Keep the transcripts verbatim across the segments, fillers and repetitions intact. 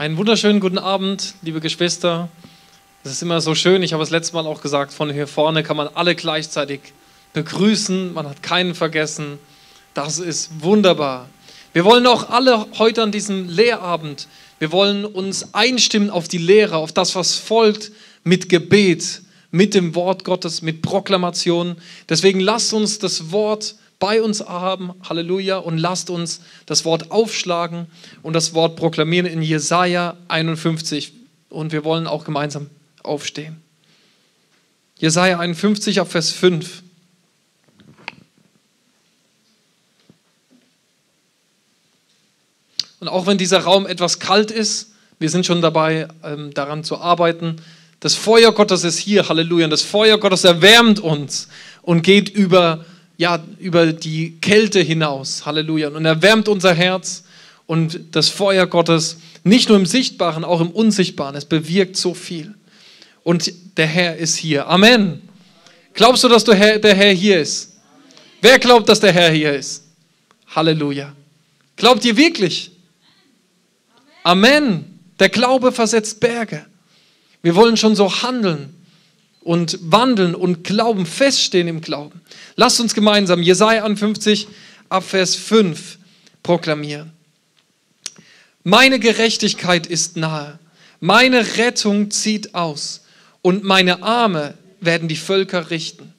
Einen wunderschönen guten Abend, liebe Geschwister. Es ist immer so schön, ich habe es letztes Mal auch gesagt, von hier vorne kann man alle gleichzeitig begrüßen, man hat keinen vergessen. Das ist wunderbar. Wir wollen auch alle heute an diesem Lehrabend, wir wollen uns einstimmen auf die Lehre, auf das, was folgt, mit Gebet, mit dem Wort Gottes, mit Proklamation. Deswegen lasst uns das Wort bei uns haben, Halleluja, und lasst uns das Wort aufschlagen und das Wort proklamieren in Jesaja einundfünfzig. Und wir wollen auch gemeinsam aufstehen. Jesaja einundfünfzig ab Vers fünf. Und auch wenn dieser Raum etwas kalt ist, wir sind schon dabei, ähm, daran zu arbeiten. Das Feuer Gottes ist hier, Halleluja. Und das Feuer Gottes erwärmt uns und geht über, ja, über die Kälte hinaus, Halleluja. Und erwärmt unser Herz. Und das Feuer Gottes, nicht nur im Sichtbaren, auch im Unsichtbaren, es bewirkt so viel. Und der Herr ist hier. Amen. Glaubst du, dass der Herr, der Herr hier ist? Wer glaubt, dass der Herr hier ist? Halleluja. Glaubt ihr wirklich? Amen. Der Glaube versetzt Berge. Wir wollen schon so handeln und wandeln und glauben, feststehen im Glauben. Lasst uns gemeinsam Jesaja einundfünfzig ab Vers fünf proklamieren. Meine Gerechtigkeit ist nahe, meine Rettung zieht aus und meine Arme werden die Völker richten.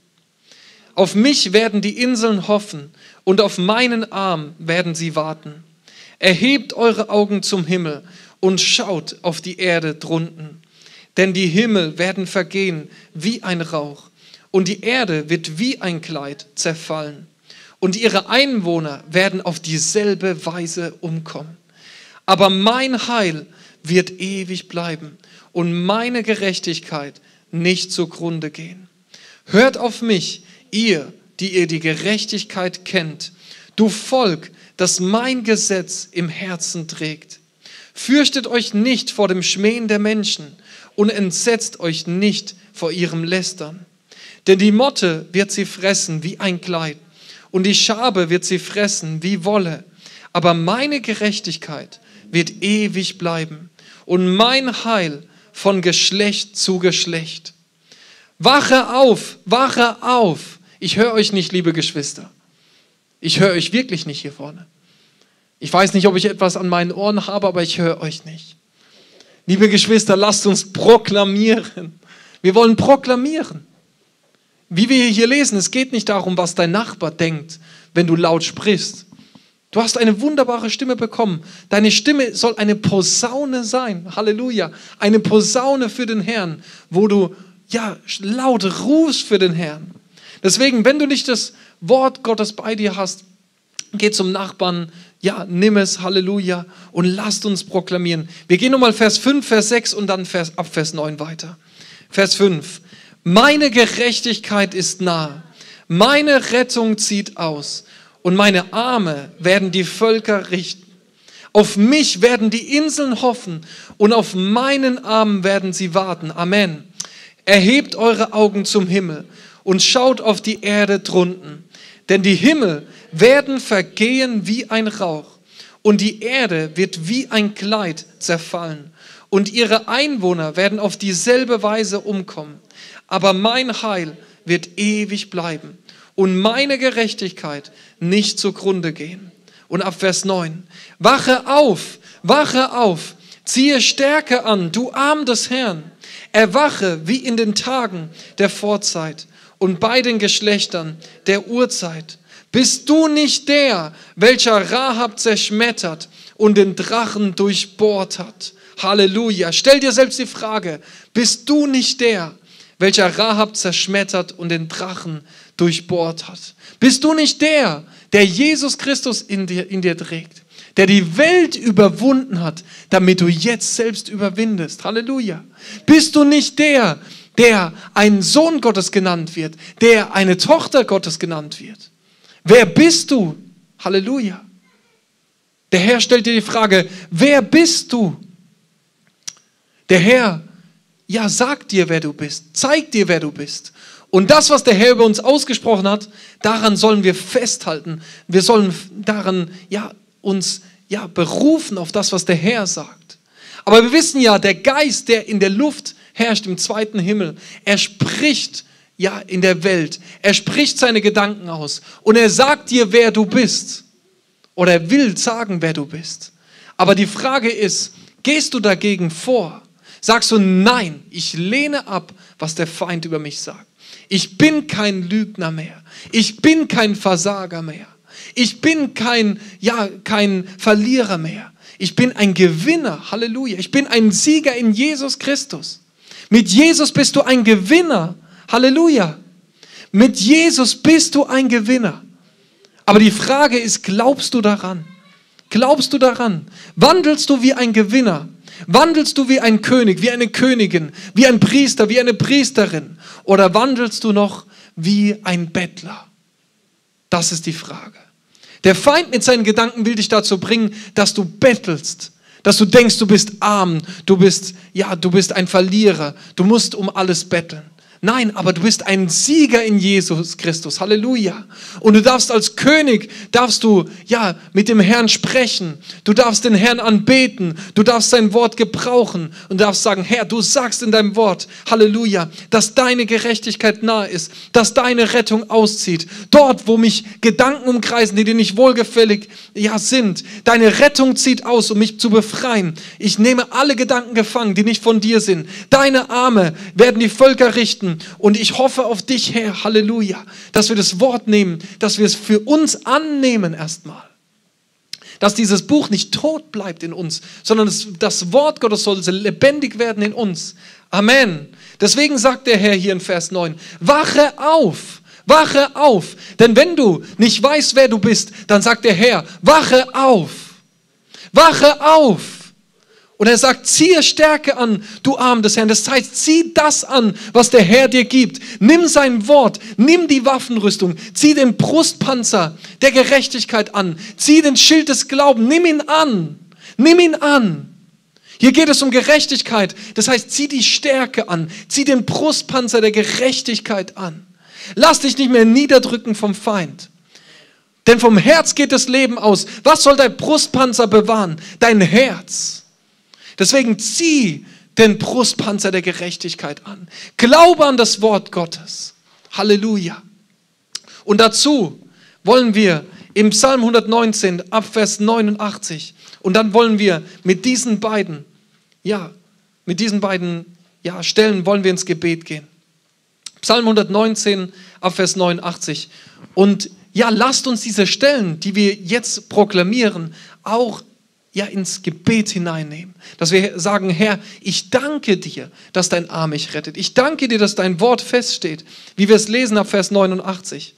Auf mich werden die Inseln hoffen und auf meinen Arm werden sie warten. Erhebt eure Augen zum Himmel und schaut auf die Erde drunten. Denn die Himmel werden vergehen wie ein Rauch und die Erde wird wie ein Kleid zerfallen. Und ihre Einwohner werden auf dieselbe Weise umkommen. Aber mein Heil wird ewig bleiben und meine Gerechtigkeit nicht zugrunde gehen. Hört auf mich, ihr, die ihr die Gerechtigkeit kennt, du Volk, das mein Gesetz im Herzen trägt. Fürchtet euch nicht vor dem Schmähen der Menschen und entsetzt euch nicht vor ihrem Lästern. Denn die Motte wird sie fressen wie ein Kleid und die Schabe wird sie fressen wie Wolle. Aber meine Gerechtigkeit wird ewig bleiben und mein Heil von Geschlecht zu Geschlecht. Wache auf, wache auf. Ich höre euch nicht, liebe Geschwister. Ich höre euch wirklich nicht hier vorne. Ich weiß nicht, ob ich etwas an meinen Ohren habe, aber ich höre euch nicht. Liebe Geschwister, lasst uns proklamieren. Wir wollen proklamieren. Wie wir hier lesen, es geht nicht darum, was dein Nachbar denkt, wenn du laut sprichst. Du hast eine wunderbare Stimme bekommen. Deine Stimme soll eine Posaune sein. Halleluja. Eine Posaune für den Herrn, wo du ja laut rufst für den Herrn. Deswegen, wenn du nicht das Wort Gottes bei dir hast, geh zum Nachbarn, ja, nimm es, Halleluja, und lasst uns proklamieren. Wir gehen nochmal Vers fünf, Vers sechs und dann Vers, ab Vers neun weiter. Vers fünf. Meine Gerechtigkeit ist nahe, meine Rettung zieht aus und meine Arme werden die Völker richten. Auf mich werden die Inseln hoffen und auf meinen Arm werden sie warten. Amen. Erhebt eure Augen zum Himmel und schaut auf die Erde drunten. Denn die Himmel werden vergehen wie ein Rauch und die Erde wird wie ein Kleid zerfallen und ihre Einwohner werden auf dieselbe Weise umkommen. Aber mein Heil wird ewig bleiben und meine Gerechtigkeit nicht zugrunde gehen. Und ab Vers neun. Wache auf, wache auf, ziehe Stärke an, du Arm des Herrn. Erwache wie in den Tagen der Vorzeit und bei den Geschlechtern der Urzeit. Bist du nicht der, welcher Rahab zerschmettert und den Drachen durchbohrt hat? Halleluja. Stell dir selbst die Frage, bist du nicht der, welcher Rahab zerschmettert und den Drachen durchbohrt hat? Bist du nicht der, der Jesus Christus in dir, in dir trägt, der die Welt überwunden hat, damit du jetzt selbst überwindest? Halleluja. Bist du nicht der, der ein Sohn Gottes genannt wird, der eine Tochter Gottes genannt wird? Wer bist du? Halleluja. Der Herr stellt dir die Frage, wer bist du? Der Herr, ja, sagt dir, wer du bist, zeigt dir, wer du bist. Und das, was der Herr über uns ausgesprochen hat, daran sollen wir festhalten. Wir sollen daran, ja, uns ja, berufen auf das, was der Herr sagt. Aber wir wissen ja, der Geist, der in der Luft herrscht, im zweiten Himmel, er spricht ja in der Welt. Er spricht seine Gedanken aus und er sagt dir, wer du bist. Oder er will sagen, wer du bist. Aber die Frage ist, gehst du dagegen vor? Sagst du, nein, ich lehne ab, was der Feind über mich sagt. Ich bin kein Lügner mehr. Ich bin kein Versager mehr. Ich bin kein, ja, kein Verlierer mehr. Ich bin ein Gewinner. Halleluja. Ich bin ein Sieger in Jesus Christus. Mit Jesus bist du ein Gewinner. Halleluja. Mit Jesus bist du ein Gewinner. Aber die Frage ist, glaubst du daran? Glaubst du daran? Wandelst du wie ein Gewinner? Wandelst du wie ein König, wie eine Königin, wie ein Priester, wie eine Priesterin? Oder wandelst du noch wie ein Bettler? Das ist die Frage. Der Feind mit seinen Gedanken will dich dazu bringen, dass du bettelst, dass du denkst, du bist arm, du bist, ja, du bist ein Verlierer, du musst um alles betteln. Nein, aber du bist ein Sieger in Jesus Christus. Halleluja. Und du darfst als König, darfst du ja mit dem Herrn sprechen. Du darfst den Herrn anbeten. Du darfst sein Wort gebrauchen und darfst sagen, Herr, du sagst in deinem Wort, Halleluja, dass deine Gerechtigkeit nahe ist, dass deine Rettung auszieht. Dort, wo mich Gedanken umkreisen, die dir nicht wohlgefällig ja, sind. Deine Rettung zieht aus, um mich zu befreien. Ich nehme alle Gedanken gefangen, die nicht von dir sind. Deine Arme werden die Völker richten. Und ich hoffe auf dich, Herr, Halleluja, dass wir das Wort nehmen, dass wir es für uns annehmen erstmal. Dass dieses Buch nicht tot bleibt in uns, sondern das, das Wort Gottes soll lebendig werden in uns. Amen. Deswegen sagt der Herr hier in Vers neun, wache auf, wache auf. Denn wenn du nicht weißt, wer du bist, dann sagt der Herr, wache auf, wache auf. Und er sagt, ziehe Stärke an, du Arm des Herrn. Das heißt, zieh das an, was der Herr dir gibt. Nimm sein Wort, nimm die Waffenrüstung, zieh den Brustpanzer der Gerechtigkeit an, zieh den Schild des Glaubens, nimm ihn an, nimm ihn an. Hier geht es um Gerechtigkeit. Das heißt, zieh die Stärke an, zieh den Brustpanzer der Gerechtigkeit an. Lass dich nicht mehr niederdrücken vom Feind. Denn vom Herz geht das Leben aus. Was soll dein Brustpanzer bewahren? Dein Herz. Deswegen zieh den Brustpanzer der Gerechtigkeit an. Glaube an das Wort Gottes. Halleluja. Und dazu wollen wir im Psalm hundertneunzehn ab Vers neunundachtzig und dann wollen wir mit diesen beiden, ja, mit diesen beiden ja, Stellen wollen wir ins Gebet gehen. Psalm hundertneunzehn ab Vers neunundachtzig. Und ja, lasst uns diese Stellen, die wir jetzt proklamieren, auch ja, ins Gebet hineinnehmen. Dass wir sagen, Herr, ich danke dir, dass dein Arm mich rettet. Ich danke dir, dass dein Wort feststeht. Wie wir es lesen ab Vers neunundachtzig.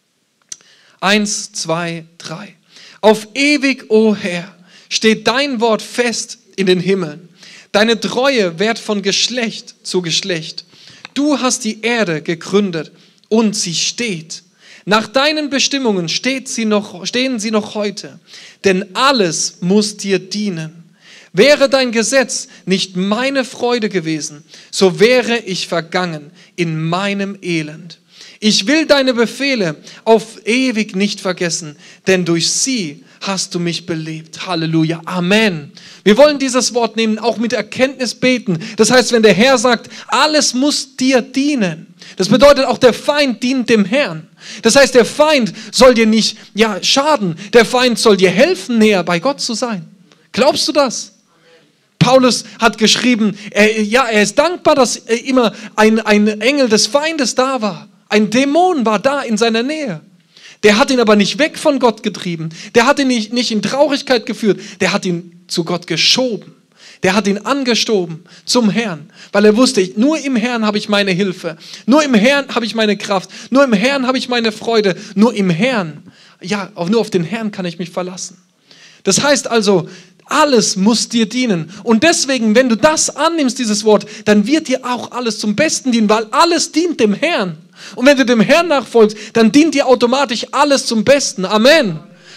Eins, zwei, drei. Auf ewig, o Herr, steht dein Wort fest in den Himmeln. Deine Treue währt von Geschlecht zu Geschlecht. Du hast die Erde gegründet und sie steht. Nach deinen Bestimmungen steht sie noch, stehen sie noch heute, denn alles muss dir dienen. Wäre dein Gesetz nicht meine Freude gewesen, so wäre ich vergangen in meinem Elend. Ich will deine Befehle auf ewig nicht vergessen, denn durch sie hast du mich belebt. Halleluja. Amen. Wir wollen dieses Wort nehmen, auch mit Erkenntnis beten. Das heißt, wenn der Herr sagt, alles muss dir dienen. Das bedeutet, auch der Feind dient dem Herrn. Das heißt, der Feind soll dir nicht ja, schaden. Der Feind soll dir helfen, näher bei Gott zu sein. Glaubst du das? Paulus hat geschrieben, er, ja, er ist dankbar, dass immer ein, ein Engel des Feindes da war. Ein Dämon war da in seiner Nähe. Der hat ihn aber nicht weg von Gott getrieben. Der hat ihn nicht, nicht in Traurigkeit geführt. Der hat ihn zu Gott geschoben. Der hat ihn angestoben zum Herrn, weil er wusste, nur im Herrn habe ich meine Hilfe. Nur im Herrn habe ich meine Kraft. Nur im Herrn habe ich meine Freude. Nur im Herrn, ja, nur auf den Herrn kann ich mich verlassen. Das heißt also, alles muss dir dienen. Und deswegen, wenn du das annimmst, dieses Wort, dann wird dir auch alles zum Besten dienen, weil alles dient dem Herrn. Und wenn du dem Herrn nachfolgst, dann dient dir automatisch alles zum Besten. Amen.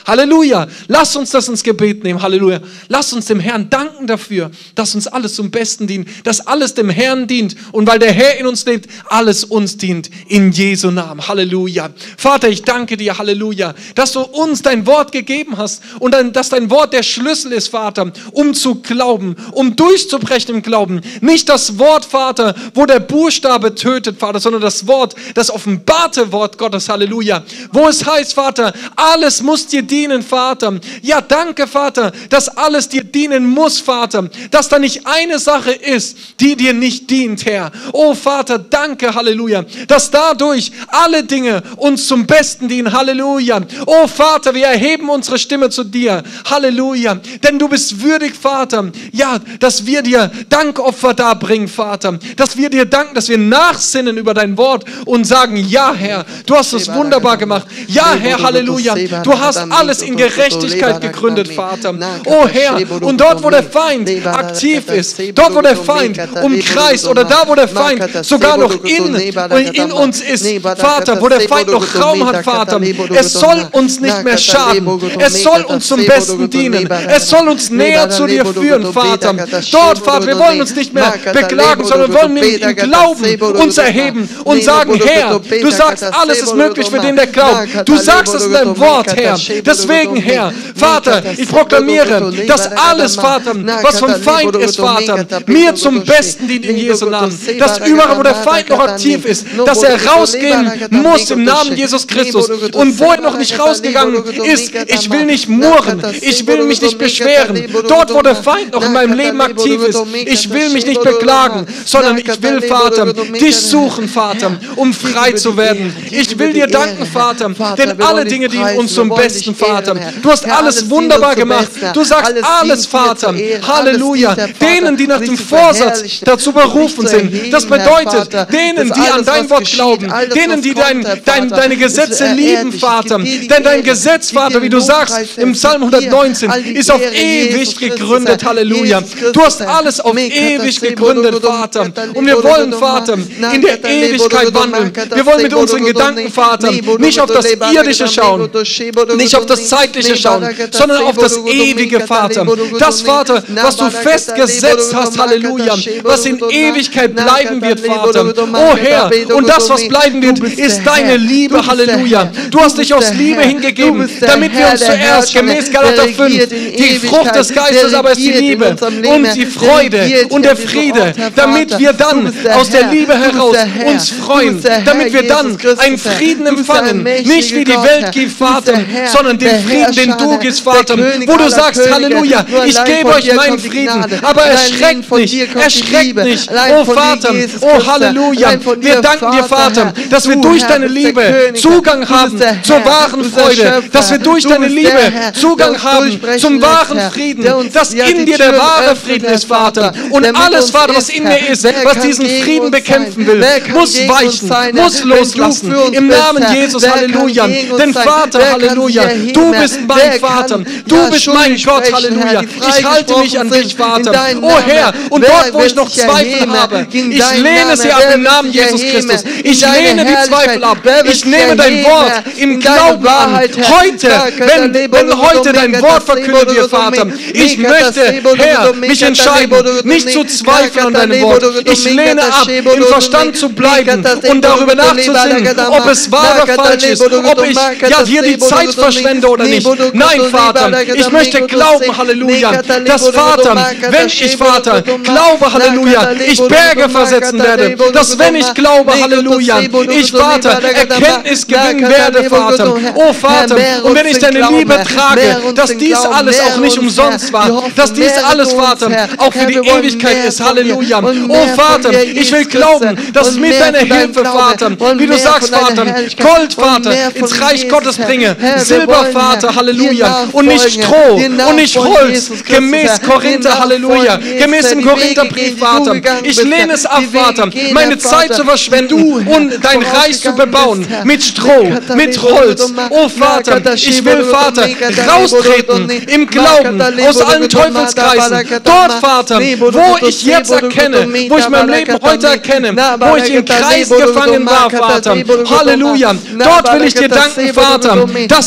Halleluja. Lass uns das ins Gebet nehmen. Halleluja. Lass uns dem Herrn danken dafür, dass uns alles zum Besten dient, dass alles dem Herrn dient und weil der Herr in uns lebt, alles uns dient. In Jesu Namen. Halleluja. Vater, ich danke dir, Halleluja, dass du uns dein Wort gegeben hast und dann, dass dein Wort der Schlüssel ist, Vater, um zu glauben, um durchzubrechen im Glauben. Nicht das Wort, Vater, wo der Buchstabe tötet, Vater, sondern das Wort, das offenbarte Wort Gottes, Halleluja, wo es heißt, Vater, alles muss dir dienen, Vater. Ja, danke, Vater, dass alles dir dienen muss, Vater, dass da nicht eine Sache ist, die dir nicht dient, Herr. Oh, Vater, danke, Halleluja, dass dadurch alle Dinge uns zum Besten dienen, Halleluja. Oh, Vater, wir erheben unsere Stimme zu dir, Halleluja, denn du bist würdig, Vater, ja, dass wir dir Dankopfer darbringen, Vater, dass wir dir danken, dass wir nachsinnen über dein Wort und sagen, ja, Herr, du hast es wunderbar gemacht. Ja, Herr, Halleluja, du hast alles in Gerechtigkeit gegründet, Vater. Oh, Herr, und dort, wo der Feind aktiv ist, dort, wo der Feind umkreist oder da, wo der Feind sogar noch in, in uns ist, Vater, wo der Feind noch Raum hat, Vater, es soll uns nicht mehr schaden. Es soll uns zum Besten dienen. Es soll uns näher zu dir führen, Vater. Dort, Vater, wir wollen uns nicht mehr beklagen, sondern wir wollen im Glauben uns erheben und sagen, Herr, du sagst, alles ist möglich für den, der glaubt. Du sagst es in deinem Wort, Herr. Deswegen, Herr, Vater, ich proklamiere, dass alles, Vater, was vom Feind ist, Vater, mir zum Besten dient in Jesu Namen. Dass überall, wo der Feind noch aktiv ist, dass er rausgehen muss im Namen Jesus Christus. Und wo er noch nicht rausgegangen ist, ich will nicht murren, ich will mich nicht beschweren. Dort, wo der Feind noch in meinem Leben aktiv ist, ich will mich nicht beklagen, sondern ich will, Vater, dich suchen, Vater, um frei zu werden. Ich will dir danken, Vater, denn alle Dinge dienen uns zum Besten, Vater. Du hast alles wunderbar gemacht. Du sagst alles, Vater. Halleluja. Denen, die nach dem Vorsatz dazu berufen sind. Das bedeutet, denen, die an dein Wort glauben, denen, die dein, dein, deine Gesetze lieben, Vater. Denn dein Gesetz, Vater, wie du sagst im Psalm hundertneunzehn, ist auf ewig gegründet. Halleluja. Du hast alles auf ewig gegründet, Vater. Und wir wollen, Vater, in der Ewigkeit wandeln. Wir wollen mit unseren Gedanken, Vater, nicht auf das Irdische schauen, nicht auf das Zeitliche schauen, sondern auf das Ewige, Vater. Das, Vater, was du festgesetzt hast, Halleluja, was in Ewigkeit bleiben wird, Vater. Oh Herr, und das, was bleiben wird, ist deine Liebe, Halleluja. Du hast dich aus Liebe hingegeben, damit wir uns zuerst, gemäß Galater fünf, die Frucht des Geistes aber ist die Liebe und die Freude und der Friede, damit wir dann aus der Liebe heraus uns freuen, damit wir dann einen Frieden empfangen, nicht wie die Welt gibt, Vater, sondern den Frieden, den du gibst, Vater, wo du sagst, Halleluja, ich gebe euch meinen Frieden, aber erschreckt nicht, erschreckt nicht, oh Vater, oh Halleluja, wir danken dir, Vater, dass wir durch deine Liebe Zugang haben zur wahren Freude, dass wir durch deine Liebe Zugang haben zum wahren Frieden, dass in dir der wahre Frieden ist, Vater, und alles, Vater, was in mir ist, was diesen Frieden bekämpfen will, muss weichen, muss loslassen, im Namen Jesus, Halleluja, denn Vater, Halleluja, du bist mein Vater, du bist mein Gott, Halleluja, ich halte mich an dich, Vater, oh Herr, und dort, wo ich noch Zweifel habe, ich lehne sie ab im Namen Jesus Christus, ich lehne die Zweifel ab, ich nehme dein Wort im Glauben an, heute, wenn, wenn heute dein Wort verkündet wird, Vater, ich möchte, Herr, mich entscheiden, nicht zu zweifeln an deinem Wort, ich lehne ab, im Verstand zu bleiben und darüber nachzusinnen, ob es wahr oder falsch ist, ob ich ja hier die Zeit verschwende oder nicht. Nein, Vater, ich möchte glauben, Halleluja, dass, Vater, wenn ich, Vater, glaube, Halleluja, ich Berge versetzen werde, dass wenn ich glaube, Halleluja, ich, Vater, Erkenntnis gewinnen werde, Vater, oh Vater, und wenn ich deine Liebe trage, dass dies alles auch nicht umsonst war, dass dies alles, Vater, auch für die Ewigkeit ist, Halleluja, oh Vater, ich will glauben, dass mit deiner Hilfe, Vater, wie du sagst, Vater, Gold, Vater, ins Reich Gottes bringe, Silber, Vater, Halleluja, und nicht Stroh und nicht Holz, gemäß Korinther, Halleluja, gemäß dem Korintherbrief, Vater. Ich lehne es ab, Vater, meine Zeit zu verschwenden und dein Reich zu bebauen, mit Stroh, mit Holz. Oh Vater, ich will, Vater, raustreten im Glauben aus allen Teufelskreisen. Dort, Vater, wo ich jetzt erkenne, wo ich mein Leben heute erkenne, wo ich im Kreis gefangen war, Vater. Halleluja. Dort will ich dir danken, Vater, dass, Halleluja,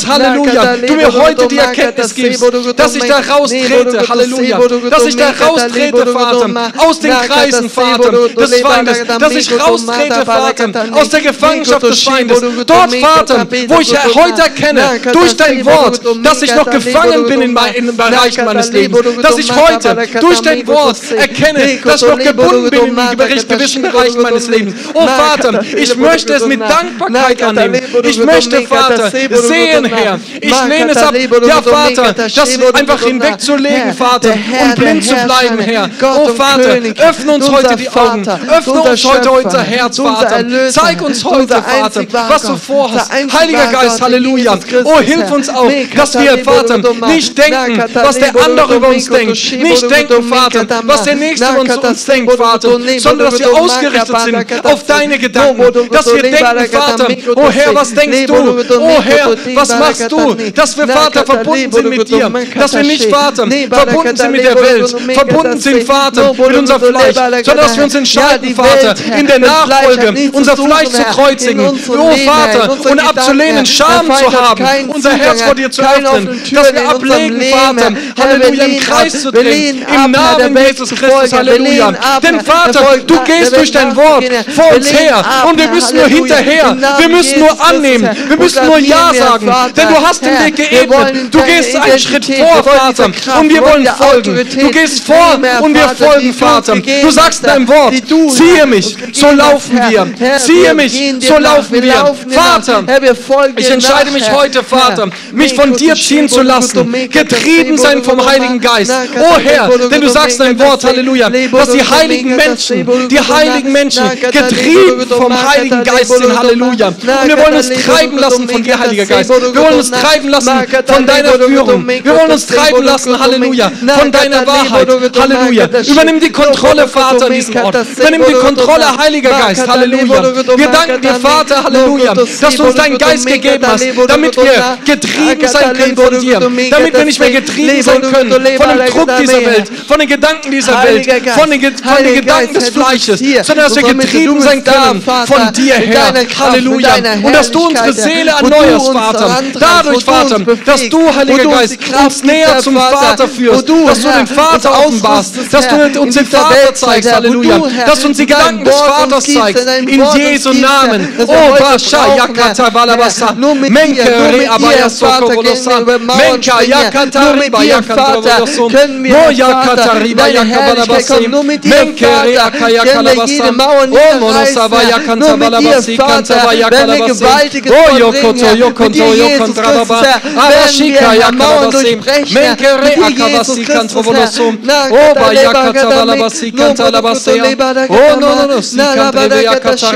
Halleluja. Du mir heute die Erkenntnis gibst, dass ich da raustrete, Halleluja. Dass ich da raustrete, Vater, aus den Kreisen, Vater, des Feindes. Dass ich raustrete, Vater, aus der Gefangenschaft des Feindes. Dort, Vater, wo ich heute erkenne, durch dein Wort, dass ich noch gefangen bin in den Bereichen meines Lebens. Dass ich heute durch dein Wort erkenne, dass ich noch gebunden bin in gewissen Bereichen meines Lebens. Oh Vater, ich möchte es mit Dankbarkeit annehmen. Ich möchte, Vater, sehen, Herr. Ich lehne es ab, ja, Vater, das einfach hinwegzulegen, Vater, und blind zu bleiben, Herr. Oh Vater, öffne uns heute die Augen. Öffne uns heute unser Herz, Vater. Zeig uns heute, Vater, was du vorhast. Heiliger Geist, Halleluja. Oh, hilf uns auch, dass wir, Vater, nicht denken, was der andere über uns denkt. Nicht denken, Vater, was der Nächste über uns denkt, Vater, sondern dass wir ausgerichtet sind auf deine Gedanken. Dass wir denken, Vater, oh Herr, was denkst du? Oh Herr, was machst du? Dass wir, Vater, verbunden sind mit dir. Dass wir nicht, Vater, verbunden sind mit der Welt. Verbunden sind, Vater, mit unserem Fleisch. Sondern dass wir uns entscheiden, Vater, in der Nachfolge unser Fleisch zu kreuzigen. Oh Vater, und abzulehnen, Scham zu haben. Unser Herz vor dir zu öffnen. Dass wir ablegen, Vater, Halleluja, im Kreis zu drehen. Im Namen Jesus Christus, Halleluja. Denn Vater, du gehst durch dein Wort vor uns her. Und wir müssen nur hinterher. Wir müssen nur annehmen. Wir müssen nur Ja sagen. Denn du hast den Weg geebnet. Du gehst einen Schritt vor, Vater. Und wir wollen folgen. Du gehst vor und wir folgen, Vater. Du sagst in deinem Wort, ziehe mich, so laufen wir. Ziehe mich, so laufen wir. Vater, ich entscheide mich heute, Vater, mich von dir ziehen zu lassen. Getrieben sein vom Heiligen Geist. Oh Herr, denn du sagst in deinem Wort, Halleluja, dass die heiligen Menschen, die heiligen Menschen getrieben vom Heiligen Geist sind, Halleluja. Und wir wollen uns treiben lassen von dir, Heiliger Geist. Wir wollen uns treiben lassen von deiner Führung. Wir wollen uns treiben lassen, Halleluja, von deiner Wahrheit, Halleluja. Übernimm die Kontrolle, Vater, an diesem Ort. Übernimm die Kontrolle, Heiliger Geist, Halleluja. Wir danken dir, Vater, Halleluja, dass du uns deinen Geist gegeben hast, damit wir getrieben sein können von dir, damit wir nicht mehr getrieben sein können von dem Druck dieser Welt, von den Gedanken dieser Welt, von den, von den Gedanken des Fleisches, sondern dass wir getrieben sein können von dir, Herr, Halleluja, und dass du unsere Seele erneuerst, Vater, dadurch, Vater, dass du, Heiliger Geist, uns näher zum Vater führst, dass du den Vater offenbarst, dass du uns den Vater zeigst, Halleluja, dass du uns die Gedanken des Vaters zeigst, in Jesu Namen. Oh, Basha, Yakata, Valabasa, Menke, Reabaya, Sokorolosa, Menka, Yakata, Riba, Yakanta, Volosum, Mo, Yakata, Riba, Yakabalabasi, Menke, Reaka, Yakalabasa, Oh, Monosava, Yakanta, Valabasi, Kanta, Yakalabasi, Oh, Yokoto, Yokoto, Yokontrababa, Arashika, Yakalabasi, Menke, Reaka, Basi, Kanta, Volosum, Oh, Bayakata, Valabasi, Kanta, Labasea, Oh, no, no, no, Sikanta, Yakata,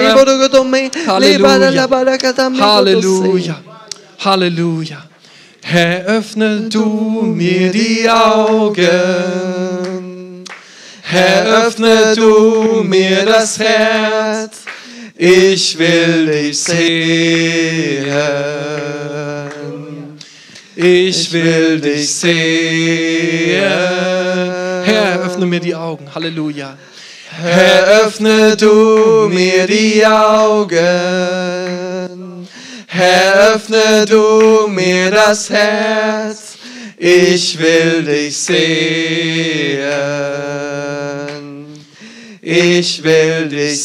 Halleluja, Halleluja, Halleluja. Herr, öffne du mir die Augen. Herr, öffne du mir das Herz. Ich will dich sehen. Ich will dich sehen. Herr, öffne mir die Augen. Halleluja. Herr, öffne du mir die Augen. Herr, öffne du mir das Herz. Ich will dich sehen. Ich will dich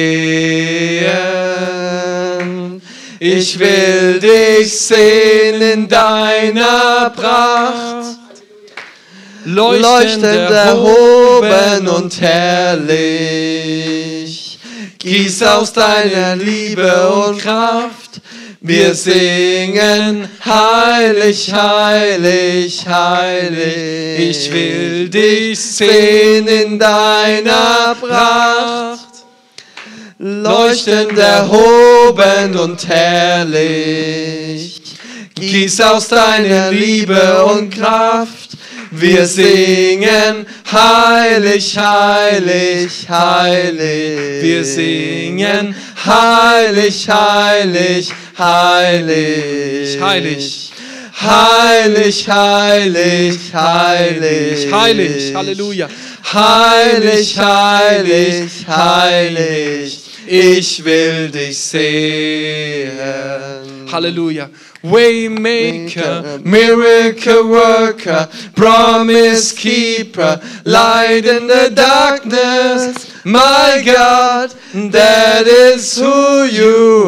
sehen. Ich will dich sehen in deiner Pracht. Leuchtend erhoben und herrlich. Gieß aus deiner Liebe und Kraft. Wir singen heilig, heilig, heilig. Ich will dich sehen in deiner Pracht. Leuchtend erhoben und herrlich. Gieß aus deiner Liebe und Kraft. Wir singen heilig, heilig, heilig. Wir singen heilig, heilig, heilig. Heilig. Heilig, heilig, heilig. Heilig, Halleluja. Heilig, heilig, heilig. Ich will dich sehen. Halleluja. Waymaker, Miracle Worker, Promise Keeper, Light in the darkness. My God, that is who you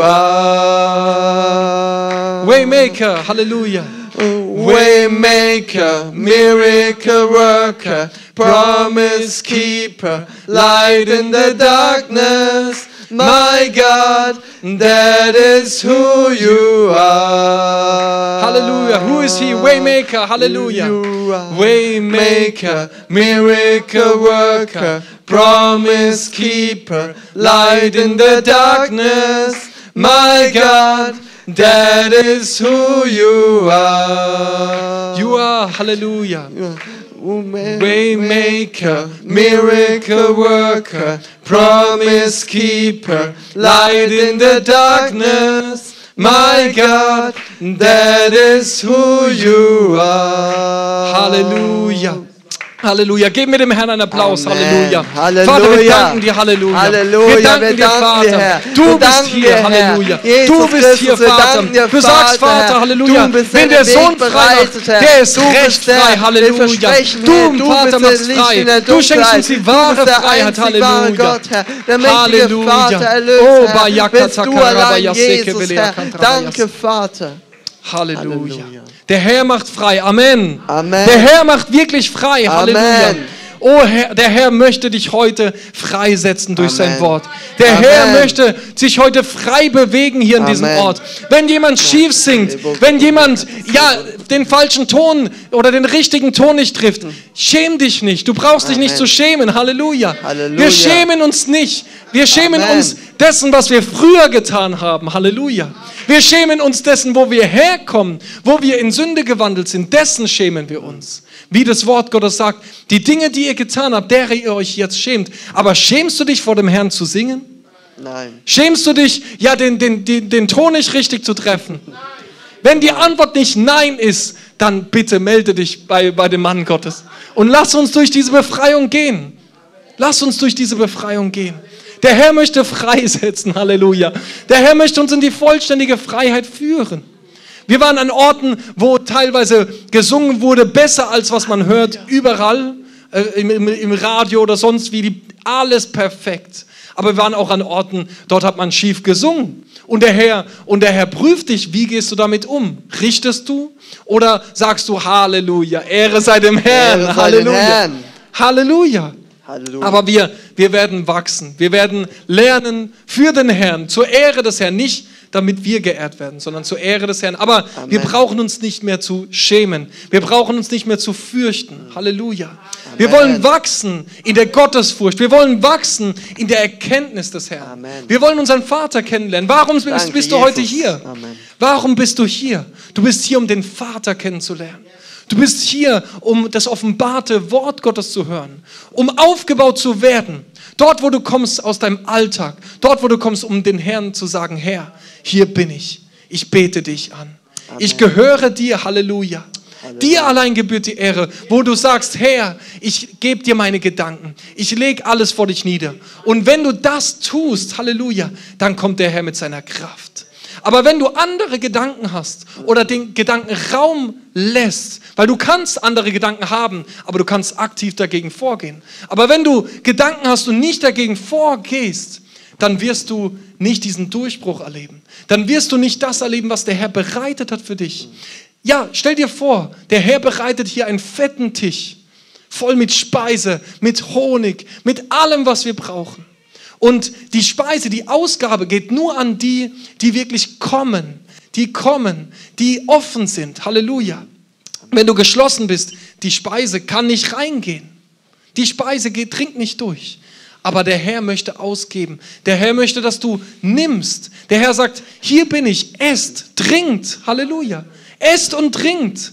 are. Waymaker, Halleluja. Waymaker, Miracle Worker, Promise Keeper, Light in the darkness. My God, that is who you are. Hallelujah. Who is he? Waymaker. Hallelujah. Waymaker, Miracle Worker, Promise Keeper, Light in the darkness. My God, that is who you are. You are. Hallelujah. Waymaker, Miracle Worker, Promise Keeper, Light in the darkness. My God, that is who you are. Hallelujah. Halleluja. Gib mir dem Herrn einen Applaus. Amen. Halleluja. Halleluja. Vater, wir danken dir. Halleluja. Halleluja. Wir danken Wir dir, danken Vater. dir, Herr. Du Wir bist danken hier. dir, Herr. Halleluja. Jesus Du bist Christus, hier, wir Vater. danken dir, Du sagst, Vater, Vater, Herr. Halleluja. Du bist Wenn der der Sohn Weg frei bereitet, macht, Herr. der ist Du bist recht der, frei. der Halleluja. Versprechen Du, hält. Du Vater, bist machst das Licht frei. in der Du schenkst Dunkelheit. uns die Du wahre bist der Freiheit. einzig wahre Halleluja. Gott, Herr. Der mächtige Halleluja. Vater, Erlöser, Oh, Herr. Bayaka, Bist du Takaraba, allein Yaseke, Jesus, Velea, Herr. Kantraba, Danke, Vater. Halleluja. Halleluja. Der Herr macht frei. Amen. Amen. Der Herr macht wirklich frei. Halleluja. Amen. Oh Herr, der Herr möchte dich heute freisetzen durch Amen. sein Wort. Der Amen. Herr möchte sich heute frei bewegen hier in Amen. diesem Ort. Wenn jemand schief singt, wenn jemand ja den falschen Ton oder den richtigen Ton nicht trifft, schäm dich nicht. Du brauchst dich Amen. nicht zu schämen. Halleluja. Halleluja. Wir schämen uns nicht. Wir schämen Amen. uns dessen, was wir früher getan haben. Halleluja. Wir schämen uns dessen, wo wir herkommen, wo wir in Sünde gewandelt sind. Dessen schämen wir uns. Wie das Wort Gottes sagt, die Dinge, die ihr getan habt, derer ihr euch jetzt schämt. Aber schämst du dich vor dem Herrn zu singen? Nein. Schämst du dich, ja, den, den, den, den Ton nicht richtig zu treffen? Wenn die Antwort nicht Nein ist, dann bitte melde dich bei, bei dem Mann Gottes. Und lass uns durch diese Befreiung gehen. Lass uns durch diese Befreiung gehen. Der Herr möchte freisetzen, Halleluja. Der Herr möchte uns in die vollständige Freiheit führen. Wir waren an Orten, wo teilweise gesungen wurde, besser als was man hört, überall, äh, im, im, im Radio oder sonst wie, die, alles perfekt. Aber wir waren auch an Orten, dort hat man schief gesungen. Und der Herr, und der Herr prüft dich, wie gehst du damit um? Richtest du oder sagst du Halleluja, Ehre sei dem Herrn, Ehre sei Halleluja, dem Herrn. Halleluja. Halleluja. Aber wir, wir werden wachsen, wir werden lernen für den Herrn, zur Ehre des Herrn, nicht damit wir geehrt werden, sondern zur Ehre des Herrn. Aber Amen. wir brauchen uns nicht mehr zu schämen, wir brauchen uns nicht mehr zu fürchten. Halleluja. Amen. Wir wollen wachsen in der Gottesfurcht, wir wollen wachsen in der Erkenntnis des Herrn. Amen. Wir wollen unseren Vater kennenlernen. Warum bist, Danke, bist du heute Jesus. hier? Amen. Warum bist du hier? Du bist hier, um den Vater kennenzulernen. Du bist hier, um das offenbarte Wort Gottes zu hören, um aufgebaut zu werden. Dort, wo du kommst aus deinem Alltag, dort, wo du kommst, um den Herrn zu sagen, Herr, hier bin ich, ich bete dich an. Amen. Ich gehöre dir, Halleluja. Halleluja. Dir allein gebührt die Ehre, wo du sagst, Herr, ich gebe dir meine Gedanken, ich lege alles vor dich nieder. Und wenn du das tust, Halleluja, dann kommt der Herr mit seiner Kraft. Aber wenn du andere Gedanken hast oder den Gedanken Raum lässt, weil du kannst andere Gedanken haben, aber du kannst aktiv dagegen vorgehen. Aber wenn du Gedanken hast und nicht dagegen vorgehst, dann wirst du nicht diesen Durchbruch erleben. Dann wirst du nicht das erleben, was der Herr bereitet hat für dich. Ja, stell dir vor, der Herr bereitet hier einen fetten Tisch, voll mit Speise, mit Honig, mit allem, was wir brauchen. Und die Speise, die Ausgabe geht nur an die, die wirklich kommen, die kommen, die offen sind. Halleluja. Wenn du geschlossen bist, die Speise kann nicht reingehen. Die Speise geht, dringt nicht durch. Aber der Herr möchte ausgeben. Der Herr möchte, dass du nimmst. Der Herr sagt, hier bin ich, esst, trinkt. Halleluja. Esst und trinkt.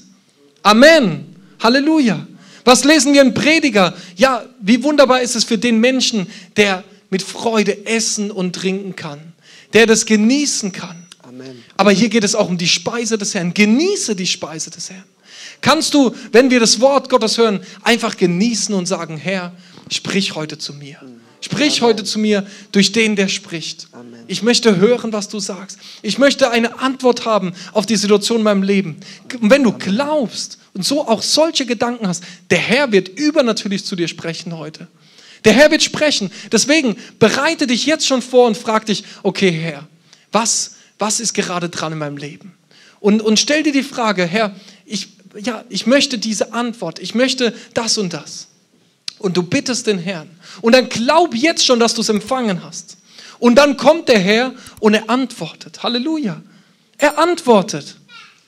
Amen. Halleluja. Was lesen wir in Prediger? Ja, wie wunderbar ist es für den Menschen, der mit Freude essen und trinken kann, der das genießen kann. Amen. Aber hier geht es auch um die Speise des Herrn. Genieße die Speise des Herrn. Kannst du, wenn wir das Wort Gottes hören, einfach genießen und sagen, Herr, sprich heute zu mir. Sprich Amen. heute zu mir durch den, der spricht. Amen. Ich möchte hören, was du sagst. Ich möchte eine Antwort haben auf die Situation in meinem Leben. Und wenn du glaubst und so auch solche Gedanken hast, der Herr wird übernatürlich zu dir sprechen heute. Der Herr wird sprechen. Deswegen bereite dich jetzt schon vor und frag dich, okay Herr, was, was ist gerade dran in meinem Leben? Und, und stell dir die Frage, Herr, ich, ja, ich möchte diese Antwort, ich möchte das und das. Und du bittest den Herrn. Und dann glaub jetzt schon, dass du es empfangen hast. Und dann kommt der Herr und er antwortet. Halleluja. Er antwortet.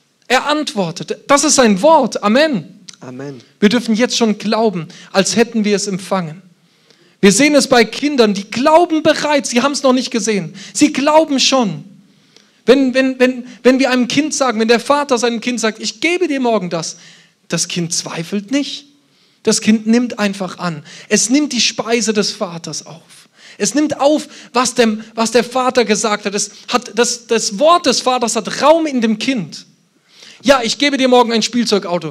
Er antwortet. Das ist sein Wort. Amen. Amen. Wir dürfen jetzt schon glauben, als hätten wir es empfangen. Wir sehen es bei Kindern, die glauben bereits, sie haben es noch nicht gesehen. Sie glauben schon. Wenn, wenn, wenn, wenn wir einem Kind sagen, wenn der Vater seinem Kind sagt, ich gebe dir morgen das, das Kind zweifelt nicht. Das Kind nimmt einfach an. Es nimmt die Speise des Vaters auf. Es nimmt auf, was, dem, was der Vater gesagt hat. Es hat das, das Wort des Vaters hat Raum in dem Kind. Ja, ich gebe dir morgen ein Spielzeugauto.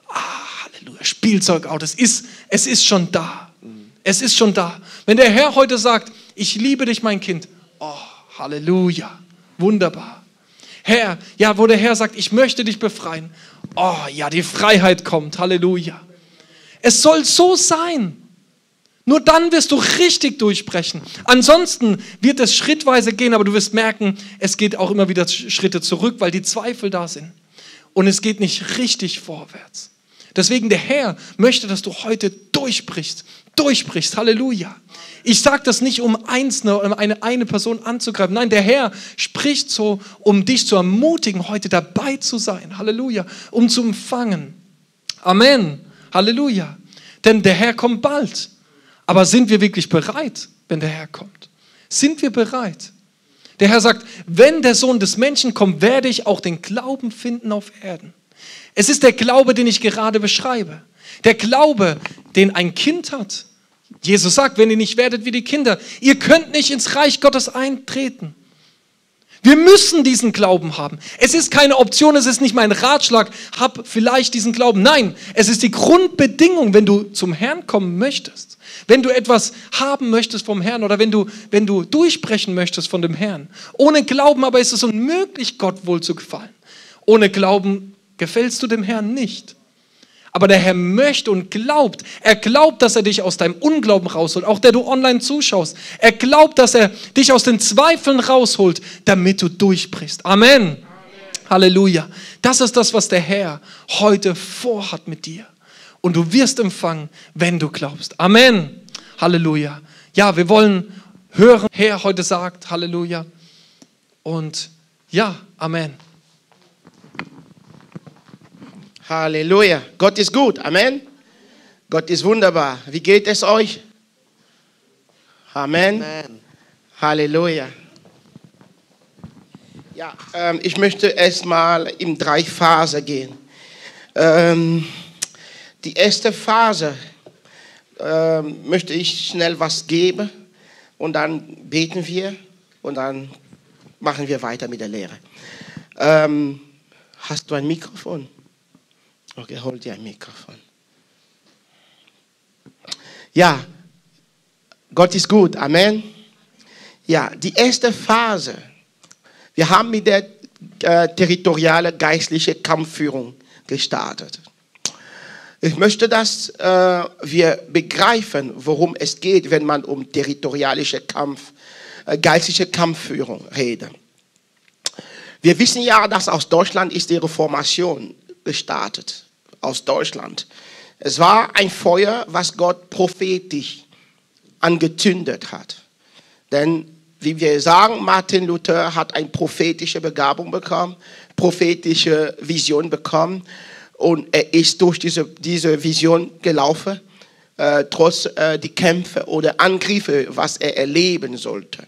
Ah, Halleluja, Spielzeugauto. Es ist, es ist schon da. Es ist schon da. Wenn der Herr heute sagt, ich liebe dich, mein Kind. Oh, Halleluja. Wunderbar. Herr, ja, wo der Herr sagt, ich möchte dich befreien. Oh, ja, die Freiheit kommt. Halleluja. Es soll so sein. Nur dann wirst du richtig durchbrechen. Ansonsten wird es schrittweise gehen, aber du wirst merken, es geht auch immer wieder Schritte zurück, weil die Zweifel da sind. Und es geht nicht richtig vorwärts. Deswegen der Herr möchte, dass du heute durchbrichst. Durchbrichst. Halleluja. Ich sage das nicht, um einzelne, um eine, eine Person anzugreifen. Nein, der Herr spricht so, um dich zu ermutigen, heute dabei zu sein. Halleluja. Um zu empfangen. Amen. Halleluja. Denn der Herr kommt bald. Aber sind wir wirklich bereit, wenn der Herr kommt? Sind wir bereit? Der Herr sagt, wenn der Sohn des Menschen kommt, werde ich auch den Glauben finden auf Erden. Es ist der Glaube, den ich gerade beschreibe. Der Glaube, den ein Kind hat. Jesus sagt, wenn ihr nicht werdet wie die Kinder, ihr könnt nicht ins Reich Gottes eintreten. Wir müssen diesen Glauben haben. Es ist keine Option, es ist nicht mein Ratschlag, hab vielleicht diesen Glauben. Nein, es ist die Grundbedingung, wenn du zum Herrn kommen möchtest. Wenn du etwas haben möchtest vom Herrn oder wenn du, wenn du durchbrechen möchtest von dem Herrn. Ohne Glauben aber ist es unmöglich, Gott wohl zu gefallen. Ohne Glauben gefällst du dem Herrn nicht. Aber der Herr möchte und glaubt, er glaubt, dass er dich aus deinem Unglauben rausholt, auch der du online zuschaust. Er glaubt, dass er dich aus den Zweifeln rausholt, damit du durchbrichst. Amen. Amen. Halleluja. Das ist das, was der Herr heute vorhat mit dir. Und du wirst empfangen, wenn du glaubst. Amen. Halleluja. Ja, wir wollen hören, Herr heute sagt, Halleluja. Und ja, Amen. Halleluja. Gott ist gut. Amen. Gott ist wunderbar. Wie geht es euch? Amen. Amen. Halleluja. Ja, ähm, ich möchte erstmal in drei Phasen gehen. Ähm, die erste Phase ähm, möchte ich schnell was geben und dann beten wir und dann machen wir weiter mit der Lehre. Ähm, hast du ein Mikrofon? Okay, hol dir ein Mikrofon. Ja, Gott ist gut. Amen. Ja, die erste Phase. Wir haben mit der äh, territorialen geistlichen Kampfführung gestartet. Ich möchte, dass äh, wir begreifen, worum es geht, wenn man um territorialische Kampf, äh, geistliche Kampfführung redet. Wir wissen ja, dass aus Deutschland ist die Reformation gestartet, aus Deutschland. Es war ein Feuer, was Gott prophetisch angezündet hat. Denn, wie wir sagen, Martin Luther hat eine prophetische Begabung bekommen, prophetische Vision bekommen und er ist durch diese, diese Vision gelaufen, äh, trotz äh, die Kämpfe oder Angriffe, was er erleben sollte.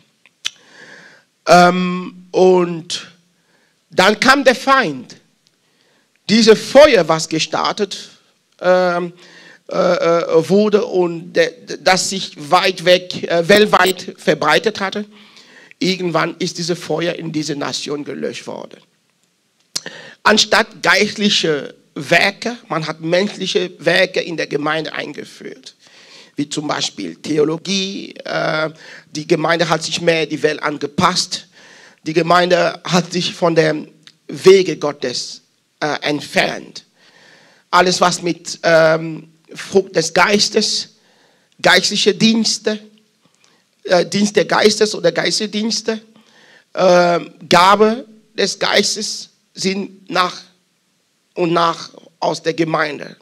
Ähm, und dann kam der Feind. Diese Feuer, was gestartet ähm, äh, wurde und de, das sich weit weg, äh, weltweit verbreitet hatte, irgendwann ist dieses Feuer in diese Nation gelöscht worden. Anstatt geistliche Werke, man hat menschliche Werke in der Gemeinde eingeführt. wie zum Beispiel Theologie. Äh, die Gemeinde hat sich mehr die Welt angepasst. Die Gemeinde hat sich von dem Wege Gottes äh, entfernt. Alles, was mit ähm, Frucht des Geistes, geistliche Dienste, äh, Dienst der Geistes oder Geistesdienste, äh, Gabe des Geistes sind nach und nach aus der Gemeinde.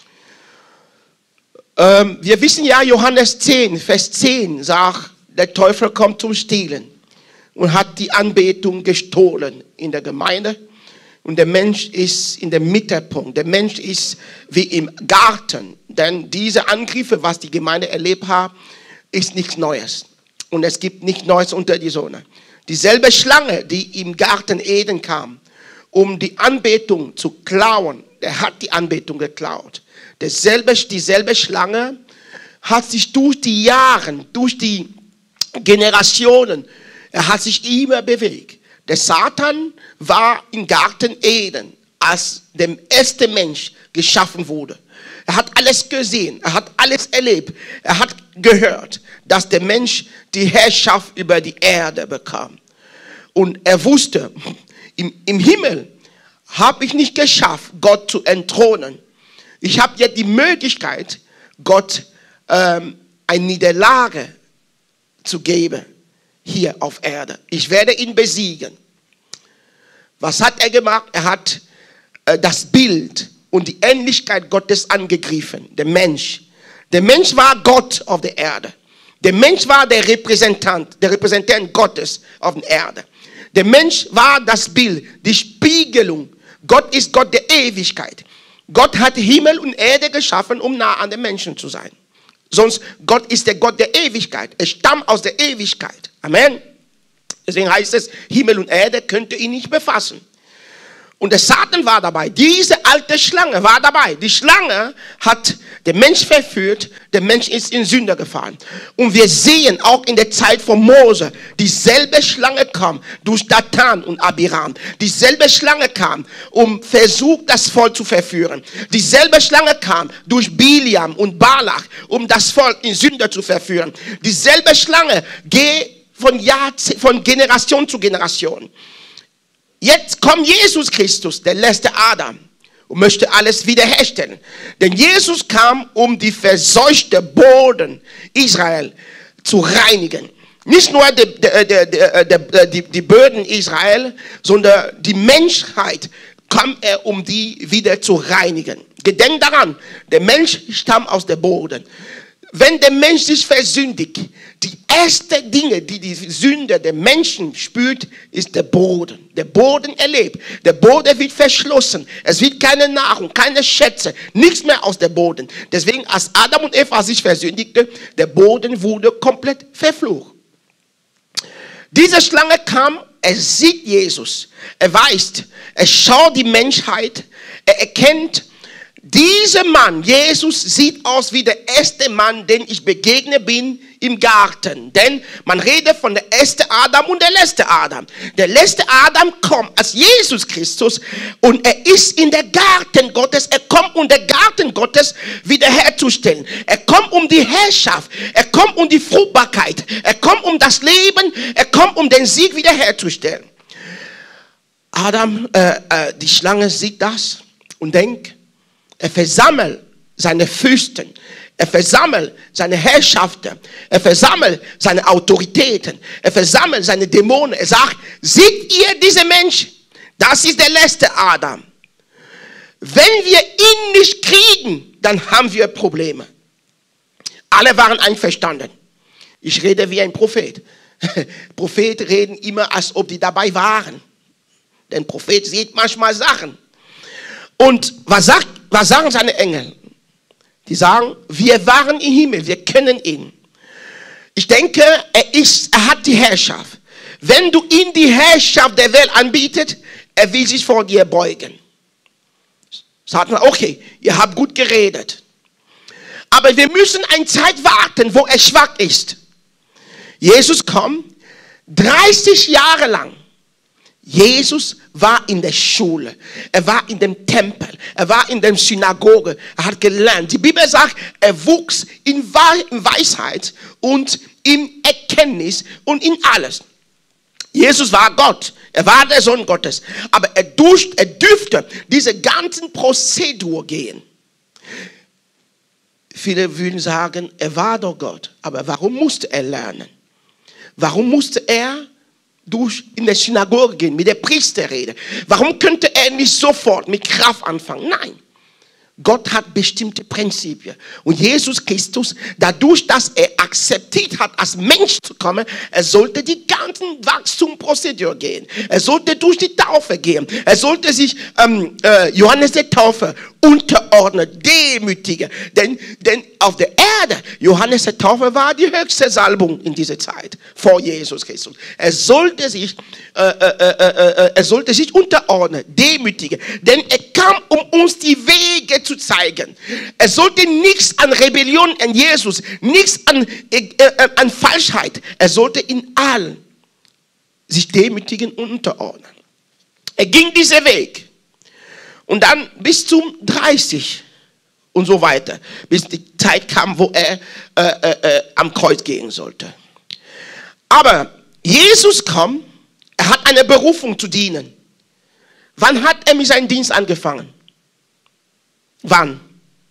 Ähm, wir wissen ja, Johannes zehn, Vers zehn sagt, der Teufel kommt zum Stehlen und hat die Anbetung gestohlen in der Gemeinde. Und der Mensch ist in dem Mittelpunkt. Der Mensch ist wie im Garten. Denn diese Angriffe, was die Gemeinde erlebt hat, ist nichts Neues. Und es gibt nichts Neues unter die Sonne. Dieselbe Schlange, die im Garten Eden kam, um die Anbetung zu klauen, der hat die Anbetung geklaut. Dasselbe, dieselbe Schlange hat sich durch die Jahre, durch die Generationen, er hat sich immer bewegt. Der Satan war im Garten Eden, als der erste Mensch geschaffen wurde. Er hat alles gesehen, er hat alles erlebt, er hat gehört, dass der Mensch die Herrschaft über die Erde bekam. Und er wusste, im, im Himmel habe ich nicht geschafft, Gott zu entthronen. Ich habe jetzt die Möglichkeit, Gott ähm, eine Niederlage zu geben, hier auf Erde. Ich werde ihn besiegen. Was hat er gemacht? Er hat äh, das Bild und die Ähnlichkeit Gottes angegriffen, der Mensch. Der Mensch war Gott auf der Erde. Der Mensch war der Repräsentant, der Repräsentant Gottes auf der Erde. Der Mensch war das Bild, die Spiegelung. Gott ist Gott der Ewigkeit. Gott hat Himmel und Erde geschaffen, um nah an den Menschen zu sein. Sonst, Gott ist der Gott der Ewigkeit. Er stammt aus der Ewigkeit. Amen. Deswegen heißt es, Himmel und Erde könnte ihn nicht befassen. Und der Satan war dabei. Diese alte Schlange war dabei. Die Schlange hat den Mensch verführt. Der Mensch ist in Sünde gefallen. Und wir sehen auch in der Zeit von Mose, dieselbe Schlange kam durch Dathan und Abiram. Dieselbe Schlange kam, um versucht, das Volk zu verführen. Dieselbe Schlange kam durch Biliam und Balak, um das Volk in Sünde zu verführen. Dieselbe Schlange geht von, Jahr, von Generation zu Generation. Jetzt kommt Jesus Christus, der letzte Adam, und möchte alles wiederherstellen. Denn Jesus kam, um die verseuchte Boden Israel zu reinigen. Nicht nur die, die, die, die, die Böden Israel, sondern die Menschheit kam er, um die wieder zu reinigen. Gedenkt daran, der Mensch stammt aus dem Boden. Wenn der Mensch sich versündigt, die erste Dinge, die die Sünde der Menschen spürt, ist der Boden. Der Boden erlebt. Der Boden wird verschlossen. Es wird keine Nahrung, keine Schätze, nichts mehr aus dem Boden. Deswegen, als Adam und Eva sich versündigten, der Boden wurde komplett verflucht. Diese Schlange kam, er sieht Jesus. Er weiß, er schaut die Menschheit, er erkennt, dieser Mann, Jesus, sieht aus wie der erste Mann, den ich begegnet bin im Garten. Denn man redet von der ersten Adam und der letzte Adam. Der letzte Adam kommt als Jesus Christus und er ist in der Garten Gottes. Er kommt, um den Garten Gottes wiederherzustellen. Er kommt, um die Herrschaft. Er kommt, um die Fruchtbarkeit. Er kommt, um das Leben. Er kommt, um den Sieg wiederherzustellen. Adam, äh, äh, die Schlange sieht das und denkt, er versammelt seine Fürsten, er versammelt seine Herrschaften, er versammelt seine Autoritäten, er versammelt seine Dämonen. Er sagt, seht ihr diese Menschen? Das ist der letzte Adam. Wenn wir ihn nicht kriegen, dann haben wir Probleme. Alle waren einverstanden. Ich rede wie ein Prophet. Propheten reden immer, als ob die dabei waren. Denn Prophet sieht manchmal Sachen. Und was, sagt, was sagen seine Engel? Die sagen, wir waren im Himmel, wir kennen ihn. Ich denke, er, ist, er hat die Herrschaft. Wenn du ihm die Herrschaft der Welt anbietest, er will sich vor dir beugen. Sagt man, okay, ihr habt gut geredet. Aber wir müssen eine Zeit warten, wo er schwach ist. Jesus kommt, dreißig Jahre lang. Jesus war in der Schule, er war in dem Tempel, er war in der Synagoge, er hat gelernt. Die Bibel sagt, er wuchs in Weisheit und in Erkenntnis und in alles. Jesus war Gott, er war der Sohn Gottes, aber er, durch, er dürfte diese ganzen Prozedur gehen. Viele würden sagen, er war doch Gott, aber warum musste er lernen? Warum musste er durch in der Synagoge gehen, mit der Priester reden? Warum könnte er nicht sofort mit Kraft anfangen? Nein. Gott hat bestimmte Prinzipien. Und Jesus Christus, dadurch, dass er akzeptiert hat, als Mensch zu kommen, er sollte die ganzen Wachstumsprozedur gehen. Er sollte durch die Taufe gehen. Er sollte sich ähm, äh, Johannes der Taufe unterordnen, demütigen. Denn, denn auf der Erde, Johannes der Taufe war die höchste Salbung in dieser Zeit, vor Jesus Christus. Er sollte sich, äh, äh, äh, äh, er sollte sich unterordnen, demütigen. Denn er kam, um uns die Wege zu zeigen. Er sollte nichts an Rebellion an Jesus, nichts an, äh, äh, an Falschheit. Er sollte in allen sich demütigen und unterordnen. Er ging diesen Weg. Und dann bis zum dreißig und so weiter, bis die Zeit kam, wo er äh, äh, äh, am Kreuz gehen sollte. Aber Jesus kam, er hat eine Berufung zu dienen. Wann hat er mit seinem Dienst angefangen? Wann?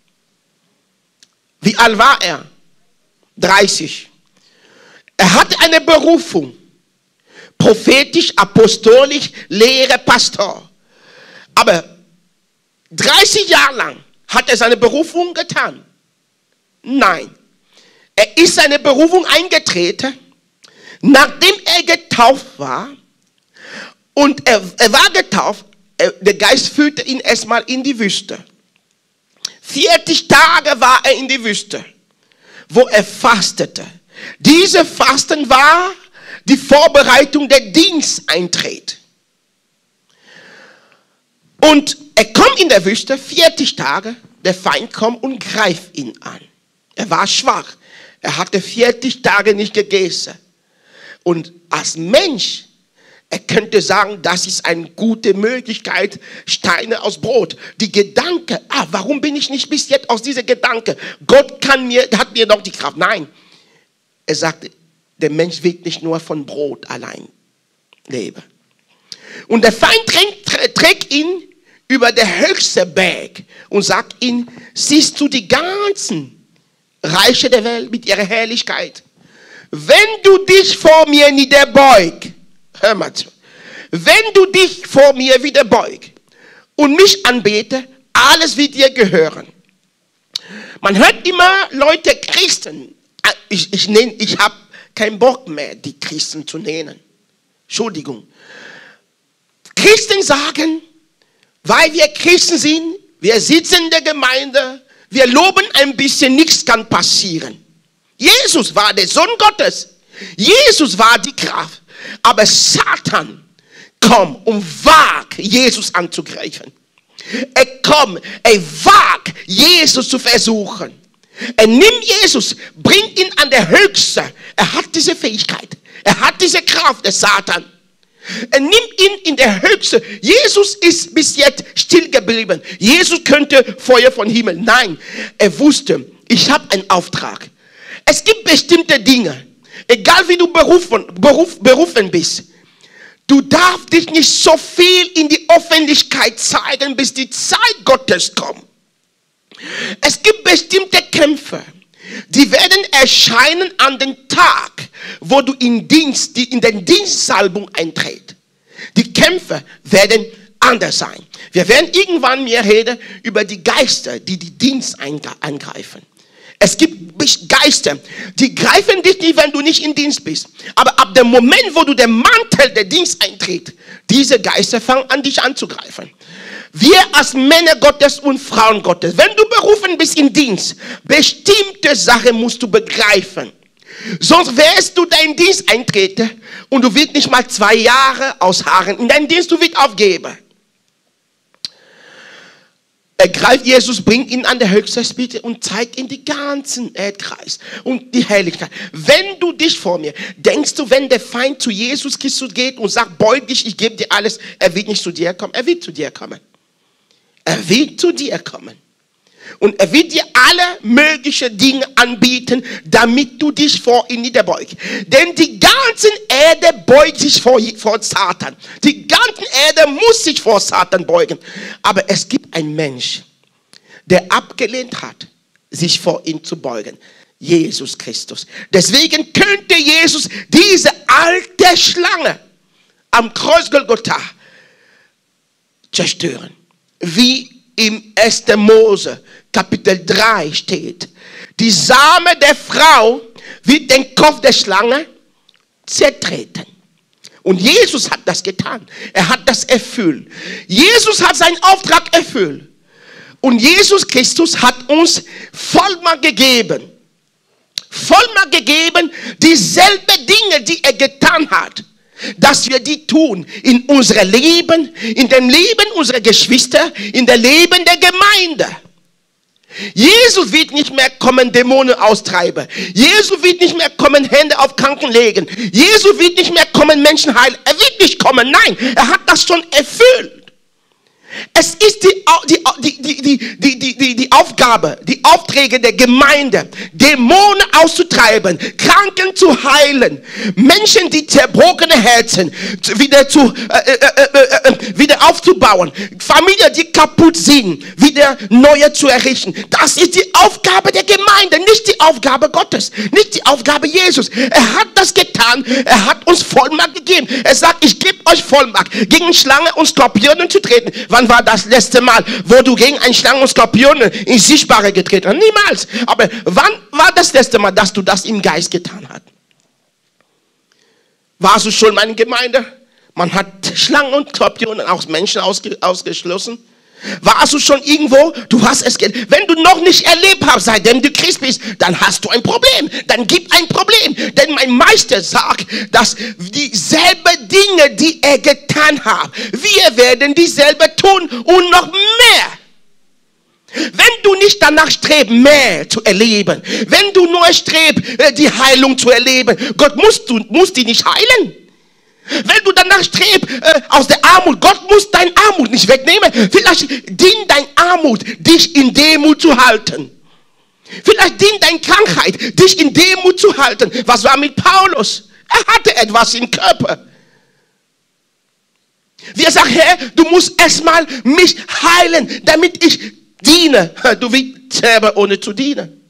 Wie alt war er? dreißig. Er hatte eine Berufung. Prophetisch, apostolisch, Lehrer, Pastor. Aber dreißig Jahre lang hat er seine Berufung getan? Nein. Er ist seine Berufung eingetreten, nachdem er getauft war. Und er, er war getauft, er, der Geist führte ihn erstmal in die Wüste. vierzig Tage war er in die Wüste, wo er fastete. Diese Fasten war die Vorbereitung der Diensteintritt. Und er kommt in der Wüste, vierzig Tage, der Feind kommt und greift ihn an. Er war schwach, er hatte vierzig Tage nicht gegessen. Und als Mensch, er könnte sagen, das ist eine gute Möglichkeit, Steine aus Brot. Die Gedanke, ah, warum bin ich nicht bis jetzt aus dieser Gedanke? Gott kann mir, hat mir doch die Kraft. Nein, er sagte, der Mensch wird nicht nur von Brot allein leben. Und der Feind trägt, trägt ihn über den höchsten Berg und sagt ihm, siehst du die ganzen Reiche der Welt mit ihrer Herrlichkeit? Wenn du dich vor mir niederbeugst, hör mal zu, wenn du dich vor mir wieder beugst und mich anbete, alles wird dir gehören. Man hört immer Leute, Christen, ich, ich, ich habe keinen Bock mehr, die Christen zu nennen. Entschuldigung. Christen sagen, weil wir Christen sind, wir sitzen in der Gemeinde, wir loben ein bisschen, nichts kann passieren. Jesus war der Sohn Gottes. Jesus war die Kraft. Aber Satan kommt und wagt, Jesus anzugreifen. Er kommt, er wagt, Jesus zu versuchen. Er nimmt Jesus, bringt ihn an der Höchste. Er hat diese Fähigkeit. Er hat diese Kraft, der Satan. Er nimmt ihn in der Höchste. Jesus ist bis jetzt still geblieben. Jesus könnte Feuer vom Himmel. Nein, er wusste, ich habe einen Auftrag. Es gibt bestimmte Dinge, egal wie du berufen, beruf, berufen bist. Du darfst dich nicht so viel in die Öffentlichkeit zeigen, bis die Zeit Gottes kommt. Es gibt bestimmte Kämpfe, die werden erscheinen an den Tag, wo du in, Dienst, die in den Dienstsalbung eintrittst. Die Kämpfe werden anders sein. Wir werden irgendwann mehr reden über die Geister, die die Dienst angreifen. Es gibt Geister, die greifen dich nicht, wenn du nicht in Dienst bist. Aber ab dem Moment, wo du den Mantel der Dienst eintrittst, diese Geister fangen an, dich anzugreifen. Wir als Männer Gottes und Frauen Gottes, wenn du berufen bist in Dienst, bestimmte Sachen musst du begreifen. Sonst wirst du deinen Dienst eintreten und du wirst nicht mal zwei Jahre ausharren in deinem Dienst, du wirst aufgeben. Er greift Jesus, bringt ihn an der höchsten Spitze und zeigt ihm den ganzen Erdkreis und die Herrlichkeit. Wenn du dich vor mir, denkst du, wenn der Feind zu Jesus Christus geht und sagt, beug dich, ich gebe dir alles, er wird nicht zu dir kommen. Er wird zu dir kommen. Er wird zu dir kommen. Und er wird dir alle möglichen Dinge anbieten, damit du dich vor ihm niederbeugst. Denn die ganze Erde beugt sich vor, vor Satan. Die ganze Erde muss sich vor Satan beugen. Aber es gibt einen Mensch, der abgelehnt hat, sich vor ihm zu beugen. Jesus Christus. Deswegen könnte Jesus diese alte Schlange am Kreuz Golgotha zerstören. Wie im ersten Mose Kapitel drei steht. Die Same der Frau wird den Kopf der Schlange zertreten. Und Jesus hat das getan. Er hat das erfüllt. Jesus hat seinen Auftrag erfüllt. Und Jesus Christus hat uns Vollmacht gegeben. Vollmacht gegeben, dieselben Dinge, die er getan hat, dass wir die tun in unserem Leben, in dem Leben unserer Geschwister, in dem Leben der Gemeinde. Jesus wird nicht mehr kommen, Dämonen austreiben. Jesus wird nicht mehr kommen, Hände auf Kranken legen. Jesus wird nicht mehr kommen, Menschen heilen. Er wird nicht kommen, nein, er hat das schon erfüllt. Es ist die, die, die, die, die, die, die, die Aufgabe, die Aufträge der Gemeinde, Dämonen auszutreiben, Kranken zu heilen, Menschen, die zerbrochene Herzen wieder, zu, äh, äh, äh, äh, wieder aufzubauen, Familien, die kaputt sind, wieder neue zu errichten. Das ist die Aufgabe der Gemeinde, nicht die Aufgabe Gottes, nicht die Aufgabe Jesus. Er hat das getan, er hat uns Vollmacht gegeben. Er sagt, ich gebe euch Vollmacht, gegen Schlangen und Skorpionen zu treten. Wann war das letzte Mal, wo du gegen einen Schlangen und Skorpione in Sichtbare getreten hast? Niemals. Aber wann war das letzte Mal, dass du das im Geist getan hast? Warst du schon in meiner Gemeinde? Man hat Schlangen und Skorpione aus Menschen ausge, ausgeschlossen. Warst du schon irgendwo? Du hast es, wenn du noch nicht erlebt hast, seitdem du Christ bist, dann hast du ein Problem. Dann gibt ein Problem. Denn mein Meister sagt, dass dieselben Dinge, die er getan hat, wir werden dieselben tun und noch mehr. Wenn du nicht danach strebst, mehr zu erleben, wenn du nur strebst, die Heilung zu erleben, Gott muss, du, muss dich nicht heilen. Wenn du danach strebst äh, aus der Armut, Gott muss deine Armut nicht wegnehmen. Vielleicht dient deine Armut, dich in Demut zu halten. Vielleicht dient deine Krankheit, dich in Demut zu halten. Was war mit Paulus? Er hatte etwas im Körper. Wir sagen, Herr, du musst erstmal mich heilen, damit ich diene. Du willst selber ohne zu dienen.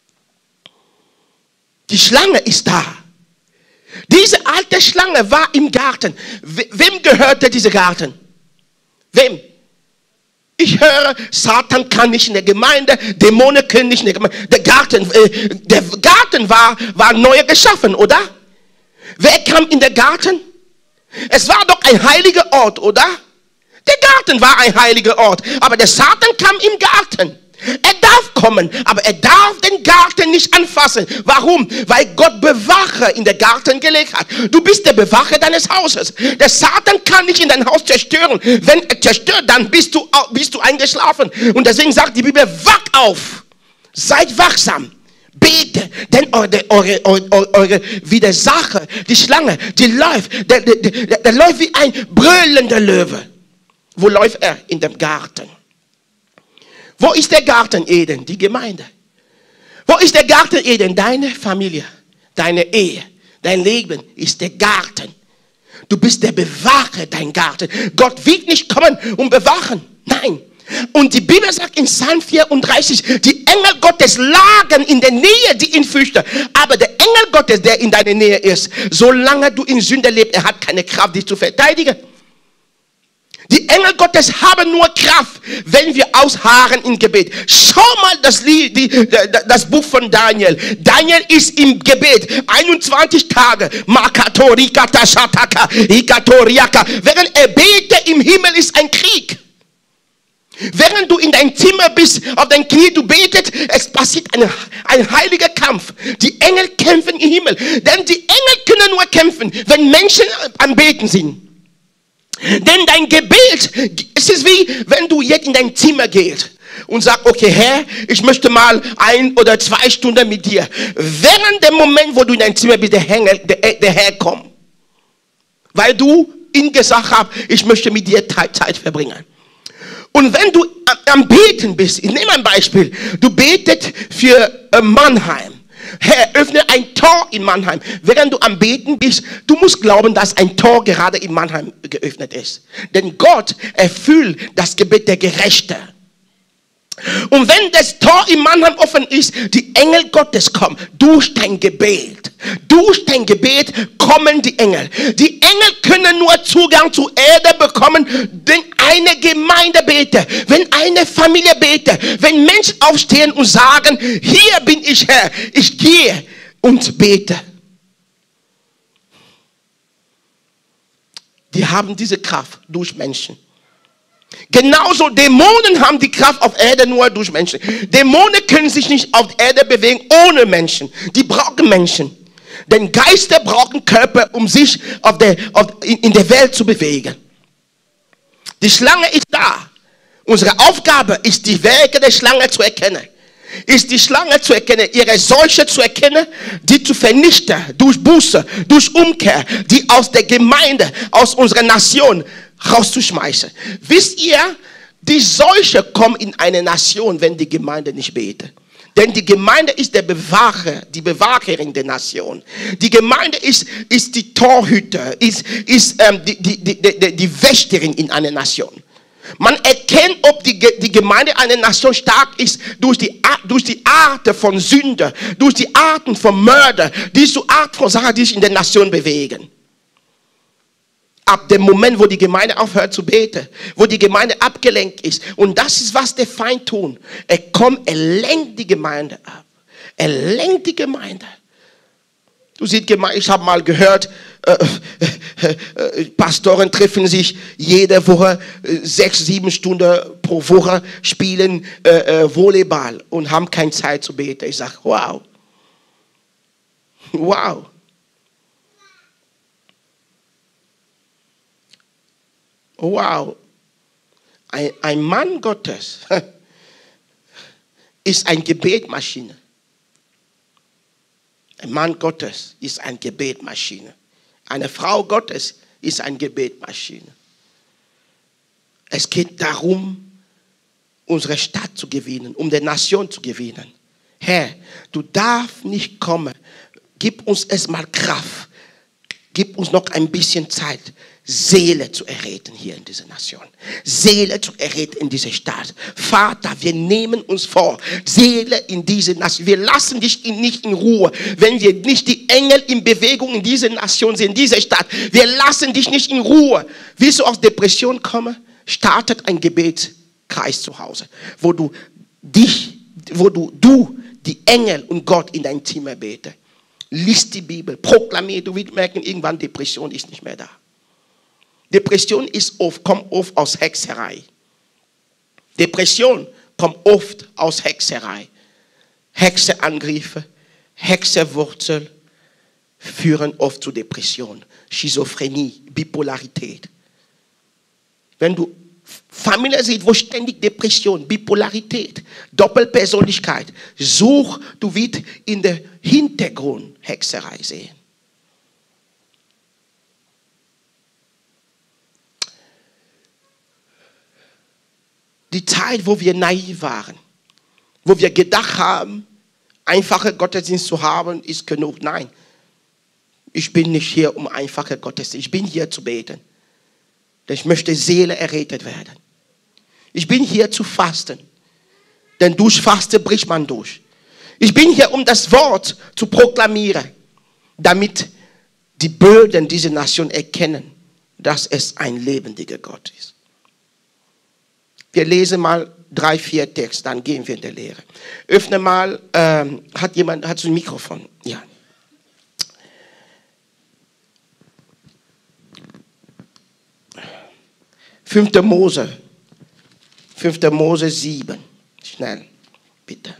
Die Schlange ist da. Diese alte Schlange war im Garten. Wem gehörte dieser Garten? Wem? Ich höre, Satan kann nicht in der Gemeinde, Dämonen können nicht in der Gemeinde. Der Garten, äh, der Garten war, war neu geschaffen, oder? Wer kam in den Garten? Es war doch ein heiliger Ort, oder? Der Garten war ein heiliger Ort, aber der Satan kam im Garten. Er darf kommen, aber er darf den Garten nicht anfassen. Warum? Weil Gott Bewacher in den Garten gelegt hat. Du bist der Bewacher deines Hauses. Der Satan kann nicht in dein Haus zerstören. Wenn er zerstört, dann bist du, bist du eingeschlafen. Und deswegen sagt die Bibel, wach auf. Seid wachsam. Bete, denn eure, eure, eure, eure Widersacher, die Schlange, die läuft, der, der, der, der läuft wie ein brüllender Löwe. Wo läuft er? In dem Garten. Wo ist der Garten Eden? Die Gemeinde. Wo ist der Garten Eden? Deine Familie, deine Ehe, dein Leben ist der Garten. Du bist der Bewacher, dein Garten. Gott wird nicht kommen und bewachen. Nein. Und die Bibel sagt in Psalm vierunddreißig, die Engel Gottes lagen in der Nähe, die ihn fürchten. Aber der Engel Gottes, der in deiner Nähe ist, solange du in Sünde lebst, er hat keine Kraft, dich zu verteidigen. Die Engel Gottes haben nur Kraft, wenn wir ausharren im Gebet. Schau mal das, Lied, die, das Buch von Daniel. Daniel ist im Gebet einundzwanzig Tage. Während er betet, im Himmel ist ein Krieg. Während du in dein Zimmer bist, auf dein Knie, du betest, es passiert ein, ein heiliger Kampf. Die Engel kämpfen im Himmel. Denn die Engel können nur kämpfen, wenn Menschen am Beten sind. Denn dein Gebet, es ist wie, wenn du jetzt in dein Zimmer gehst und sagt, okay, Herr, ich möchte mal ein oder zwei Stunden mit dir. Während dem Moment, wo du in dein Zimmer bist, der Herr, der, der Herr kommt. Weil du ihm gesagt hast, ich möchte mit dir Zeit verbringen. Und wenn du am Beten bist, ich nehme ein Beispiel, du betet für Mannheim. Herr, öffne ein Tor in Mannheim. Während du am Beten bist, du musst glauben, dass ein Tor gerade in Mannheim geöffnet ist. Denn Gott erfüllt das Gebet der Gerechten. Und wenn das Tor in Mannheim offen ist, die Engel Gottes kommen durch dein Gebet. Durch dein Gebet kommen die Engel. Die Engel können nur Zugang zur Erde bekommen, wenn eine Gemeinde betet, wenn eine Familie betet, wenn Menschen aufstehen und sagen, hier bin ich Herr, ich gehe und bete. Die haben diese Kraft durch Menschen. Genauso Dämonen haben die Kraft auf Erde nur durch Menschen. Dämonen können sich nicht auf Erde bewegen ohne Menschen. Die brauchen Menschen. Denn Geister brauchen Körper, um sich auf der, auf, in, in der Welt zu bewegen. Die Schlange ist da. Unsere Aufgabe ist, die Werke der Schlange zu erkennen. Ist die Schlange zu erkennen, ihre Seuche zu erkennen, die zu vernichten durch Buße, durch Umkehr, die aus der Gemeinde, aus unserer Nation rauszuschmeißen. Wisst ihr, die Seuche kommt in eine Nation, wenn die Gemeinde nicht betet. Denn die Gemeinde ist der Bewahrer, die Bewacherin der Nation. Die Gemeinde ist, ist die Torhüter, ist, ist ähm, die, die, die, die, die Wächterin in einer Nation. Man erkennt, ob die, die Gemeinde einer Nation stark ist, durch die, durch die Art von Sünde, durch die Arten von Mörder, diese Art von Sachen, die sich in der Nation bewegen. Ab dem Moment, wo die Gemeinde aufhört zu beten, wo die Gemeinde abgelenkt ist. Und das ist, was der Feind tut. Er kommt, er lenkt die Gemeinde ab. Er lenkt die Gemeinde. Du siehst, ich habe mal gehört, äh, äh, äh, Pastoren treffen sich jede Woche, äh, sechs, sieben Stunden pro Woche, spielen äh, äh, Volleyball und haben keine Zeit zu beten. Ich sage, wow. Wow. Wow, ein, ein Mann Gottes ist eine Gebetmaschine. Ein Mann Gottes ist eine Gebetmaschine. Eine Frau Gottes ist eine Gebetmaschine. Es geht darum, unsere Stadt zu gewinnen, um die Nation zu gewinnen. Herr, du darfst nicht kommen. Gib uns erstmal Kraft. Gib uns noch ein bisschen Zeit. Seele zu erretten hier in dieser Nation. Seele zu erretten in dieser Stadt. Vater, wir nehmen uns vor, Seele in diese Nation. Wir lassen dich nicht in Ruhe, wenn wir nicht die Engel in Bewegung in dieser Nation sehen, in dieser Stadt. Wir lassen dich nicht in Ruhe. Willst du aus Depression kommen? Startet ein Gebetskreis zu Hause, wo du dich, wo du, du die Engel und Gott in dein Zimmer betest. Lies die Bibel, proklamier, du wirst merken, irgendwann Depression ist nicht mehr da. Depression ist oft, kommt oft aus Hexerei. Depression kommt oft aus Hexerei. Hexerangriffe, Hexerwurzel führen oft zu Depression, Schizophrenie, Bipolarität. Wenn du Familie siehst, wo ständig Depression, Bipolarität, Doppelpersönlichkeit, such, du wirst in der Hintergrund Hexerei sehen. Die Zeit, wo wir naiv waren, wo wir gedacht haben, einfache Gottesdienst zu haben, ist genug. Nein, ich bin nicht hier, um einfache Gottesdienst. Ich bin hier zu beten. Denn ich möchte Seele errettet werden. Ich bin hier zu fasten. Denn durch Fasten bricht man durch. Ich bin hier, um das Wort zu proklamieren, damit die Böden dieser Nation erkennen, dass es ein lebendiger Gott ist. Wir lesen mal drei, vier Texte, dann gehen wir in der Lehre. Öffne mal, ähm, hat jemand, hat so ein Mikrofon? Ja. Fünfter Mose. Fünfter Mose sieben. Schnell, bitte.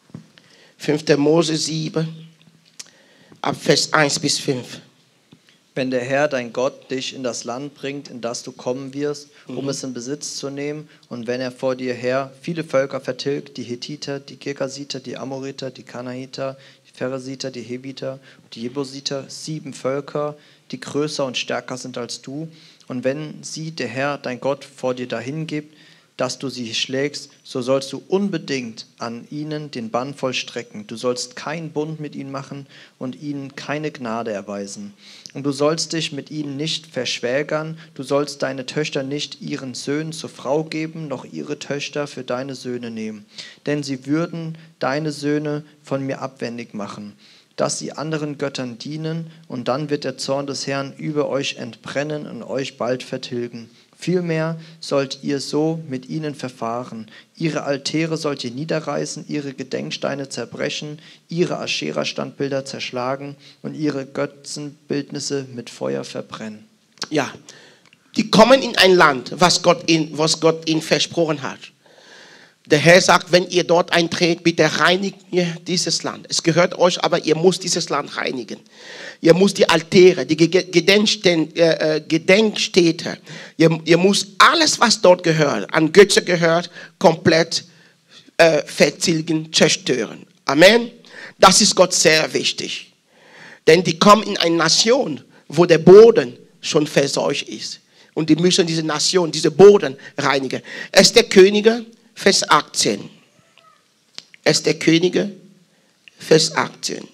Fünfter Mose sieben, ab Vers eins bis fünf. Wenn der Herr, dein Gott, dich in das Land bringt, in das du kommen wirst, um Mhm. es in Besitz zu nehmen, und wenn er vor dir her viele Völker vertilgt, die Hethiter, die Girgasiter, die Amoriter, die Kanaiter, die Pharisiter, die Heviter, die Jebusiter, sieben Völker, die größer und stärker sind als du, und wenn sie, der Herr, dein Gott, vor dir dahin gibt, dass du sie schlägst, so sollst du unbedingt an ihnen den Bann vollstrecken. Du sollst keinen Bund mit ihnen machen und ihnen keine Gnade erweisen. Und du sollst dich mit ihnen nicht verschwägern, du sollst deine Töchter nicht ihren Söhnen zur Frau geben, noch ihre Töchter für deine Söhne nehmen. Denn sie würden deine Söhne von mir abwendig machen, dass sie anderen Göttern dienen, und dann wird der Zorn des Herrn über euch entbrennen und euch bald vertilgen. Vielmehr sollt ihr so mit ihnen verfahren. Ihre Altäre sollt ihr niederreißen, ihre Gedenksteine zerbrechen, ihre Aschera-Standbilder zerschlagen und ihre Götzenbildnisse mit Feuer verbrennen. Ja, die kommen in ein Land, was Gott ihnen, was Gott ihnen versprochen hat. Der Herr sagt, wenn ihr dort eintretet, bitte reinigt ihr dieses Land. Es gehört euch, aber ihr müsst dieses Land reinigen. Ihr müsst die Altäre, die Gedenkstätte, äh, Gedenkstätte, ihr, ihr müsst alles, was dort gehört, an Götze gehört, komplett äh, vertilgen, zerstören. Amen. Das ist Gott sehr wichtig. Denn die kommen in eine Nation, wo der Boden schon verseucht ist. Und die müssen diese Nation, diese Boden reinigen. Erster Könige, Vers achtzehn. Erster Könige, Vers achtzehn.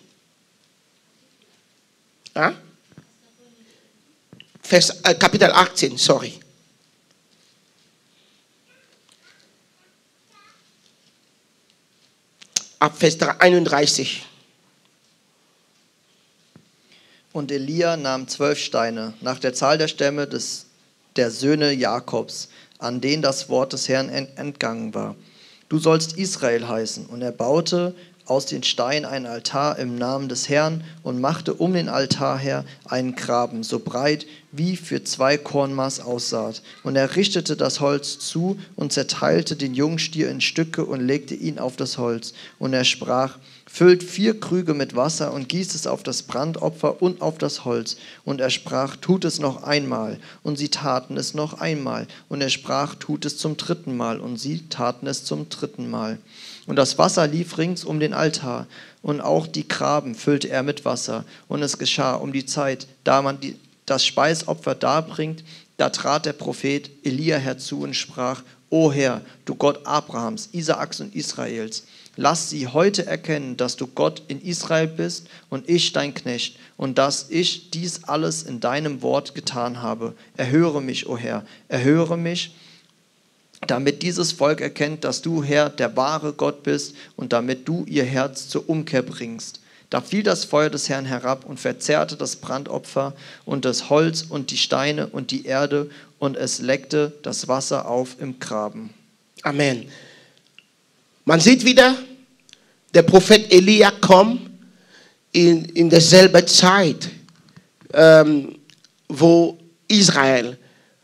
Ja? Vers, äh, Kapitel achtzehn, sorry. Ab Vers einunddreißig. Und Elia nahm zwölf Steine, nach der Zahl der Stämme des, der Söhne Jakobs, an denen das Wort des Herrn entgangen war. Du sollst Israel heißen. Und er baute aus den Steinen einen Altar im Namen des Herrn und machte um den Altar her einen Graben, so breit wie für zwei Kornmaß aussaat. Und er richtete das Holz zu und zerteilte den Jungstier in Stücke und legte ihn auf das Holz. Und er sprach: Füllt vier Krüge mit Wasser und gießt es auf das Brandopfer und auf das Holz. Und er sprach: Tut es noch einmal. Und sie taten es noch einmal. Und er sprach: Tut es zum dritten Mal. Und sie taten es zum dritten Mal. Und das Wasser lief rings um den Altar. Und auch die Graben füllte er mit Wasser. Und es geschah um die Zeit, da man die, das Speisopfer darbringt, da trat der Prophet Elia herzu und sprach: O Herr, du Gott Abrahams, Isaaks und Israels, lass sie heute erkennen, dass du Gott in Israel bist und ich dein Knecht, und dass ich dies alles in deinem Wort getan habe. Erhöre mich, o Herr, erhöre mich, damit dieses Volk erkennt, dass du, Herr, der wahre Gott bist, und damit du ihr Herz zur Umkehr bringst. Da fiel das Feuer des Herrn herab und verzehrte das Brandopfer und das Holz und die Steine und die Erde, und es leckte das Wasser auf im Graben. Amen. Man sieht wieder, der Prophet Elia kommt in, in derselben Zeit, ähm, wo Israel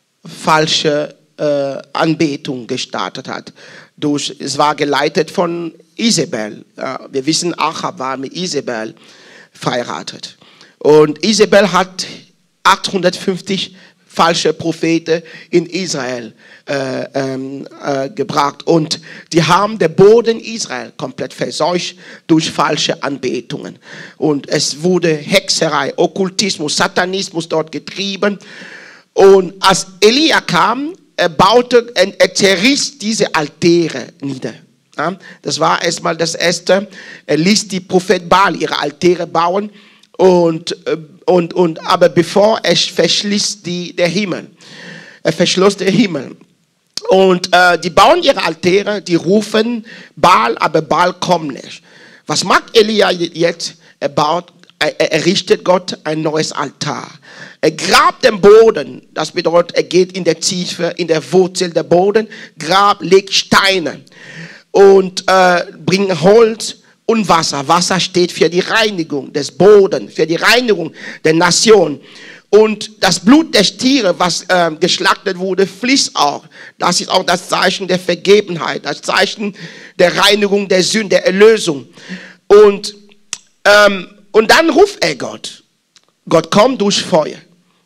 falsche äh, Anbetung gestartet hat. Durch, es war geleitet von Isabel. Ja, wir wissen, Achab war mit Isabel verheiratet. Und Isabel hat achthundertfünfzig falsche Propheten in Israel äh, ähm, äh, gebracht. Und die haben den Boden Israel komplett verseucht durch falsche Anbetungen. Und es wurde Hexerei, Okkultismus, Satanismus dort getrieben. Und als Elia kam, er baute, er zerriss diese Altäre nieder. Ja, das war erstmal das Erste. Er ließ die Prophet Baal ihre Altäre bauen. Und, und, und, aber bevor er verschließt die, der Himmel. Er verschloss den Himmel. Und äh, die bauen ihre Altäre, die rufen Baal, aber Baal kommt nicht. Was macht Elia jetzt? Er baut, er errichtet Gott ein neues Altar. Er grabt den Boden, das bedeutet, er geht in der Tiefe, in der Wurzel der Boden, grabt, legt Steine und äh, bringt Holz und Wasser. Wasser steht für die Reinigung des Bodens, für die Reinigung der Nation. Und das Blut der Tiere, was äh, geschlachtet wurde, fließt auch. Das ist auch das Zeichen der Vergebenheit, das Zeichen der Reinigung der Sünde, der Erlösung. Und, ähm, und dann ruft er Gott. Gott kommt durch Feuer.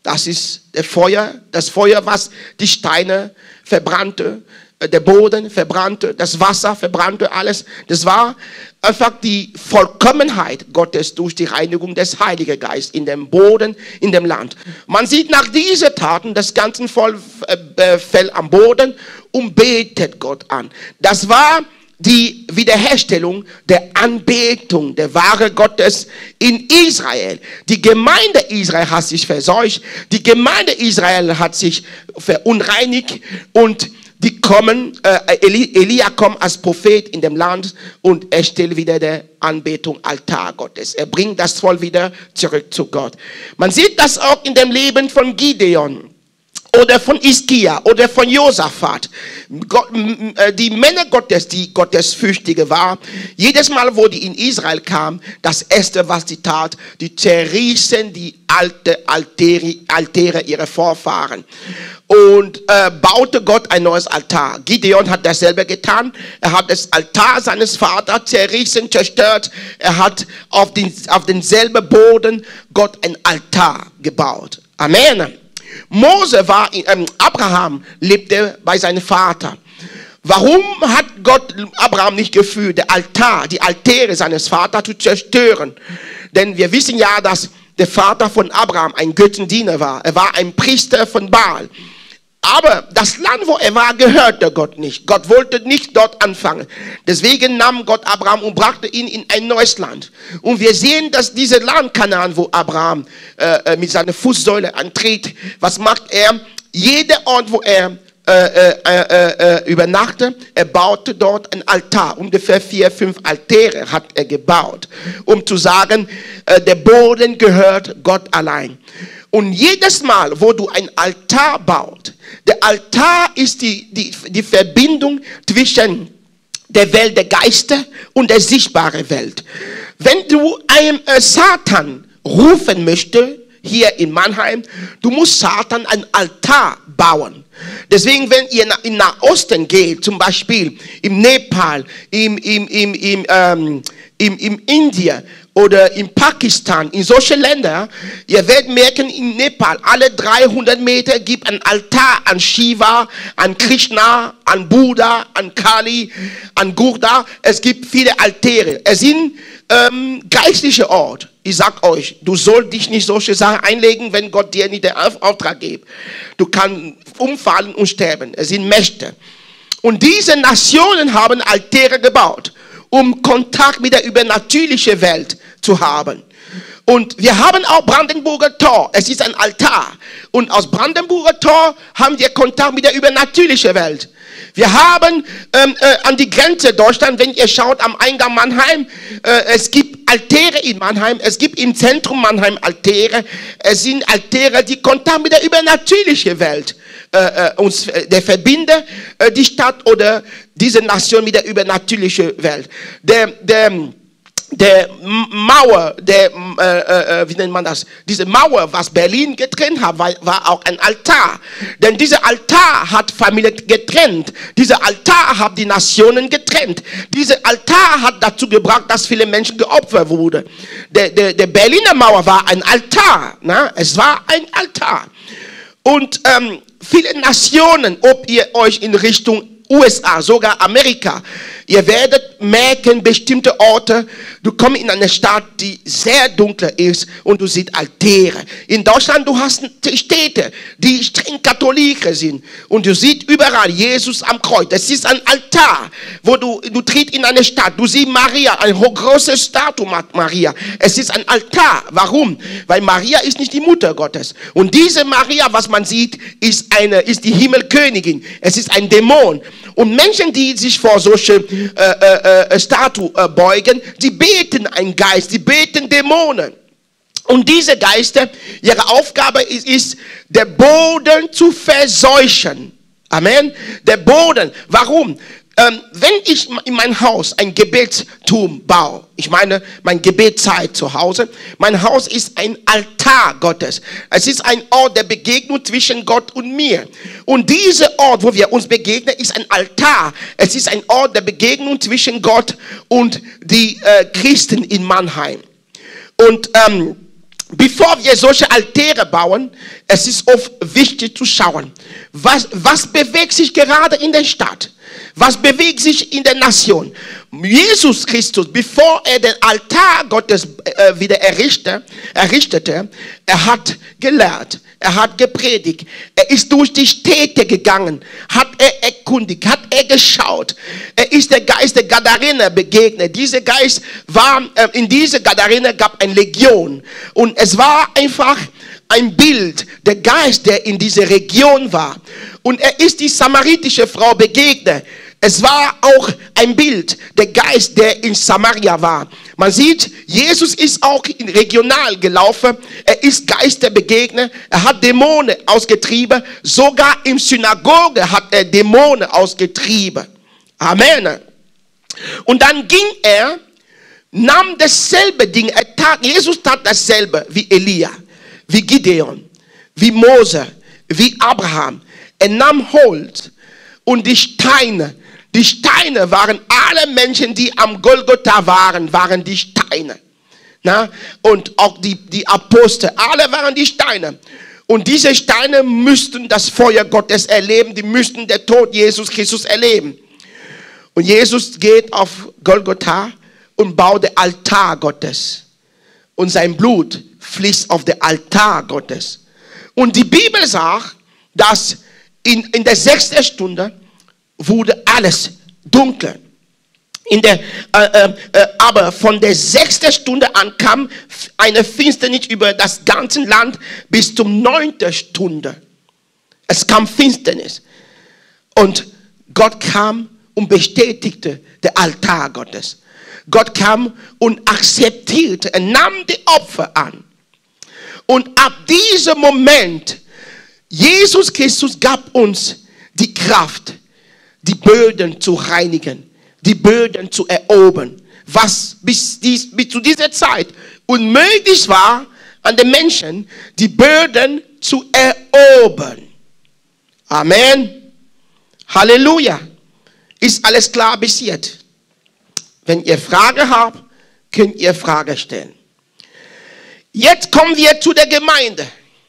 Das ist das Feuer, das Feuer, was die Steine verbrannte, der Boden verbrannte, das Wasser verbrannte, alles. Das war einfach die Vollkommenheit Gottes durch die Reinigung des Heiligen Geistes in dem Boden, in dem Land. Man sieht nach diesen Taten, das ganze Volk äh, fällt am Boden und betet Gott an. Das war die Wiederherstellung der Anbetung, der Ware Gottes in Israel. Die Gemeinde Israel hat sich verseucht, die Gemeinde Israel hat sich verunreinigt und die kommen, äh, Eli, Elia kommt als Prophet in dem Land und er stellt wieder der Anbetung Altar Gottes. Er bringt das Volk wieder zurück zu Gott. Man sieht das auch in dem Leben von Gideon oder von Iskia oder von Josaphat. Gott, die Männer Gottes, die Gottesfürchtige war, jedes Mal, wo die in Israel kamen, das erste, was sie tat, die zerrissen die alte Altäre, Altäre ihrer Vorfahren und äh, baute Gott ein neues Altar. Gideon hat dasselbe getan. Er hat das Altar seines Vaters zerrissen, zerstört. Er hat auf, den, auf denselben Boden Gott ein Altar gebaut. Amen. Mose war, ähm, Abraham lebte bei seinem Vater. Warum hat Gott Abraham nicht gefühlt, der Altar, die Altäre seines Vaters zu zerstören? Denn wir wissen ja, dass der Vater von Abraham ein Götzendiener war. Er war ein Priester von Baal. Aber das Land, wo er war, gehörte Gott nicht. Gott wollte nicht dort anfangen. Deswegen nahm Gott Abraham und brachte ihn in ein neues Land. Und wir sehen, dass dieses Land Kanaan, wo Abraham äh, mit seiner Fußsäule antritt, was macht er? Jeder Ort, wo er äh, äh, äh, übernachte, er baute dort ein Altar. Ungefähr vier, fünf Altäre hat er gebaut, um zu sagen, äh, der Boden gehört Gott allein. Und jedes Mal, wo du ein Altar baust, der Altar ist die, die, die Verbindung zwischen der Welt der Geister und der sichtbaren Welt. Wenn du einen äh, Satan rufen möchtest, hier in Mannheim, du musst Satan ein Altar bauen. Deswegen, wenn ihr in Nahosten geht, zum Beispiel im Nepal, im, im, im, im, ähm, im, im Indien oder in Pakistan, in solchen Ländern, ihr werdet merken, in Nepal, alle dreihundert Meter gibt ein Altar an Shiva, an Krishna, an Buddha, an Kali, an Gurda. Es gibt viele Altäre. Es sind ähm, geistliche Orte. Ich sag euch, du sollst dich nicht solche Sachen einlegen, wenn Gott dir nicht den Auftrag gibt. Du kannst umfallen und sterben. Es sind Mächte. Und diese Nationen haben Altäre gebaut, um Kontakt mit der übernatürlichen Welt zu haben. Und wir haben auch Brandenburger Tor. Es ist ein Altar. Und aus Brandenburger Tor haben wir Kontakt mit der übernatürlichen Welt. Wir haben ähm, äh, an die Grenze Deutschland, wenn ihr schaut am Eingang Mannheim, äh, es gibt Altäre in Mannheim, es gibt im Zentrum Mannheim Altäre. Es sind Altäre, die Kontakt mit der übernatürlichen Welt äh, äh, uns äh, der verbindet, äh, die Stadt oder diese Nation mit der übernatürlichen Welt. Der, der, der Mauer, der, äh, äh, wie nennt man das? Diese Mauer, was Berlin getrennt hat, war, war auch ein Altar. Denn dieser Altar hat Familie getrennt. Dieser Altar hat die Nationen getrennt. Dieser Altar hat dazu gebracht, dass viele Menschen geopfert wurden. Der, der, der Berliner Mauer war ein Altar. Ne? Es war ein Altar. Und ähm, viele Nationen, ob ihr euch in Richtung U S A, sogar Amerika, ihr werdet merken, bestimmte Orte, du kommst in eine Stadt, die sehr dunkel ist und du siehst Altäre. In Deutschland, du hast Städte, die streng Katholiken sind und du siehst überall Jesus am Kreuz. Das ist ein Altar, wo du, du trittst in eine Stadt, du siehst Maria, eine große Statue Maria. Es ist ein Altar. Warum? Weil Maria ist nicht die Mutter Gottes. Und diese Maria, was man sieht, ist, eine, ist die Himmelkönigin. Es ist ein Dämon. Und Menschen, die sich vor solche äh, äh, Statuen äh, beugen, die beten einen Geist, die beten Dämonen. Und diese Geister, ihre Aufgabe ist, ist, der Boden zu verseuchen. Amen. Der Boden. Warum? Ähm, wenn ich in mein Haus ein Gebetsturm baue, ich meine mein Gebetszeit zu Hause, mein Haus ist ein Altar Gottes. Es ist ein Ort der Begegnung zwischen Gott und mir. Und dieser Ort, wo wir uns begegnen, ist ein Altar. Es ist ein Ort der Begegnung zwischen Gott und die äh, Christen in Mannheim. Und ähm, bevor wir solche Altäre bauen, es ist oft wichtig zu schauen, was, was bewegt sich gerade in der Stadt? Was bewegt sich in der Nation? Jesus Christus, bevor er den Altar Gottes äh, wieder errichtete, errichtete, er hat gelehrt, er hat gepredigt, er ist durch die Städte gegangen, hat er erkundigt, hat er geschaut. Er ist der Geist der Gadarener begegnet. Dieser Geist war, äh, in dieser Gadarener gab eine Legion. Und es war einfach ein Bild, der Geist, der in dieser Region war. Und er ist die samaritische Frau begegnet. Es war auch ein Bild, der Geist, der in Samaria war. Man sieht, Jesus ist auch regional gelaufen. Er ist Geister begegnet. Er hat Dämonen ausgetrieben. Sogar im Synagoge hat er Dämonen ausgetrieben. Amen. Und dann ging er, nahm dasselbe Ding. Er tat, Jesus tat dasselbe wie Elia, wie Gideon, wie Mose, wie Abraham. Er nahm Holz und die Steine. Die Steine waren alle Menschen, die am Golgotha waren, waren die Steine. Na? Und auch die, die Apostel, alle waren die Steine. Und diese Steine müssten das Feuer Gottes erleben, die müssten den Tod Jesus Christus erleben. Und Jesus geht auf Golgotha und baut den Altar Gottes. Und sein Blut fließt auf den Altar Gottes. Und die Bibel sagt, dass in, in der sechsten Stunde wurde alles dunkel. In der, äh, äh, aber von der sechsten Stunde an kam eine Finsternis über das ganze Land bis zum neunten Stunde. Es kam Finsternis. Und Gott kam und bestätigte den Altar Gottes. Gott kam und akzeptierte, er nahm die Opfer an. Und ab diesem Moment, Jesus Christus gab uns die Kraft, die Böden zu reinigen, die Böden zu erobern, was bis, dies, bis zu dieser Zeit unmöglich war, an den Menschen die Böden zu erobern. Amen. Halleluja. Ist alles klar bis jetzt? Wenn ihr Fragen habt, könnt ihr Fragen stellen. Jetzt kommen wir zu der Gemeinde.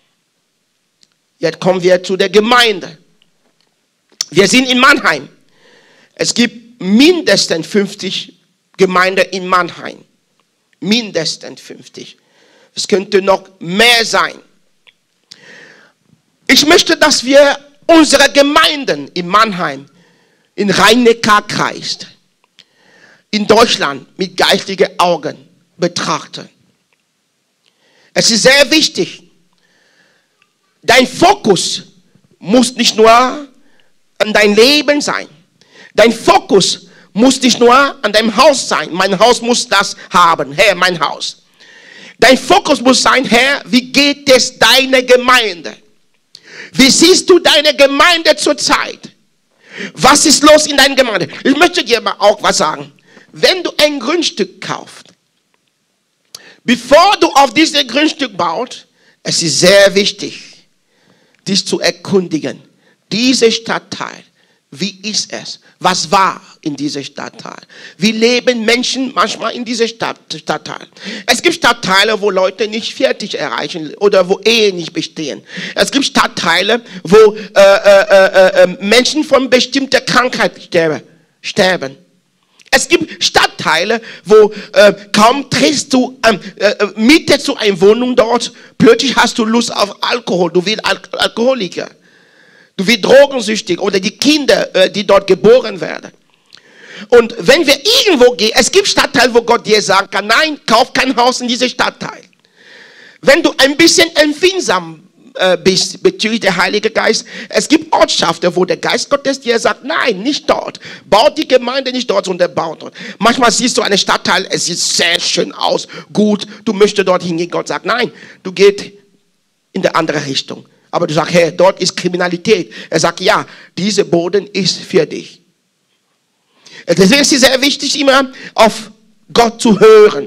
Jetzt kommen wir zu der Gemeinde. Wir sind in Mannheim. Es gibt mindestens fünfzig Gemeinden in Mannheim. Mindestens fünfzig. Es könnte noch mehr sein. Ich möchte, dass wir unsere Gemeinden in Mannheim, in Rhein-Neckar-Kreis, in Deutschland mit geistlichen Augen betrachten. Es ist sehr wichtig. Dein Fokus muss nicht nur an dein Leben sein. Dein Fokus muss nicht nur an deinem Haus sein. Mein Haus muss das haben. Herr, mein Haus. Dein Fokus muss sein, Herr, wie geht es deiner Gemeinde? Wie siehst du deine Gemeinde zurzeit? Was ist los in deiner Gemeinde? Ich möchte dir mal auch was sagen. Wenn du ein Grundstück kaufst, bevor du auf dieses Grundstück baust, es ist sehr wichtig, dich zu erkundigen. Dieser Stadtteil, wie ist es? Was war in diesem Stadtteil? Wie leben Menschen manchmal in diesem Stadt, Stadtteil? Es gibt Stadtteile, wo Leute nicht fertig erreichen oder wo Ehen nicht bestehen. Es gibt Stadtteile, wo äh, äh, äh, Menschen von bestimmter Krankheit sterben. Es gibt Stadtteile, wo äh, kaum trittst du ähm, äh, Miete zu einer Wohnung dort, plötzlich hast du Lust auf Alkohol, du wirst Al Alkoholiker. Du wirst drogensüchtig oder die Kinder, äh, die dort geboren werden. Und wenn wir irgendwo gehen, es gibt Stadtteile, wo Gott dir sagen kann, nein, kauf kein Haus in diesem Stadtteil. Wenn du ein bisschen empfindsam äh, bist bezüglich der Heilige Geist, es gibt Ortschaften, wo der Geist Gottes dir sagt, nein, nicht dort. Baut die Gemeinde nicht dort, sondern baut dort. Manchmal siehst du einen Stadtteil, es sieht sehr schön aus, gut, du möchtest dort hingehen. Gott sagt, nein, du gehst in die andere Richtung. Aber du sagst, hey, dort ist Kriminalität. Er sagt, ja, dieser Boden ist für dich. Deswegen ist es sehr wichtig, immer auf Gott zu hören.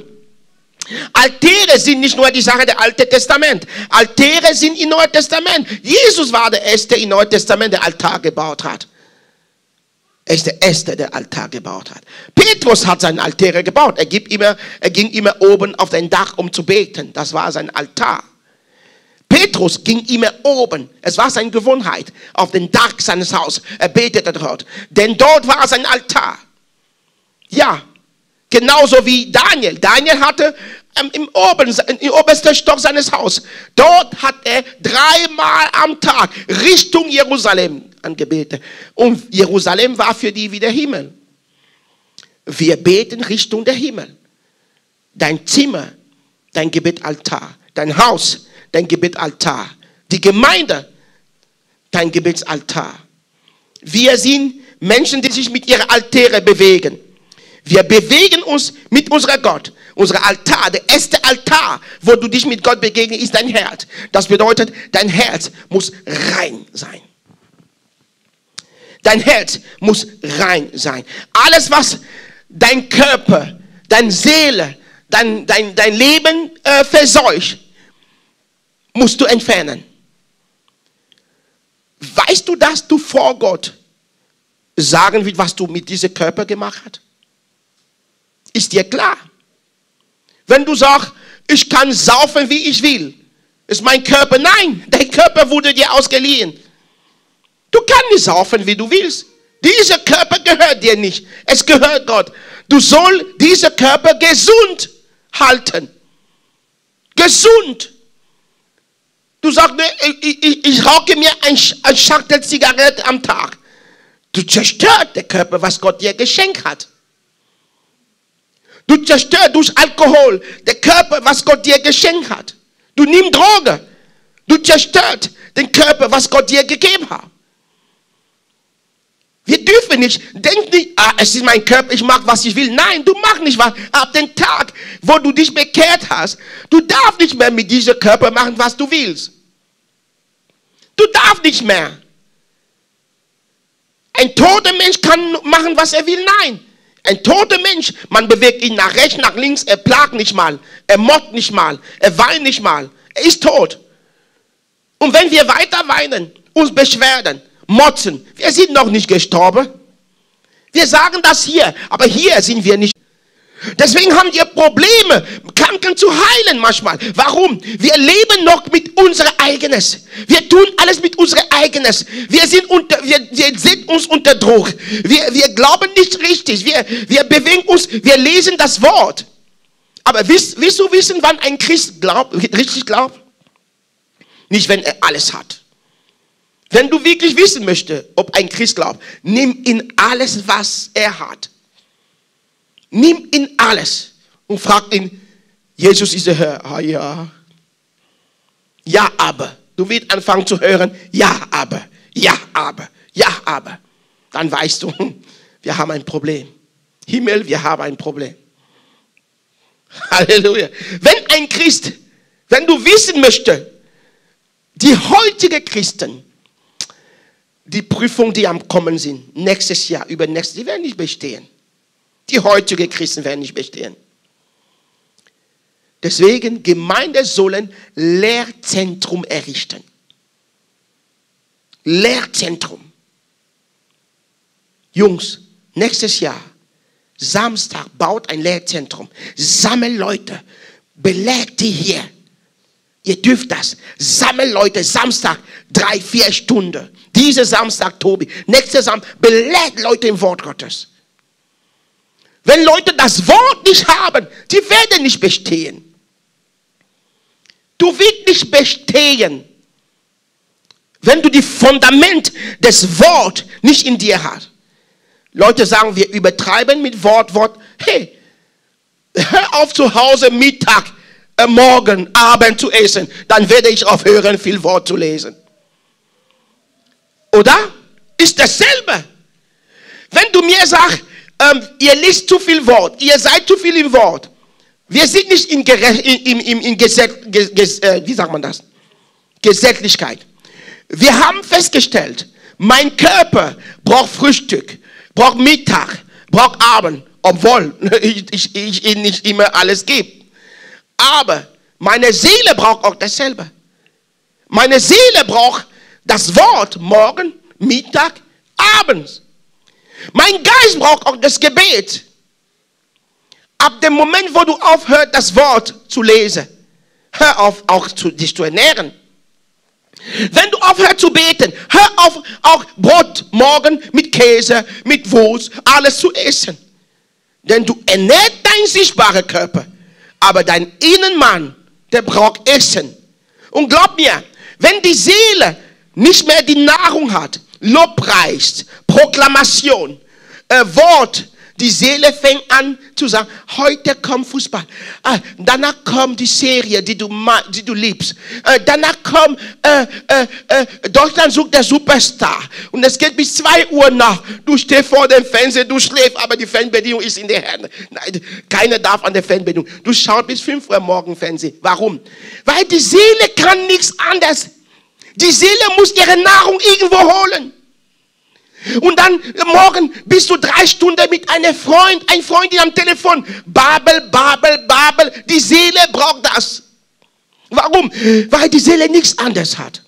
Altäre sind nicht nur die Sache des Alten Testaments. Altäre sind im Neuen Testament. Jesus war der Erste im Neuen Testament, der Altar gebaut hat. Er ist der Erste, der Altar gebaut hat. Petrus hat seinen Altäre gebaut. Er, gibt immer, er ging immer oben auf den Dach, um zu beten. Das war sein Altar. Petrus ging immer oben. Es war seine Gewohnheit. Auf den Dach seines Hauses. Er betete dort. Denn dort war sein Altar. Ja, genauso wie Daniel. Daniel hatte ähm, im, oben, im obersten Stock seines Hauses. Dort hat er dreimal am Tag Richtung Jerusalem angebetet. Und Jerusalem war für die wie der Himmel. Wir beten Richtung der Himmel. Dein Zimmer, dein Gebetsaltar. Dein Haus, dein Gebetsaltar. Die Gemeinde, dein Gebetsaltar. Wir sind Menschen, die sich mit ihren Altären bewegen. Wir bewegen uns mit unserem Gott. Unser Altar, der erste Altar, wo du dich mit Gott begegnest, ist dein Herz. Das bedeutet, dein Herz muss rein sein. Dein Herz muss rein sein. Alles, was dein Körper, deine Seele, dein, dein, dein Leben äh, verseucht, musst du entfernen. Weißt du, dass du vor Gott sagen willst, was du mit diesem Körper gemacht hast? Ist dir klar? Wenn du sagst, ich kann saufen, wie ich will, ist mein Körper. Nein, dein Körper wurde dir ausgeliehen. Du kannst nicht saufen, wie du willst. Dieser Körper gehört dir nicht. Es gehört Gott. Du sollst diesen Körper gesund halten. Gesund. Du sagst, ich, ich, ich rauche mir ein, ein Schachtel Zigarette am Tag. Du zerstörst den Körper, was Gott dir geschenkt hat. Du zerstörst durch Alkohol den Körper, was Gott dir geschenkt hat. Du nimmst Droge. Du zerstörst den Körper, was Gott dir gegeben hat. Wir dürfen nicht, denk nicht, ah, es ist mein Körper, ich mache, was ich will. Nein, du machst nicht was. Ab dem Tag, wo du dich bekehrt hast, du darfst nicht mehr mit diesem Körper machen, was du willst. Du darfst nicht mehr. Ein toter Mensch kann machen, was er will. Nein. Ein toter Mensch, man bewegt ihn nach rechts, nach links, er plagt nicht mal, er motzt nicht mal, er weint nicht mal. Er ist tot. Und wenn wir weiter weinen, uns beschweren, motzen, wir sind noch nicht gestorben. Wir sagen das hier, aber hier sind wir nicht. Deswegen haben wir Probleme, Kranken zu heilen manchmal. Warum? Wir leben noch mit unserem Eigenes. Wir tun alles mit unserem Eigenes. Wir sind, unter, wir, wir sind uns unter Druck. Wir, wir glauben nicht richtig. Wir, wir bewegen uns, wir lesen das Wort. Aber willst, willst du wissen, wann ein Christ glaubt, richtig glaubt? Nicht, wenn er alles hat. Wenn du wirklich wissen möchtest, ob ein Christ glaubt, nimm ihn alles, was er hat. Nimm ihn alles und frag ihn, Jesus ist der Herr. Ah ja. Ja, aber. Du wirst anfangen zu hören, ja, aber, ja, aber, ja, aber. Dann weißt du, wir haben ein Problem. Himmel, wir haben ein Problem. Halleluja. Wenn ein Christ, wenn du wissen möchtest, die heutigen Christen, die Prüfungen, die am Kommen sind, nächstes Jahr, übernächstes, die werden nicht bestehen. Die heutigen Christen werden nicht bestehen. Deswegen, Gemeinden sollen Lehrzentrum errichten. Lehrzentrum. Jungs, nächstes Jahr, Samstag, baut ein Lehrzentrum. Sammelt Leute, belegt die hier. Ihr dürft das. Sammelt Leute, Samstag, drei, vier Stunden. Diese Samstag, Tobi. Nächster Samstag, belegt Leute im Wort Gottes. Wenn Leute das Wort nicht haben, die werden nicht bestehen. Du wirst nicht bestehen, wenn du die Fundament des Wortes nicht in dir hast. Leute sagen, wir übertreiben mit Wort, Wort. Hey, hör auf zu Hause Mittag, äh, morgen, Abend zu essen. Dann werde ich aufhören, viel Wort zu lesen. Oder? Ist dasselbe. Wenn du mir sagst, ähm, ihr liest zu viel Wort, ihr seid zu viel im Wort. Wir sind nicht in, in, in, in Gesetz, Ges, äh, wie sagt man das? Gesetzlichkeit. Wir haben festgestellt, mein Körper braucht Frühstück, braucht Mittag, braucht Abend, obwohl ich, ich, ich ihnen nicht immer alles gebe. Aber meine Seele braucht auch dasselbe. Meine Seele braucht das Wort morgen, Mittag, abends. Mein Geist braucht auch das Gebet. Ab dem Moment, wo du aufhörst, das Wort zu lesen, hör auf, auch zu, dich zu ernähren. Wenn du aufhörst zu beten, hör auf, auch Brot morgen mit Käse, mit Wurst, alles zu essen. Denn du ernährst deinen sichtbaren Körper. Aber dein Innenmann, der braucht Essen. Und glaub mir, wenn die Seele nicht mehr die Nahrung hat, Lobpreis, Proklamation, äh, Wort, die Seele fängt an zu sagen, heute kommt Fußball. Äh, danach kommt die Serie, die du, die du liebst. Äh, danach kommt äh, äh, äh, Deutschland sucht der Superstar. Und es geht bis zwei Uhr nach. Du stehst vor dem Fernseher, du schläfst, aber die Fernbedienung ist in der Hand. Nein, keiner darf an der Fernbedienung. Du schaust bis fünf Uhr morgen Fernsehen. Warum? Weil die Seele kann nichts anderes. Die Seele muss ihre Nahrung irgendwo holen. Und dann morgen bist du drei Stunden mit einem Freund, ein Freundin am Telefon. Babel, Babel, Babel. Die Seele braucht das. Warum? Weil die Seele nichts anderes hat.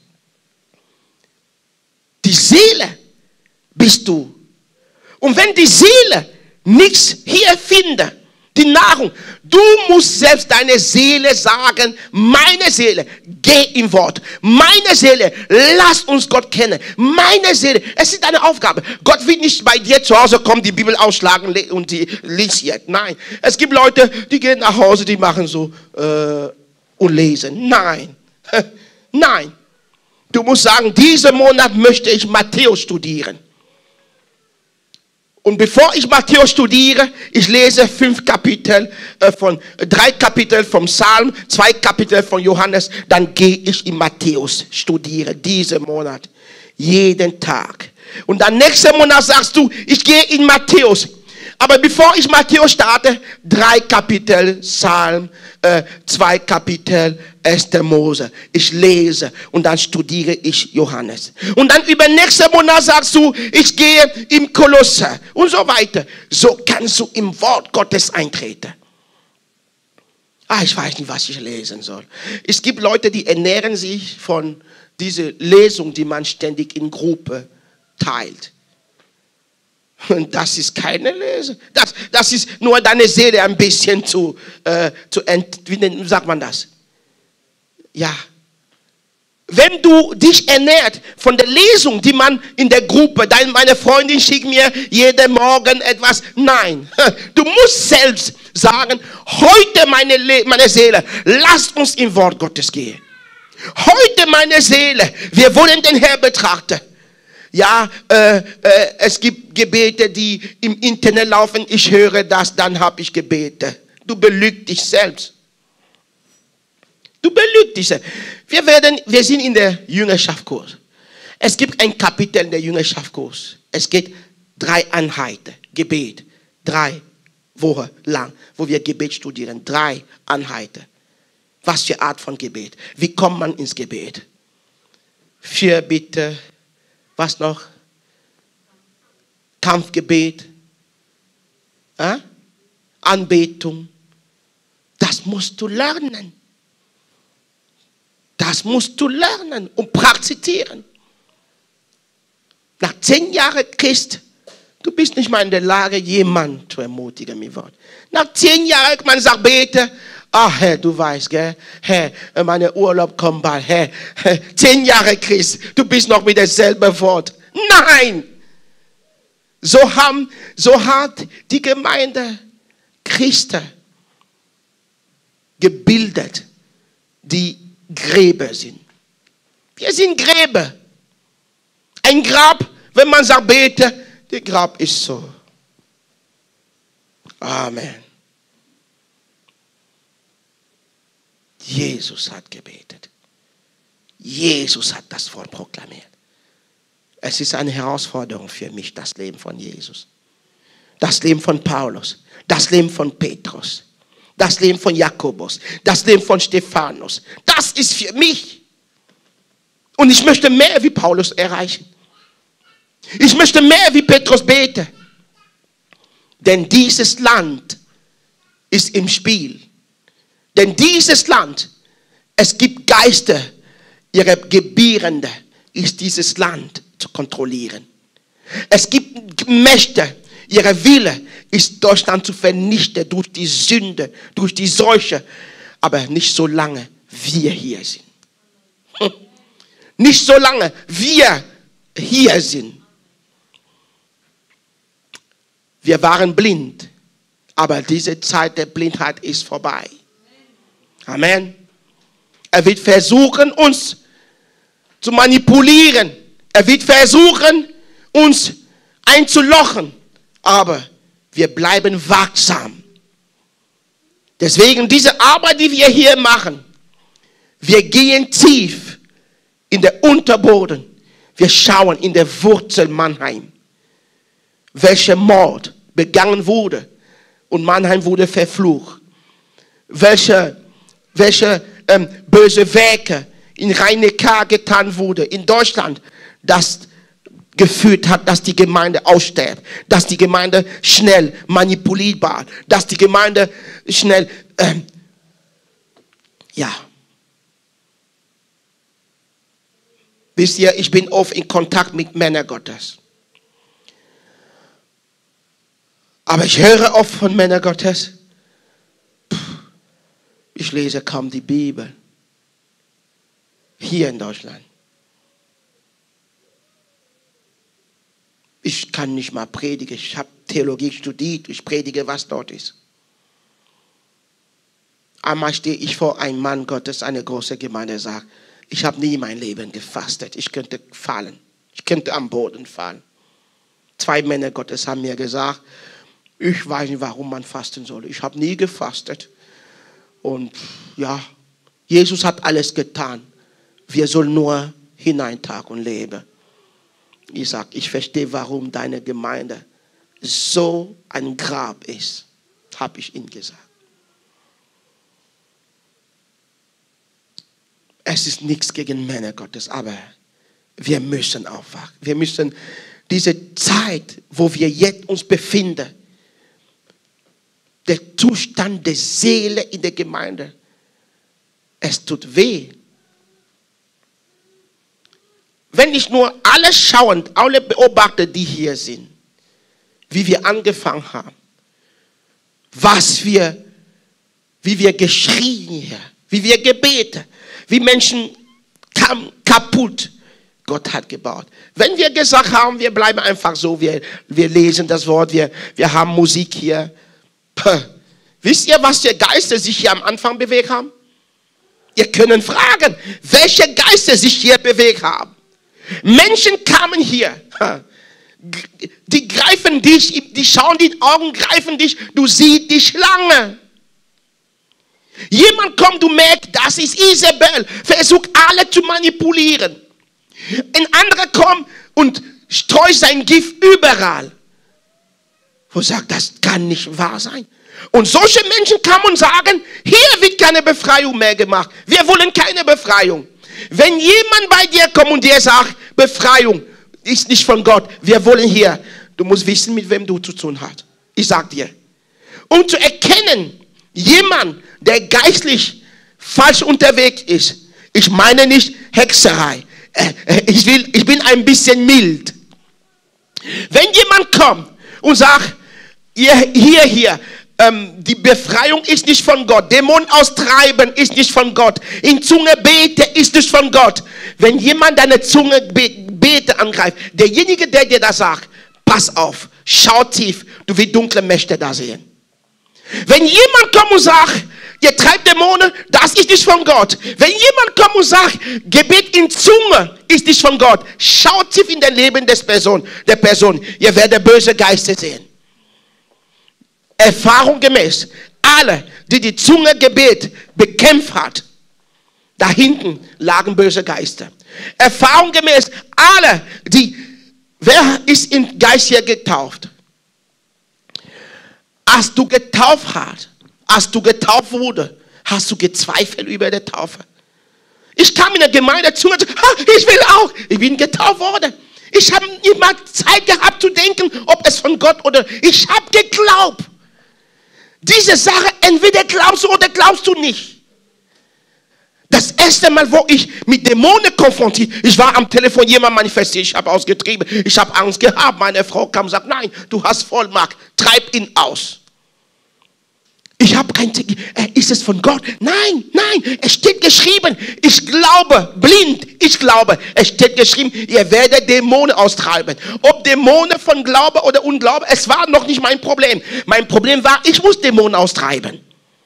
Die Seele bist du. Und wenn die Seele nichts hier findet, die Nahrung, du musst selbst deine Seele sagen, meine Seele, geh im Wort. Meine Seele, lass uns Gott kennen. Meine Seele, es ist deine Aufgabe. Gott wird nicht bei dir zu Hause kommen, die Bibel ausschlagen und die liest jetzt. Nein, es gibt Leute, die gehen nach Hause, die machen so äh, und lesen. Nein, nein. Du musst sagen, diesen Monat möchte ich Matthäus studieren. Und bevor ich Matthäus studiere, ich lese fünf Kapitel äh, von, drei Kapitel vom Psalm, zwei Kapitel von Johannes, dann gehe ich in Matthäus studieren, diesen Monat, jeden Tag. Und dann nächsten Monat sagst du, ich gehe in Matthäus. Aber bevor ich Matthäus starte, drei Kapitel Psalm, äh, zwei Kapitel erster Mose. Ich lese und dann studiere ich Johannes. Und dann über nächsten Monat sagst du, ich gehe im Kolosser und so weiter. So kannst du im Wort Gottes eintreten. Ah, ich weiß nicht, was ich lesen soll. Es gibt Leute, die ernähren sich von dieser Lesung, die man ständig in Gruppe teilt. Und das ist keine Lesung. Das, das ist nur deine Seele ein bisschen zu, äh, zu ent, wie sagt man das? Ja. Wenn du dich ernährt von der Lesung, die man in der Gruppe, dein, meine Freundin schickt mir jeden Morgen etwas. Nein, du musst selbst sagen, heute meine, Le meine Seele, lasst uns im Wort Gottes gehen. Heute meine Seele, wir wollen den Herrn betrachten. Ja, äh, äh, es gibt Gebete, die im Internet laufen. Ich höre das, dann habe ich Gebete. Du belügst dich selbst. Du belügst dich selbst. Wir, werden, wir sind in der Jüngerschaftskurs. Es gibt ein Kapitel in der Jüngerschaftskurs. Es geht drei Einheiten. Gebet. Drei Wochen lang, wo wir Gebet studieren. Drei Einheiten. Was für Art von Gebet? Wie kommt man ins Gebet? Fürbitte. Was noch? Kampfgebet. Äh? Anbetung. Das musst du lernen. Das musst du lernen und praktizieren. Nach zehn Jahren Christ, du bist nicht mal in der Lage, jemanden zu ermutigen mit Wort. Nach zehn Jahren, man sagt, bete. Ach, Herr, du weißt, gell? Herr, meine Urlaub kommt bald. Herr, Herr, zehn Jahre Christ, du bist noch mit derselben Wort. Nein! So, haben, so hat die Gemeinde Christen gebildet, die Gräber sind. Wir sind Gräber. Ein Grab, wenn man sagt, bete, der Grab ist so. Amen. Jesus hat gebetet. Jesus hat das Wort proklamiert. Es ist eine Herausforderung für mich, das Leben von Jesus. Das Leben von Paulus. Das Leben von Petrus. Das Leben von Jakobus. Das Leben von Stephanus. Das ist für mich. Und ich möchte mehr wie Paulus erreichen. Ich möchte mehr wie Petrus beten. Denn dieses Land ist im Spiel. Denn dieses Land, es gibt Geister, ihre Gebierende ist dieses Land zu kontrollieren. Es gibt Mächte, ihre Wille ist, Deutschland zu vernichten durch die Sünde, durch die Seuche. Aber nicht so lange wir hier sind. Nicht so lange wir hier sind. Wir waren blind, aber diese Zeit der Blindheit ist vorbei. Amen. Er wird versuchen, uns zu manipulieren. Er wird versuchen, uns einzulochen. Aber wir bleiben wachsam. Deswegen diese Arbeit, die wir hier machen, wir gehen tief in den Unterboden. Wir schauen in der Wurzel Mannheim, welcher Mord begangen wurde und Mannheim wurde verflucht. Welche, welche ähm, böse Werke in Rhein-Neckar getan wurde, in Deutschland, das geführt hat, dass die Gemeinde aussterbt, dass die Gemeinde schnell manipulierbar, dass die Gemeinde schnell, ähm, ja. Wisst ihr, ich bin oft in Kontakt mit Männern Gottes. Aber ich höre oft von Männern Gottes, ich lese kaum die Bibel. Hier in Deutschland. Ich kann nicht mal predigen. Ich habe Theologie studiert. Ich predige, was dort ist. Einmal stehe ich vor einem Mann Gottes, eine große Gemeinde, sagt, ich habe nie mein Leben gefastet. Ich könnte fallen. Ich könnte am Boden fallen. Zwei Männer Gottes haben mir gesagt, ich weiß nicht, warum man fasten soll. Ich habe nie gefastet. Und ja, Jesus hat alles getan. Wir sollen nur hineintauchen und leben. Ich sage, ich verstehe, warum deine Gemeinde so ein Grab ist, habe ich ihnen gesagt. Es ist nichts gegen Männer Gottes, aber wir müssen aufwachen. Wir müssen diese Zeit, wo wir jetzt uns befinden, der Zustand der Seele in der Gemeinde, es tut weh. Wenn ich nur alle schauen, alle beobachte, die hier sind, wie wir angefangen haben, was wir, wie wir geschrien hier, wie wir gebeten, wie Menschen kamen kaputt. Gott hat gebaut. Wenn wir gesagt haben, wir bleiben einfach so, wir, wir lesen das Wort, wir, wir haben Musik hier. Puh. Wisst ihr, was für Geister sich hier am Anfang bewegt haben? Ihr könnt fragen, welche Geister sich hier bewegt haben. Menschen kamen hier, die greifen dich, die schauen in die Augen, greifen dich, du siehst die Schlange. Jemand kommt, du merkst, das ist Isabel, versucht alle zu manipulieren. Ein anderer kommt und streut sein Gift überall. Wo sagt, das kann nicht wahr sein. Und solche Menschen kamen und sagen, hier wird keine Befreiung mehr gemacht. Wir wollen keine Befreiung. Wenn jemand bei dir kommt und dir sagt, Befreiung ist nicht von Gott, wir wollen hier, du musst wissen, mit wem du zu tun hast. Ich sag dir. Um zu erkennen, jemand, der geistlich falsch unterwegs ist, ich meine nicht Hexerei, ich, will, ich bin ein bisschen mild. Wenn jemand kommt und sagt, hier, hier, hier, ähm, die Befreiung ist nicht von Gott, Dämonen austreiben ist nicht von Gott, in Zunge bete ist nicht von Gott. Wenn jemand deine Zunge bete angreift, derjenige, der dir das sagt, pass auf, schau tief, du wirst dunkle Mächte da sehen. Wenn jemand kommt und sagt, ihr treibt Dämonen, das ist nicht von Gott. Wenn jemand kommt und sagt, Gebet in Zunge ist nicht von Gott, schaut tief in das Leben des Person, der Person. Ihr werdet böse Geister sehen. Erfahrungsgemäß, alle, die die Zunge Gebet bekämpft hat, da hinten lagen böse Geister. Erfahrungsgemäß, alle, die, wer ist in Geist hier getauft? Als du getauft hast, als du getauft wurde, hast du gezweifelt über die Taufe. Ich kam in der Gemeinde zu und sagte, ich will auch, ich bin getauft worden. Ich habe nicht mal Zeit gehabt zu denken, ob es von Gott oder, ich habe geglaubt. Diese Sache, entweder glaubst du oder glaubst du nicht. Das erste Mal, wo ich mit Dämonen konfrontiert, ich war am Telefon, jemand manifestiert, ich habe ausgetrieben, ich habe Angst gehabt. Meine Frau kam und sagt, nein, du hast Vollmacht, treib ihn aus. Ich habe kein Ticket. Ist es von Gott? Nein, nein, es steht geschrieben. Ich glaube, blind, ich glaube. Es steht geschrieben, ihr werdet Dämonen austreiben. Ob Dämonen von Glaube oder Unglaube, es war noch nicht mein Problem. Mein Problem war, ich muss Dämonen austreiben.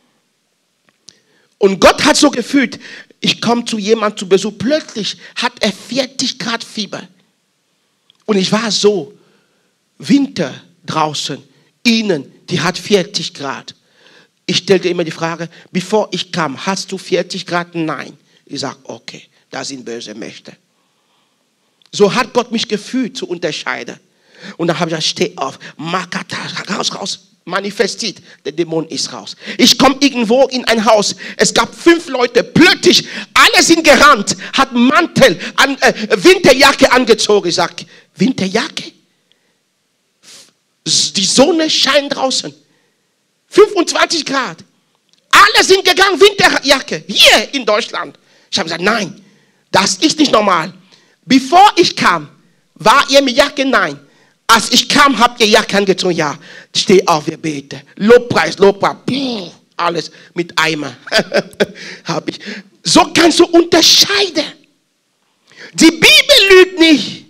Und Gott hat so gefühlt, ich komme zu jemandem zu Besuch, plötzlich hat er vierzig Grad Fieber. Und ich war so, Winter draußen, innen, die hat vierzig Grad. Ich stellte immer die Frage, bevor ich kam, hast du vierzig Grad? Nein. Ich sage, okay, da sind böse Mächte. So hat Gott mich gefühlt zu unterscheiden. Und dann habe ich gesagt, steh auf, Makata, raus, raus. Manifestiert, der Dämon ist raus. Ich komme irgendwo in ein Haus, es gab fünf Leute, plötzlich, alle sind gerannt, hat Mantel, an, äh, Winterjacke angezogen. Ich sage, Winterjacke? Die Sonne scheint draußen, fünfundzwanzig Grad. Alle sind gegangen, Winterjacke, hier in Deutschland. Ich habe gesagt, nein, das ist nicht normal. Bevor ich kam, war ihr mit Jacke? Nein. Als ich kam, habt ihr Jacke angezogen. Ja, steh auf, wir beten. Lobpreis, Lobpreis. Puh, alles mit Eimer. Hab ich. So kannst du unterscheiden. Die Bibel lügt nicht.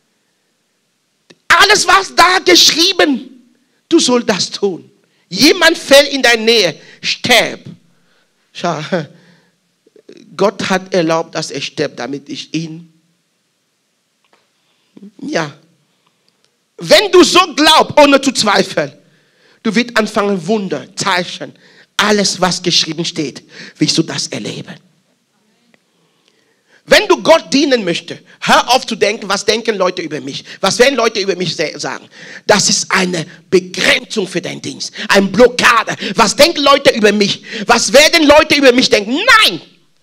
Alles, was da geschrieben, du sollst das tun. Jemand fällt in deine Nähe, sterb. Schau, Gott hat erlaubt, dass er stirbt, damit ich ihn. Ja. Wenn du so glaubst, ohne zu zweifeln, du wirst anfangen, Wunder, Zeichen, alles, was geschrieben steht, wirst du das erleben. Wenn du Gott dienen möchtest, hör auf zu denken, was denken Leute über mich? Was werden Leute über mich sagen? Das ist eine Begrenzung für deinen Dienst, eine Blockade. Was denken Leute über mich? Was werden Leute über mich denken? Nein!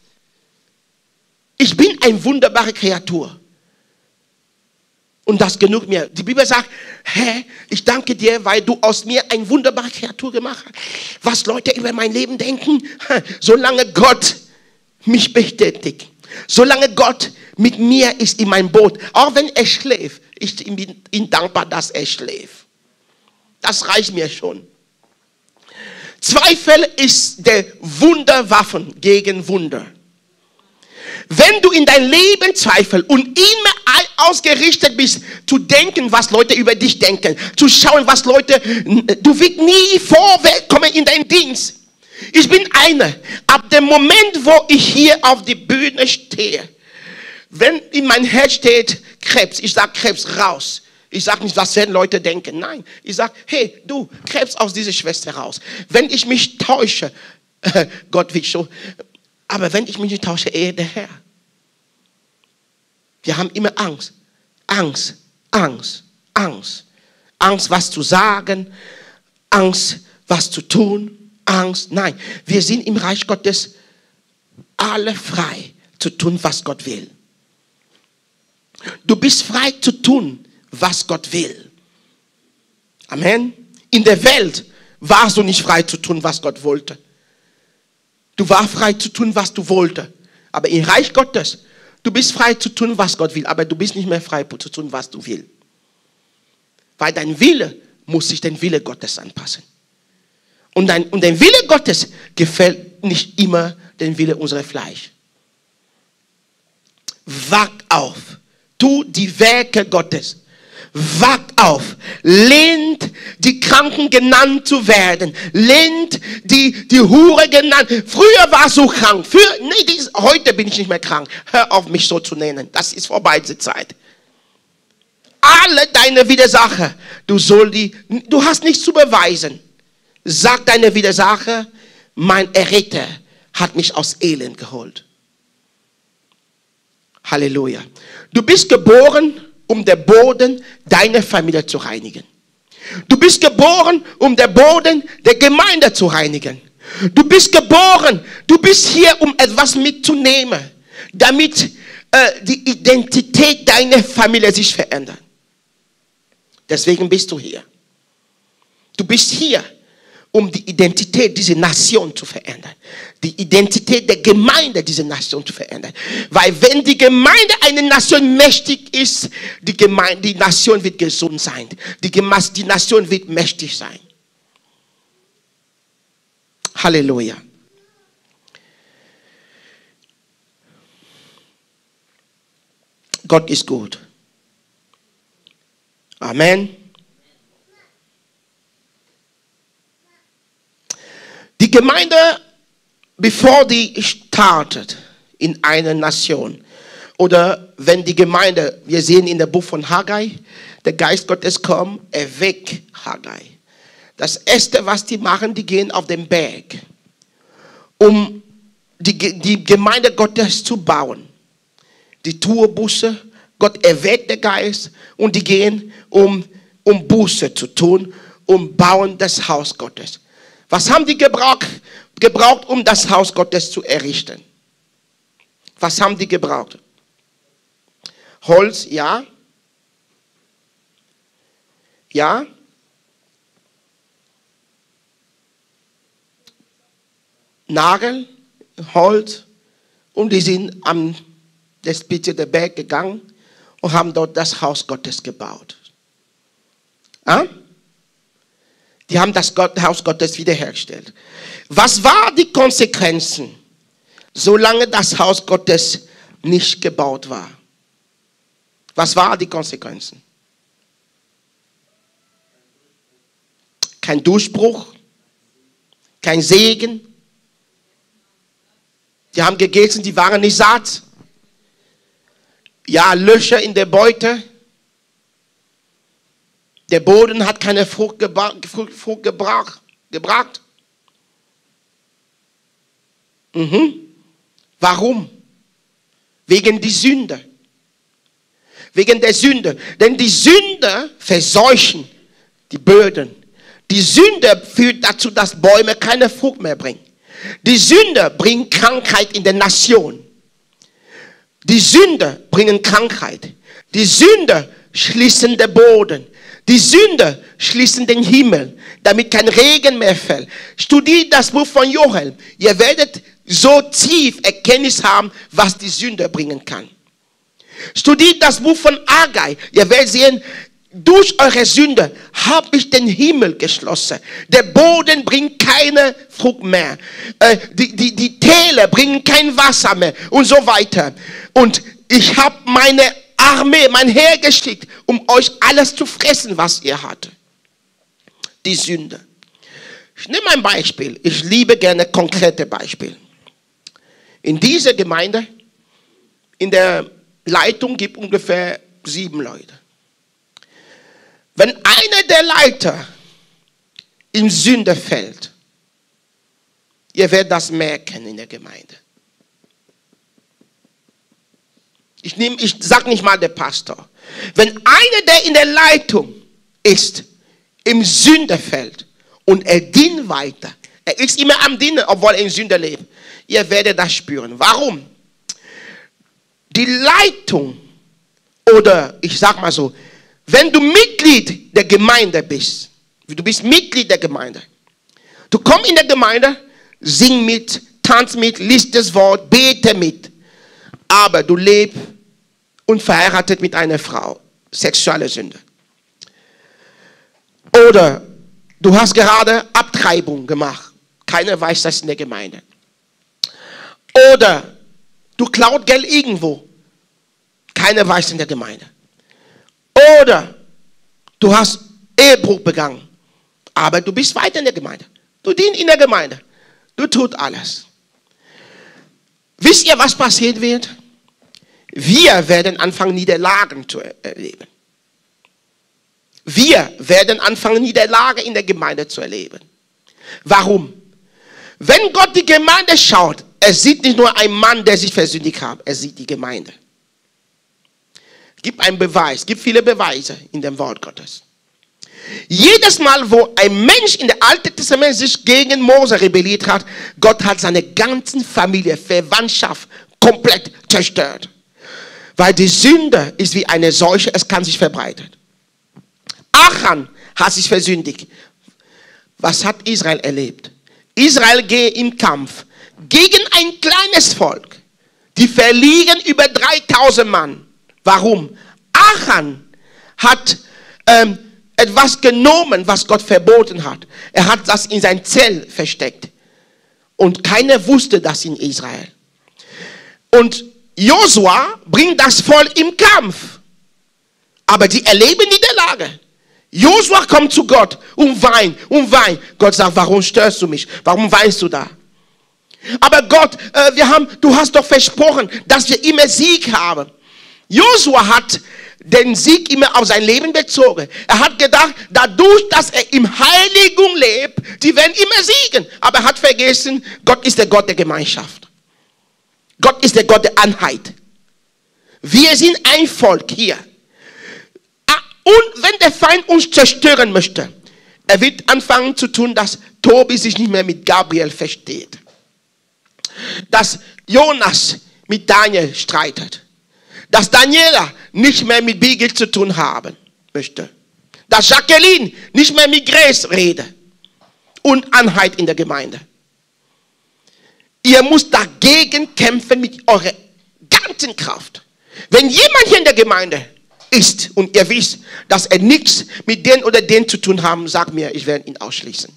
Ich bin eine wunderbare Kreatur. Und das genug mir. Die Bibel sagt, Herr, ich danke dir, weil du aus mir eine wunderbare Kreatur gemacht hast. Was Leute über mein Leben denken, solange Gott mich bestätigt, solange Gott mit mir ist in meinem Boot, auch wenn er schläft, ich bin ihm dankbar, dass er schläft. Das reicht mir schon. Zweifel ist der Wunderwaffen gegen Wunder. Wenn du in dein Leben zweifelst und immer ausgerichtet bist, zu denken, was Leute über dich denken, zu schauen, was Leute, du wirst nie vorwärts kommen in deinen Dienst. Ich bin einer, ab dem Moment, wo ich hier auf die Bühne stehe, wenn in mein Herz steht Krebs, ich sage Krebs raus. Ich sage nicht, was werden Leute denken. Nein, ich sage, hey, du, Krebs aus dieser Schwester raus. Wenn ich mich täusche, Gott will schon, aber wenn ich mich nicht tausche, ehe der Herr. Wir haben immer Angst. Angst, Angst, Angst. Angst, was zu sagen. Angst, was zu tun. Angst, nein. Wir sind im Reich Gottes alle frei zu tun, was Gott will. Du bist frei zu tun, was Gott will. Amen. In der Welt warst du nicht frei zu tun, was Gott wollte. Du warst frei zu tun, was du wolltest. Aber im Reich Gottes, du bist frei zu tun, was Gott will. Aber du bist nicht mehr frei zu tun, was du willst. Weil dein Wille muss sich dem Wille Gottes anpassen. Und dein, und der Wille Gottes gefällt nicht immer dem Wille unseres Fleisch. Wach auf. Tu die Werke Gottes. Wach auf, lehnt die Kranken genannt zu werden, lehnt die, die Hure genannt. Früher warst du krank, Für, nee, dies, heute bin ich nicht mehr krank. Hör auf, mich so zu nennen, das ist vorbei, diese Zeit. Alle deine Widersacher, du, soll die, du hast nichts zu beweisen. Sag deine Widersacher, mein Erretter hat mich aus Elend geholt. Halleluja. Du bist geboren, um den Boden deiner Familie zu reinigen. Du bist geboren, um den Boden der Gemeinde zu reinigen. Du bist geboren, du bist hier, um etwas mitzunehmen, damit äh, die Identität deiner Familie sich verändert. Deswegen bist du hier. Du bist hier, um die Identität dieser Nation zu verändern. Die Identität der Gemeinde dieser Nation zu verändern. Weil wenn die Gemeinde eine Nation mächtig ist, die, Gemeinde, die Nation wird gesund sein. Die, die Nation wird mächtig sein. Halleluja. Gott ist gut. Amen. Die Gemeinde, bevor die startet in einer Nation, oder wenn die Gemeinde, wir sehen in der Buch von Haggai, der Geist Gottes kommt, erweckt Haggai. Das Erste, was die machen, die gehen auf den Berg, um die, die Gemeinde Gottes zu bauen. Die tun Buße, Gott erweckt den Geist und die gehen, um, um Buße zu tun, um bauen das Haus Gottes. Was haben die gebraucht, gebraucht, um das Haus Gottes zu errichten? Was haben die gebraucht? Holz, ja. Ja. Nagel, Holz. Und die sind am der Spitze der Berg gegangen und haben dort das Haus Gottes gebaut. Ja? Die haben das Gott, Haus Gottes wiederhergestellt. Was waren die Konsequenzen, solange das Haus Gottes nicht gebaut war? Was waren die Konsequenzen? Kein Durchbruch, kein Segen. Die haben gegessen, die waren nicht satt. Ja, Löcher in der Beute. Der Boden hat keine Frucht, gebra- Frucht gebracht. gebracht. Mhm. Warum? Wegen der Sünde. Wegen der Sünde. Denn die Sünde verseuchen die Böden. Die Sünde führt dazu, dass Bäume keine Frucht mehr bringen. Die Sünde bringt Krankheit in der Nation. Die Sünde bringen Krankheit. Die Sünde schließen den Boden. Die Sünde schließen den Himmel, damit kein Regen mehr fällt. Studiert das Buch von Joel. Ihr werdet so tief Erkenntnis haben, was die Sünde bringen kann. Studiert das Buch von Haggai. Ihr werdet sehen, durch eure Sünde habe ich den Himmel geschlossen. Der Boden bringt keine Frucht mehr. Äh, die, die, die Täler bringen kein Wasser mehr und so weiter. Und ich habe meine Armee, mein Heer geschickt, um euch alles zu fressen, was ihr hattet. Die Sünde. Ich nehme ein Beispiel. Ich liebe gerne konkrete Beispiele. In dieser Gemeinde, in der Leitung gibt ungefähr sieben Leute. Wenn einer der Leiter in Sünde fällt, ihr werdet das merken in der Gemeinde. Ich, nehm, ich sage nicht mal der Pastor. Wenn einer, der in der Leitung ist, in Sünde fällt und er dient weiter, er ist immer am Dienen, obwohl er in Sünde lebt, ihr werdet das spüren. Warum? Die Leitung, oder ich sage mal so, wenn du Mitglied der Gemeinde bist, du bist Mitglied der Gemeinde, du kommst in der Gemeinde, sing mit, tanz mit, liest das Wort, bete mit, aber du lebst unverheiratet mit einer Frau, sexuelle Sünde. Oder du hast gerade Abtreibung gemacht, keiner weiß das in der Gemeinde. Oder du klaut Geld irgendwo, keiner weiß in der Gemeinde. Oder du hast Ehebruch begangen, aber du bist weiter in der Gemeinde. Du dienst in der Gemeinde. Du tust alles. Wisst ihr, was passiert wird? Wir werden anfangen, Niederlagen zu erleben. Wir werden anfangen, Niederlagen in der Gemeinde zu erleben. Warum? Wenn Gott die Gemeinde schaut, er sieht nicht nur einen Mann, der sich versündigt hat, er sieht die Gemeinde. Es gibt einen Beweis, es gibt viele Beweise in dem Wort Gottes. Jedes Mal, wo ein Mensch in der Alten Testament sich gegen Mose rebelliert hat, Gott hat seine ganze Familie, Verwandtschaft komplett zerstört. Weil die Sünde ist wie eine Seuche, es kann sich verbreiten. Achan hat sich versündigt. Was hat Israel erlebt? Israel geht im Kampf gegen ein kleines Volk. Die verlieren über dreitausend Mann. Warum? Achan hat ähm, etwas genommen, was Gott verboten hat. Er hat das in sein Zelt versteckt. Und keiner wusste das in Israel. Und Josua bringt das Volk im Kampf. Aber die erleben die Niederlage. Josua kommt zu Gott und weint und weint. Gott sagt, warum störst du mich? Warum weinst du da? Aber Gott, äh, wir haben, du hast doch versprochen, dass wir immer Sieg haben. Josua hat den Sieg immer auf sein Leben bezogen. Er hat gedacht, dadurch, dass er im Heiligung lebt, die werden immer siegen. Aber er hat vergessen, Gott ist der Gott der Gemeinschaft. Gott ist der Gott der Einheit. Wir sind ein Volk hier. Und wenn der Feind uns zerstören möchte, er wird anfangen zu tun, dass Tobi sich nicht mehr mit Gabriel versteht. Dass Jonas mit Daniel streitet. Dass Daniela nicht mehr mit Bigel zu tun haben möchte. Dass Jacqueline nicht mehr mit Grace redet. Und Einheit in der Gemeinde. Ihr müsst dagegen kämpfen mit eurer ganzen Kraft. Wenn jemand hier in der Gemeinde ist und ihr wisst, dass er nichts mit den oder den zu tun haben, sagt mir, ich werde ihn ausschließen.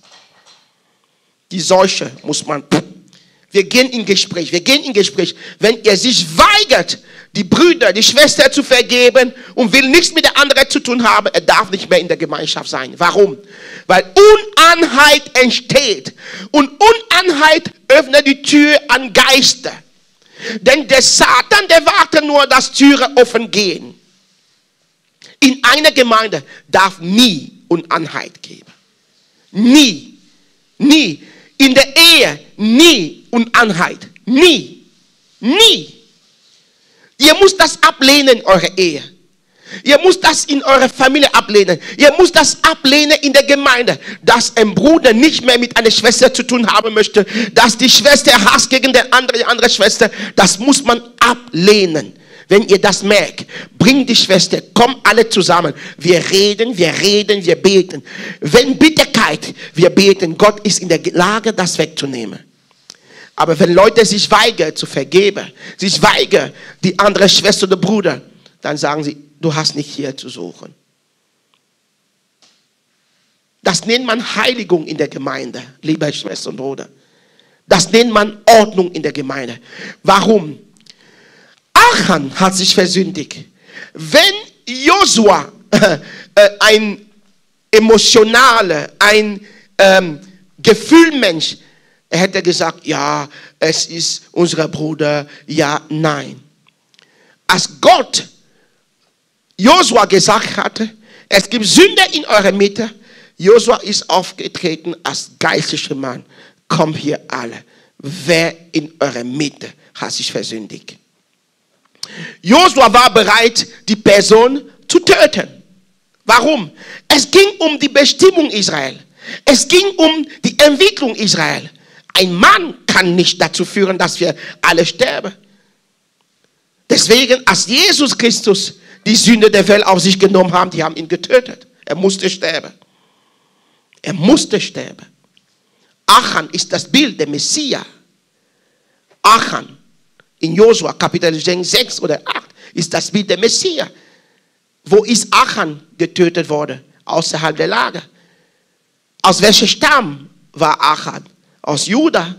Die Seuche muss man... Wir gehen in Gespräch, wir gehen in Gespräch. Wenn er sich weigert, die Brüder, die Schwester zu vergeben und will nichts mit der anderen zu tun haben, er darf nicht mehr in der Gemeinschaft sein. Warum? Weil Uneinheit entsteht. Und Uneinheit öffnet die Tür an Geister. Denn der Satan, der wartet nur, dass Türen offen gehen. In einer Gemeinde darf nie Uneinheit geben. Nie. Nie. In der Ehe nie Uneinheit. Nie. Nie. Ihr müsst das ablehnen in eurer Ehe. Ihr müsst das in eurer Familie ablehnen. Ihr müsst das ablehnen in der Gemeinde. Dass ein Bruder nicht mehr mit einer Schwester zu tun haben möchte. Dass die Schwester Hass gegen die andere, die andere Schwester. Das muss man ablehnen. Wenn ihr das merkt, bringt die Schwester, kommt alle zusammen. Wir reden, wir reden, wir beten. Wenn Bitterkeit, wir beten. Gott ist in der Lage, das wegzunehmen. Aber wenn Leute sich weigern zu vergeben, sich weigern, die andere Schwester oder Bruder, dann sagen sie, du hast nicht hier zu suchen. Das nennt man Heiligung in der Gemeinde, liebe Schwester und Bruder. Das nennt man Ordnung in der Gemeinde. Warum? Achan hat sich versündigt. Wenn Josua äh, äh, ein emotionaler, ein ähm, Gefühlmensch, er hätte gesagt, ja, es ist unser Bruder, ja, nein. Als Gott Josua gesagt hatte, es gibt Sünder in eurer Mitte, Josua ist aufgetreten als geistlicher Mann. Kommt hier alle. Wer in eurer Mitte hat sich versündigt? Josua war bereit, die Person zu töten. Warum? Es ging um die Bestimmung Israel. Es ging um die Entwicklung Israel. Ein Mann kann nicht dazu führen, dass wir alle sterben. Deswegen, als Jesus Christus die Sünde der Welt auf sich genommen hat, die haben ihn getötet. Er musste sterben. Er musste sterben. Achan ist das Bild der Messias. Achan in Josua Kapitel sechs oder acht ist das Bild der Messias. Wo ist Achan getötet worden? Außerhalb der Lager. Aus welchem Stamm war Achan? Aus Juda.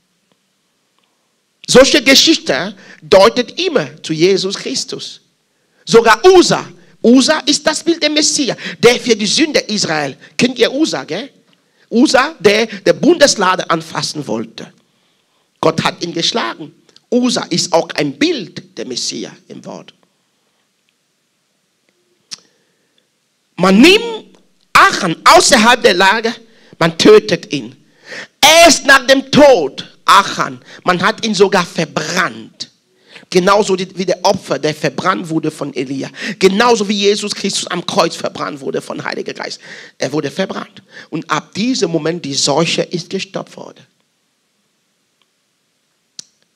Solche Geschichte deutet immer zu Jesus Christus. Sogar Usa. Usa ist das Bild der Messias, der für die Sünde Israel. Kennt ihr Usa, gell? Usa, der der Bundeslade anfassen wollte. Gott hat ihn geschlagen. Usa ist auch ein Bild der Messias im Wort. Man nimmt Achan außerhalb der Lager, man tötet ihn. Erst nach dem Tod Achan, man hat ihn sogar verbrannt. Genauso wie der Opfer, der verbrannt wurde von Elia. Genauso wie Jesus Christus am Kreuz verbrannt wurde von Heiliger Geist. Er wurde verbrannt. Und ab diesem Moment die Seuche ist gestoppt worden.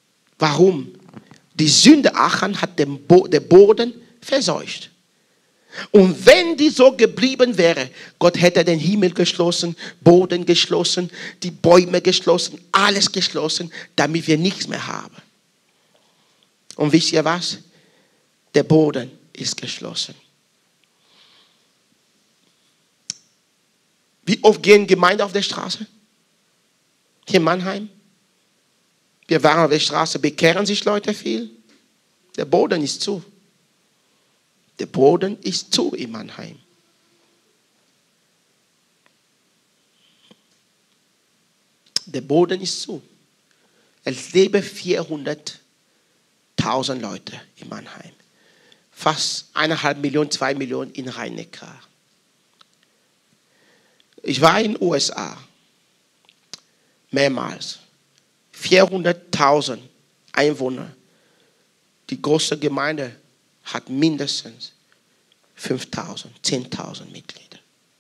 Warum? Die Sünde Achan hat den Bo- den Boden verseucht. Und wenn die so geblieben wäre, Gott hätte den Himmel geschlossen, Boden geschlossen, die Bäume geschlossen, alles geschlossen, damit wir nichts mehr haben. Und wisst ihr was? Der Boden ist geschlossen. Wie oft gehen Gemeinden auf der Straße? Hier in Mannheim? Wir waren auf der Straße, bekehren sich Leute viel? Der Boden ist zu. Der Boden ist zu in Mannheim. Der Boden ist zu. Es leben vierhunderttausend Leute in Mannheim. Fast eineinhalb Millionen, zwei Millionen in Rhein-Neckar. Ich war in den U S A. Mehrmals. vierhunderttausend Einwohner. Die große Gemeinde hat mindestens fünftausend, zehntausend Mitglieder.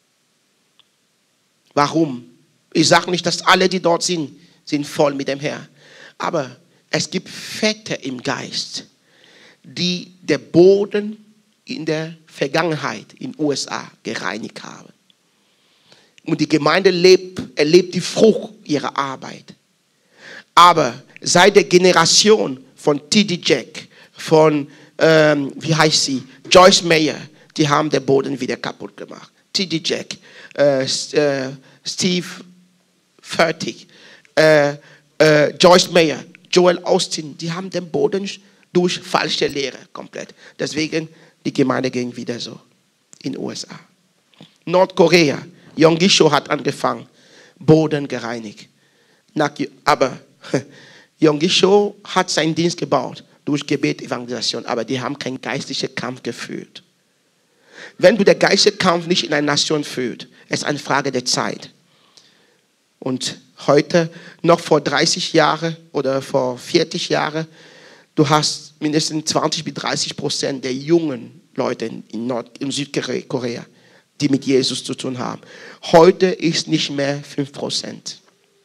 Warum? Ich sage nicht, dass alle, die dort sind, sind voll mit dem Herrn. Aber es gibt Väter im Geist, die den Boden in der Vergangenheit in den U S A gereinigt haben. Und die Gemeinde lebt, erlebt die Frucht ihrer Arbeit. Aber seit der Generation von T D Jack, von, ähm, wie heißt sie, Joyce Meyer, die haben den Boden wieder kaputt gemacht. T D Jack, äh, äh, Steve Furtick, äh, äh, Joyce Meyer, Joel Austin, die haben den Boden durch falsche Lehre komplett. Deswegen, die Gemeinde ging wieder so in den U S A. Nordkorea, Yong Gisho hat angefangen, Boden gereinigt. Aber Yong Gisho hat seinen Dienst gebaut durch Gebet, Evangelisation, aber die haben keinen geistlichen Kampf geführt. Wenn du den geistlichen Kampf nicht in einer Nation führst, ist eine Frage der Zeit. Und heute, noch vor dreißig Jahren oder vor vierzig Jahren, du hast mindestens zwanzig bis dreißig Prozent der jungen Leute in, Nord-, in Südkorea, die mit Jesus zu tun haben. Heute ist nicht mehr fünf Prozent.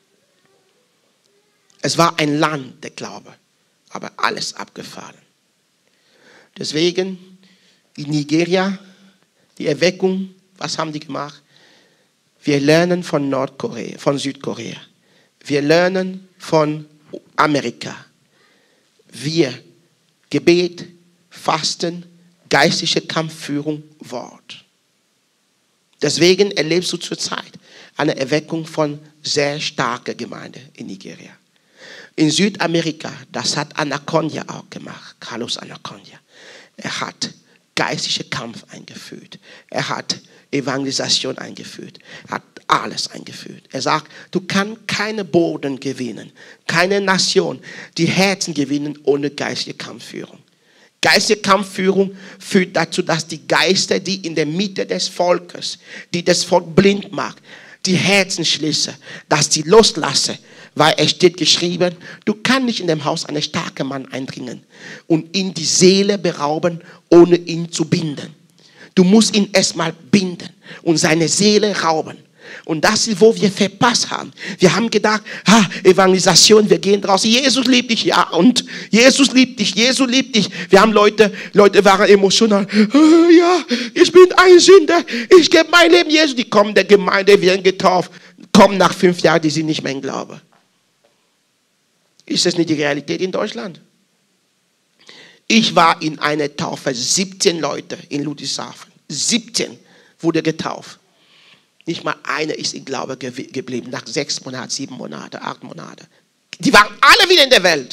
Es war ein Land der Glaube, aber alles abgefallen. Deswegen in Nigeria, die Erweckung, was haben die gemacht? Wir lernen von Nordkorea, von Südkorea. Wir lernen von Amerika. Wir, Gebet, Fasten, geistliche Kampfführung, Wort. Deswegen erlebst du zurzeit eine Erweckung von sehr starker Gemeinde in Nigeria. In Südamerika, das hat Anacondia auch gemacht, Carlos Anacondia. Er hat geistliche Kampf eingeführt. Er hat Evangelisation eingeführt. Er hat alles eingeführt. Er sagt, du kannst keine Boden gewinnen, keine Nation, die Herzen gewinnen ohne geistliche Kampfführung. Geistliche Kampfführung führt dazu, dass die Geister, die in der Mitte des Volkes, die das Volk blind macht, die Herzen schließen, dass die loslassen. Weil es steht geschrieben, du kannst nicht in dem Haus eines starken Mann eindringen und ihn die Seele berauben, ohne ihn zu binden. Du musst ihn erstmal binden und seine Seele rauben. Und das ist, wo wir verpasst haben. Wir haben gedacht, ha, Evangelisation, wir gehen draußen. Jesus liebt dich, ja. Und Jesus liebt dich, Jesus liebt dich. Wir haben Leute, Leute waren emotional. Oh, ja, ich bin ein Sünder. Ich gebe mein Leben Jesus. Die kommen der Gemeinde, werden getauft. Kommen nach fünf Jahren, die sind nicht mehr im Glauben. Ist das nicht die Realität in Deutschland? Ich war in einer Taufe, siebzehn Leute in Ludwigshafen. siebzehn wurde getauft. Nicht mal einer ist im Glaube geblieben, nach sechs Monaten, sieben Monaten, acht Monaten. Die waren alle wieder in der Welt.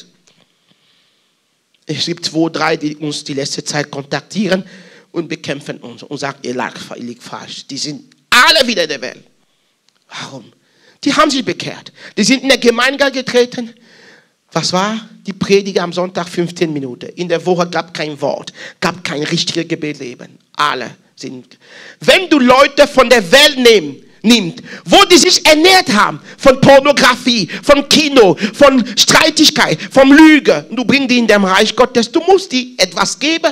Es gibt zwei, drei, die uns die letzte Zeit kontaktieren und bekämpfen uns und sagen, ihr liegt falsch. Die sind alle wieder in der Welt. Warum? Die haben sich bekehrt. Die sind in der Gemeinde getreten. Was war? Die Prediger am Sonntag fünfzehn Minuten. In der Woche gab kein Wort, gab kein richtiges Gebetsleben. Alle sind. Wenn du Leute von der Welt nehmen, nimmst, wo die sich ernährt haben, von Pornografie, von Kino, von Streitigkeit, von Lüge, und du bringst die in dem Reich Gottes, du musst die etwas geben.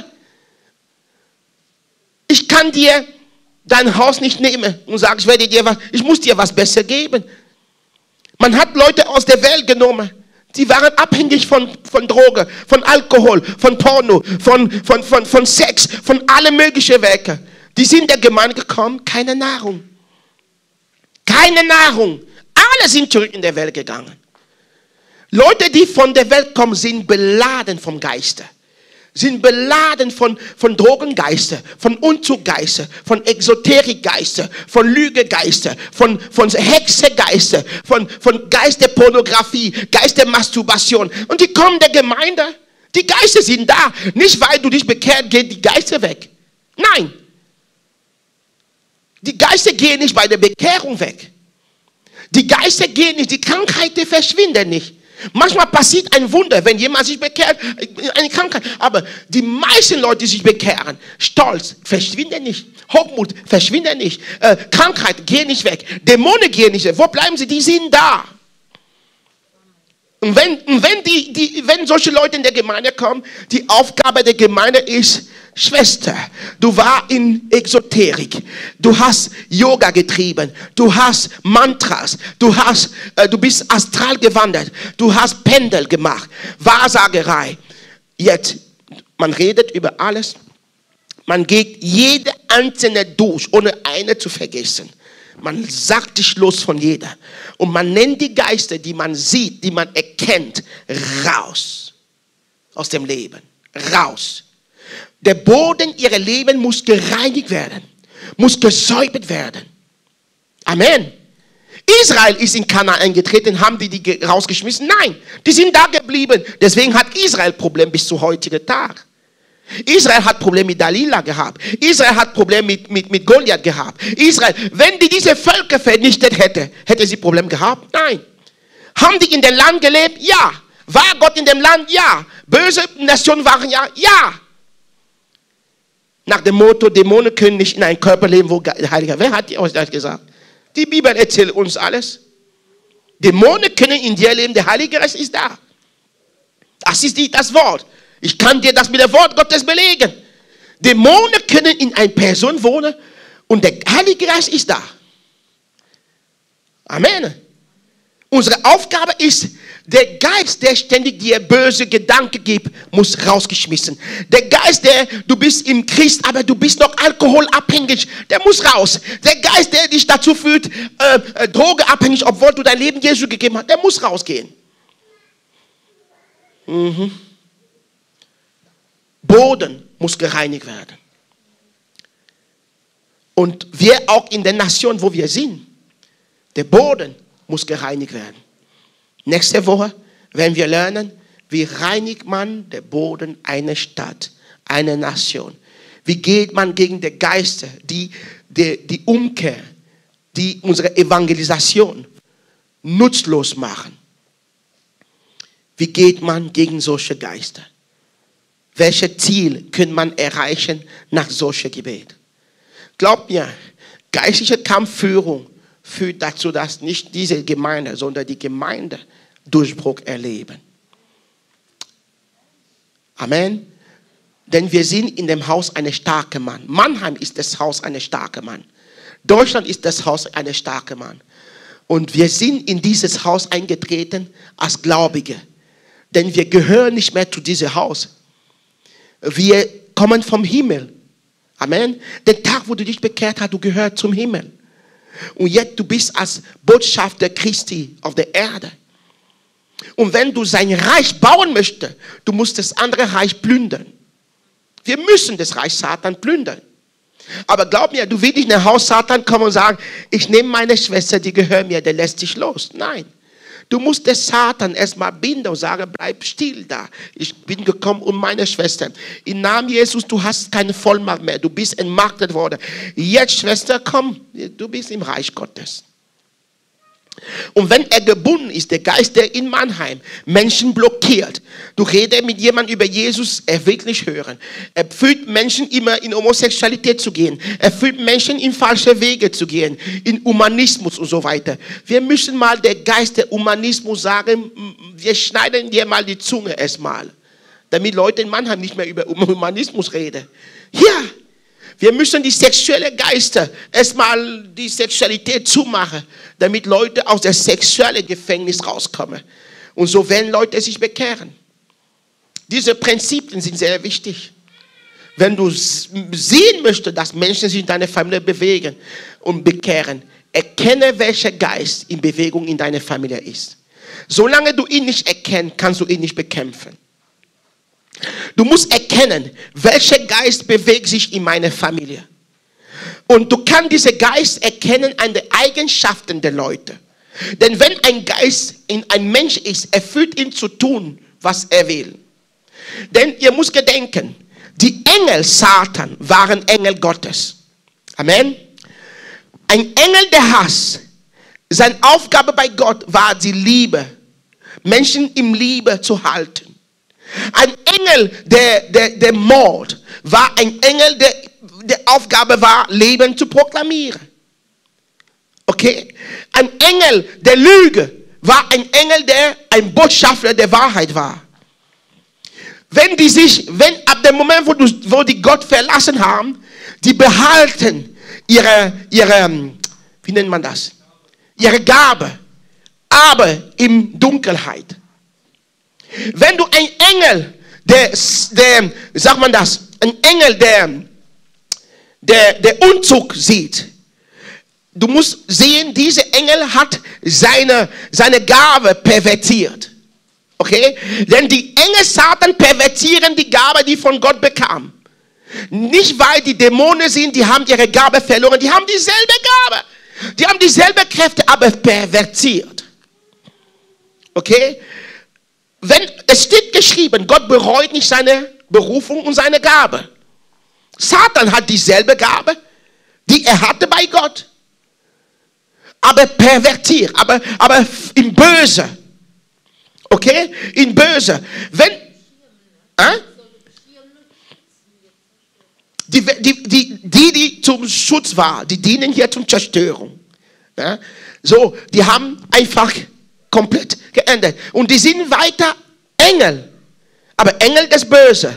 Ich kann dir dein Haus nicht nehmen und sagen, ich werde dir was, ich muss dir was besser geben. Man hat Leute aus der Welt genommen. Sie waren abhängig von, von Drogen, von Alkohol, von Porno, von, von, von, von Sex, von allen möglichen Werken. Die sind in der Gemeinde gekommen, keine Nahrung. Keine Nahrung. Alle sind zurück in der Welt gegangen. Leute, die von der Welt kommen, sind beladen vom Geiste. Sind beladen von, von Drogengeister, von Unzuggeister, von Esoterikgeister, von Lügegeister, von, von Hexegeister, von, von Geist der Pornografie, Geist der Masturbation. Und die kommen der Gemeinde. Die Geister sind da. Nicht, weil du dich bekehrt, gehen die Geister weg. Nein. Die Geister gehen nicht bei der Bekehrung weg. Die Geister gehen nicht, die Krankheiten verschwinden nicht. Manchmal passiert ein Wunder, wenn jemand sich bekehrt, eine Krankheit. Aber die meisten Leute, die sich bekehren, Stolz verschwindet nicht, Hochmut verschwindet nicht, äh, Krankheit geht nicht weg, Dämonen gehen nicht weg. Wo bleiben sie? Die sind da. Und wenn, wenn, die, die, wenn solche Leute in der Gemeinde kommen, die Aufgabe der Gemeinde ist, Schwester, du warst in Esoterik, du hast Yoga getrieben, du hast Mantras, du, hast, äh, du bist astral gewandert, du hast Pendel gemacht, Wahrsagerei. Jetzt, man redet über alles, man geht jede einzelne durch, ohne eine zu vergessen. Man sagt sich los von jeder. Und man nennt die Geister, die man sieht, die man erkennt, raus. Aus dem Leben. Raus. Der Boden ihrer Leben muss gereinigt werden. Muss gesäubert werden. Amen. Israel ist in Kanaan eingetreten, haben die die rausgeschmissen? Nein, die sind da geblieben. Deswegen hat Israel Problem bis zu heutigen Tag. Israel hat Probleme mit Dalila gehabt. Israel hat Probleme mit, mit, mit Goliath gehabt. Israel, wenn die diese Völker vernichtet hätte, hätte sie Probleme gehabt? Nein. Haben die in dem Land gelebt? Ja. War Gott in dem Land? Ja. Böse Nationen waren ja? Ja. Nach dem Motto, Dämonen können nicht in einem Körper leben, wo der Heilige. Wer hat euch das gesagt? Die Bibel erzählt uns alles. Dämonen können in dir leben, der Heilige Geist ist da. Das ist die, das Wort. Ich kann dir das mit dem Wort Gottes belegen. Dämonen können in einer Person wohnen und der Heilige Geist ist da. Amen. Unsere Aufgabe ist, der Geist, der ständig dir böse Gedanken gibt, muss rausgeschmissen. Der Geist, der, du bist im Christ, aber du bist noch alkoholabhängig, der muss raus. Der Geist, der dich dazu führt, äh, äh, drogeabhängig, obwohl du dein Leben Jesus gegeben hast, der muss rausgehen. Mhm. Boden muss gereinigt werden. Und wir auch in der Nation, wo wir sind, der Boden muss gereinigt werden. Nächste Woche werden wir lernen, wie reinigt man den Boden einer Stadt, einer Nation. Wie geht man gegen die Geister, die, die, die Umkehr, die unsere Evangelisation nutzlos machen. Wie geht man gegen solche Geister? Welches Ziel kann man erreichen nach solchem Gebet? Glaubt mir, geistliche Kampfführung führt dazu, dass nicht diese Gemeinde, sondern die Gemeinde Durchbruch erleben. Amen. Denn wir sind in dem Haus eines starken Mann. Mannheim ist das Haus eines starken Mann. Deutschland ist das Haus eines starken Mann. Und wir sind in dieses Haus eingetreten als Gläubige. Denn wir gehören nicht mehr zu diesem Haus. Wir kommen vom Himmel. Amen. Den Tag, wo du dich bekehrt hast, du gehörst zum Himmel. Und jetzt du bist als Botschafter Christi auf der Erde. Und wenn du sein Reich bauen möchtest, du musst das andere Reich plündern. Wir müssen das Reich Satan plündern. Aber glaub mir, du willst nicht nach Haus Satan kommen und sagen, ich nehme meine Schwester, die gehört mir, der lässt sich los. Nein. Du musst den Satan erstmal binden und sagen, bleib still da. Ich bin gekommen um meine Schwester. Im Namen Jesus, du hast keine Vollmacht mehr. Du bist entmachtet worden. Jetzt, Schwester, komm, du bist im Reich Gottes. Und wenn er gebunden ist, der Geist, der in Mannheim Menschen blockiert, du redest mit jemandem über Jesus, er will nicht hören. Er führt Menschen immer in Homosexualität zu gehen. Er führt Menschen in falsche Wege zu gehen, in Humanismus und so weiter. Wir müssen mal der Geist der Humanismus sagen, wir schneiden dir mal die Zunge erstmal, damit Leute in Mannheim nicht mehr über Humanismus reden. Ja. Wir müssen die sexuellen Geister erstmal die Sexualität zumachen, damit Leute aus dem sexuellen Gefängnis rauskommen. Und so werden Leute sich bekehren. Diese Prinzipien sind sehr wichtig. wenn du sehen möchtest, dass Menschen sich in deiner Familie bewegen und bekehren, erkenne, welcher Geist in Bewegung in deiner Familie ist. Solange du ihn nicht erkennst, kannst du ihn nicht bekämpfen. Du musst erkennen, welcher Geist bewegt sich in meiner Familie. Und du kannst diesen Geist erkennen an den Eigenschaften der Leute. Denn wenn ein Geist in ein Mensch ist, erfüllt ihn zu tun, was er will. Denn ihr müsst gedenken, die Engel Satan waren Engel Gottes. Amen. Ein Engel der Hass, seine Aufgabe bei Gott war die Liebe, Menschen im Liebe zu halten. Ein Engel der, der, der Mord war ein Engel, der, der Aufgabe war, Leben zu proklamieren. Okay? Ein Engel der Lüge war ein Engel, der ein Botschafter der Wahrheit war. Wenn die sich, wenn ab dem Moment, wo, du, wo die Gott verlassen haben, die behalten ihre, ihre, wie nennt man das? Ihre Gabe, aber in Dunkelheit. Wenn du ein Engel, der, der, sagt man das, ein Engel, der, der, der Unzug sieht, du musst sehen, dieser Engel hat seine, seine Gabe pervertiert. Okay? Denn die Engel Satan pervertieren die Gabe, die von Gott bekam. Nicht weil die Dämonen sind, die haben ihre Gabe verloren, die haben dieselbe Gabe. Die haben dieselbe Kräfte, aber pervertiert. Okay? Wenn, es steht geschrieben, Gott bereut nicht seine Berufung und seine Gabe. Satan hat dieselbe Gabe, die er hatte bei Gott. Aber pervertiert, aber, aber im Böse. Okay? In Böse. Wenn, äh? die, die, die, die, die zum Schutz war, die dienen hier zum Zerstörung. Ja? So, die haben einfach komplett geändert. Und die sind weiter Engel. Aber Engel des Bösen.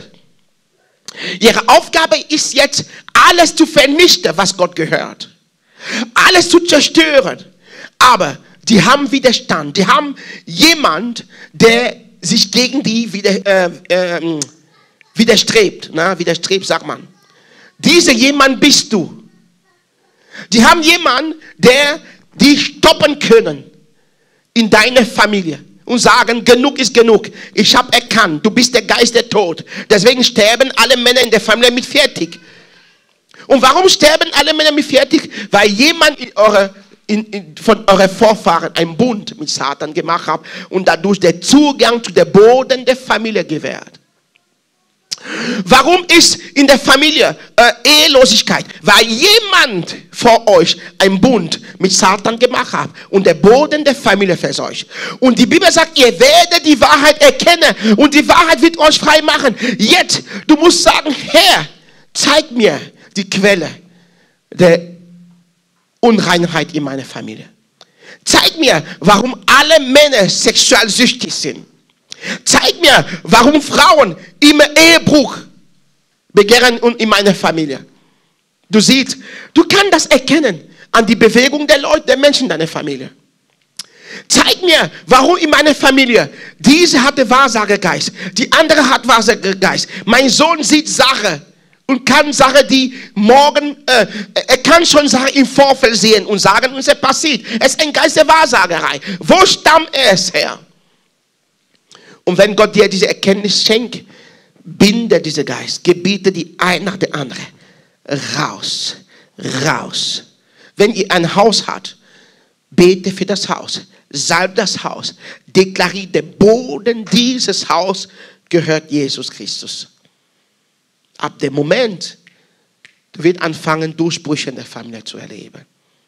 Ihre Aufgabe ist jetzt, alles zu vernichten, was Gott gehört. Alles zu zerstören. Aber die haben Widerstand. Die haben jemand, der sich gegen die wider, äh, äh, widerstrebt. Na, widerstrebt, sagt man. Dieser jemand bist du. Die haben jemanden, der die stoppen können in deiner Familie und sagen, genug ist genug. Ich habe erkannt, du bist der Geist der Tod. Deswegen sterben alle Männer in der Familie mit vierzig. Und warum sterben alle Männer mit vierzig? Weil jemand in eure, in, in, von euren Vorfahren einen Bund mit Satan gemacht hat und dadurch der Zugang zu dem Boden der Familie gewährt. Warum ist in der Familie äh, Ehelosigkeit? Weil jemand vor euch einen Bund mit Satan gemacht hat und der Boden der Familie verseucht. Und die Bibel sagt, ihr werdet die Wahrheit erkennen und die Wahrheit wird euch frei machen. Jetzt, du musst sagen, Herr, zeig mir die Quelle der Unreinheit in meiner Familie. Zeig mir, warum alle Männer sexuell süchtig sind. Zeig mir, warum Frauen immer Ehebruch begehren in meiner Familie. Du siehst, du kannst das erkennen an die Bewegung der Leute, der Menschen in deiner Familie. Zeig mir, warum in meiner Familie diese hatte Wahrsagegeist, die andere hat Wahrsagegeist. Mein Sohn sieht Sachen und kann Sachen, die morgen, äh, er kann schon Sachen im Vorfeld sehen und sagen, und es passiert. Es ist ein Geist der Wahrsagerei. Wo stammt es her? Und wenn Gott dir diese Erkenntnis schenkt, binde diesen Geist, gebiete die ein nach der andere. Raus, raus. Wenn ihr ein Haus habt, bete für das Haus, salb das Haus, deklariert, der Boden dieses Haus gehört Jesus Christus. Ab dem Moment, du wirst anfangen, Durchbrüche in der Familie zu erleben.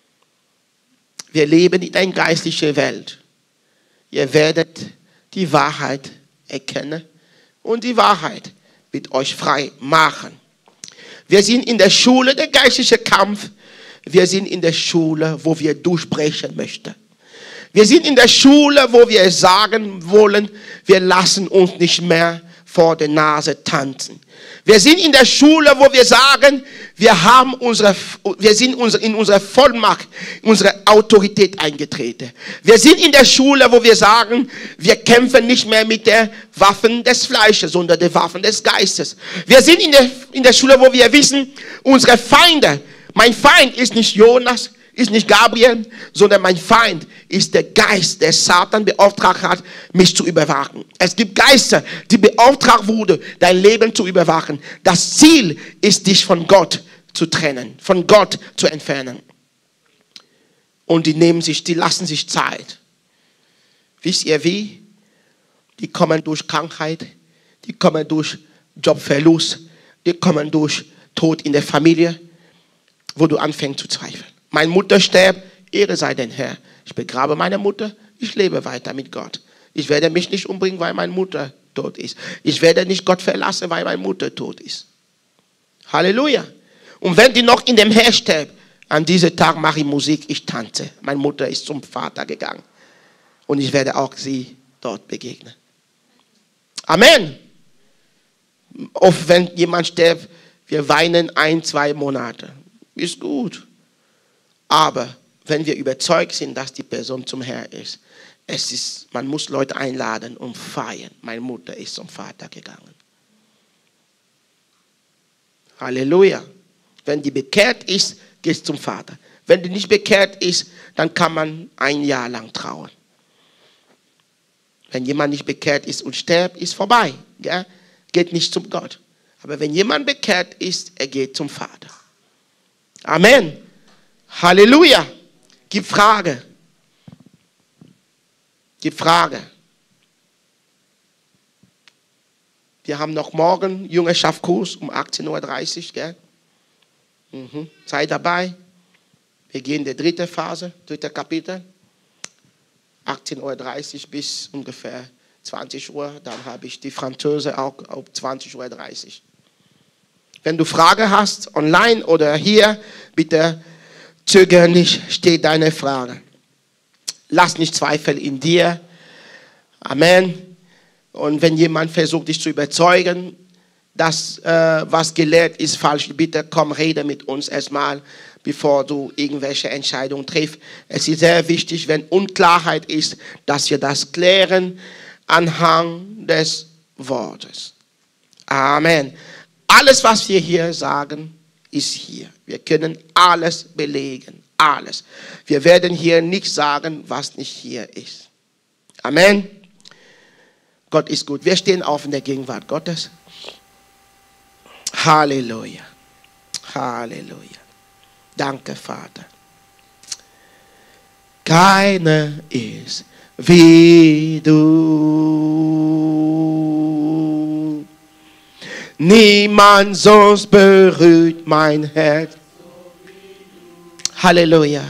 Wir leben in einer geistlichen Welt. Ihr werdet die Wahrheit erkennen und die Wahrheit wird euch frei machen. Wir sind in der Schule der geistliche Kampf. Wir sind in der Schule, wo wir durchbrechen möchten. Wir sind in der Schule, wo wir sagen wollen, wir lassen uns nicht mehr vor der Nase tanzen. Wir sind in der Schule, wo wir sagen, wir haben unsere, wir sind in unsere Vollmacht, unsere Autorität eingetreten. Wir sind in der Schule, wo wir sagen, wir kämpfen nicht mehr mit den Waffen des Fleisches, sondern den Waffen des Geistes. Wir sind in der, in der Schule, wo wir wissen, unsere Feinde, mein Feind ist nicht Jonas, ist nicht Gabriel, sondern mein Feind ist der Geist, der Satan beauftragt hat, mich zu überwachen. Es gibt Geister, die beauftragt wurden, dein Leben zu überwachen. Das Ziel ist, dich von Gott zu trennen, von Gott zu entfernen. Und die nehmen sich, die lassen sich Zeit. Wisst ihr wie? Die kommen durch Krankheit, die kommen durch Jobverlust, die kommen durch Tod in der Familie, wo du anfängst zu zweifeln. Meine Mutter stirbt, Ehre sei den Herr. Ich begrabe meine Mutter, ich lebe weiter mit Gott. Ich werde mich nicht umbringen, weil meine Mutter tot ist. Ich werde nicht Gott verlassen, weil meine Mutter tot ist. Halleluja. Und wenn die noch in dem Herr stirbt, an diesem Tag mache ich Musik, ich tanze. Meine Mutter ist zum Vater gegangen. Und ich werde auch sie dort begegnen. Amen. Oft, wenn jemand stirbt, wir weinen ein, zwei Monate. Ist gut. Aber wenn wir überzeugt sind, dass die Person zum Herrn ist, es ist, man muss Leute einladen und feiern. Meine Mutter ist zum Vater gegangen. Halleluja. Wenn die bekehrt ist, geht es zum Vater. Wenn die nicht bekehrt ist, dann kann man ein Jahr lang trauern. Wenn jemand nicht bekehrt ist und stirbt, ist vorbei. Ja? Geht nicht zum Gott. Aber wenn jemand bekehrt ist, er geht zum Vater. Amen. Halleluja. Gib Frage. Gib Frage. Wir haben noch morgen Jüngerschaftskurs um achtzehn Uhr dreißig. Gell? Mhm. Sei dabei. Wir gehen in die dritte Phase, dritte Kapitel. achtzehn Uhr dreißig bis ungefähr zwanzig Uhr. Dann habe ich die Französe auch auf zwanzig Uhr dreißig. Wenn du Fragen hast, online oder hier, bitte zögere nicht, steht deine Frage. Lass nicht Zweifel in dir. Amen. Und wenn jemand versucht, dich zu überzeugen, dass äh, was gelehrt ist falsch, bitte komm, rede mit uns erstmal, bevor du irgendwelche Entscheidungen triffst. Es ist sehr wichtig, wenn Unklarheit ist, dass wir das klären anhand des Wortes. Amen. Alles, was wir hier sagen, ist hier. Wir können alles belegen. Alles. Wir werden hier nichts sagen, was nicht hier ist. Amen. Gott ist gut. Wir stehen auf in der Gegenwart Gottes. Halleluja. Halleluja. Danke, Vater. Keiner ist wie du. Niemand sonst berührt mein Herz. Halleluja.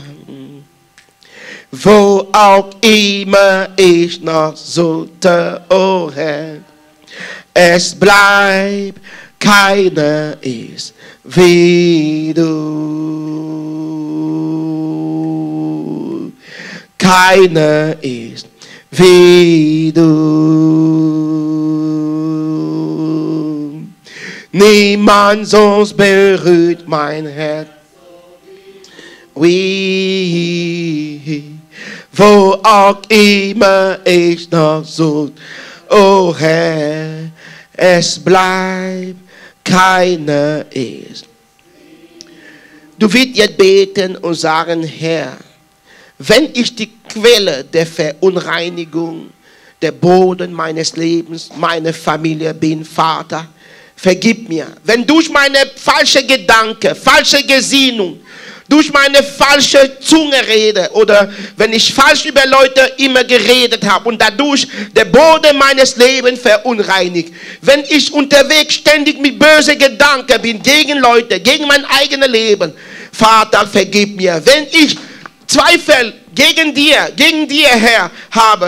Wo auch immer ich noch suchte, oh Herr, es bleibt, keiner ist wie du. Keiner ist wie du. Niemand sonst berührt mein Herz. Wie, wo auch immer ich noch suche, oh Herr, es bleibt, keiner ist. Du wirst jetzt beten und sagen, Herr, wenn ich die Quelle der Verunreinigung, der Boden meines Lebens, meine Familie bin, Vater, vergib mir. Wenn durch meine falsche Gedanken, falsche Gesinnung, durch meine falsche Zunge rede oder wenn ich falsch über Leute immer geredet habe und dadurch der Boden meines Lebens verunreinigt. Wenn ich unterwegs ständig mit bösen Gedanken bin gegen Leute, gegen mein eigenes Leben. Vater, vergib mir. Wenn ich Zweifel gegen dir, gegen dir, Herr, habe,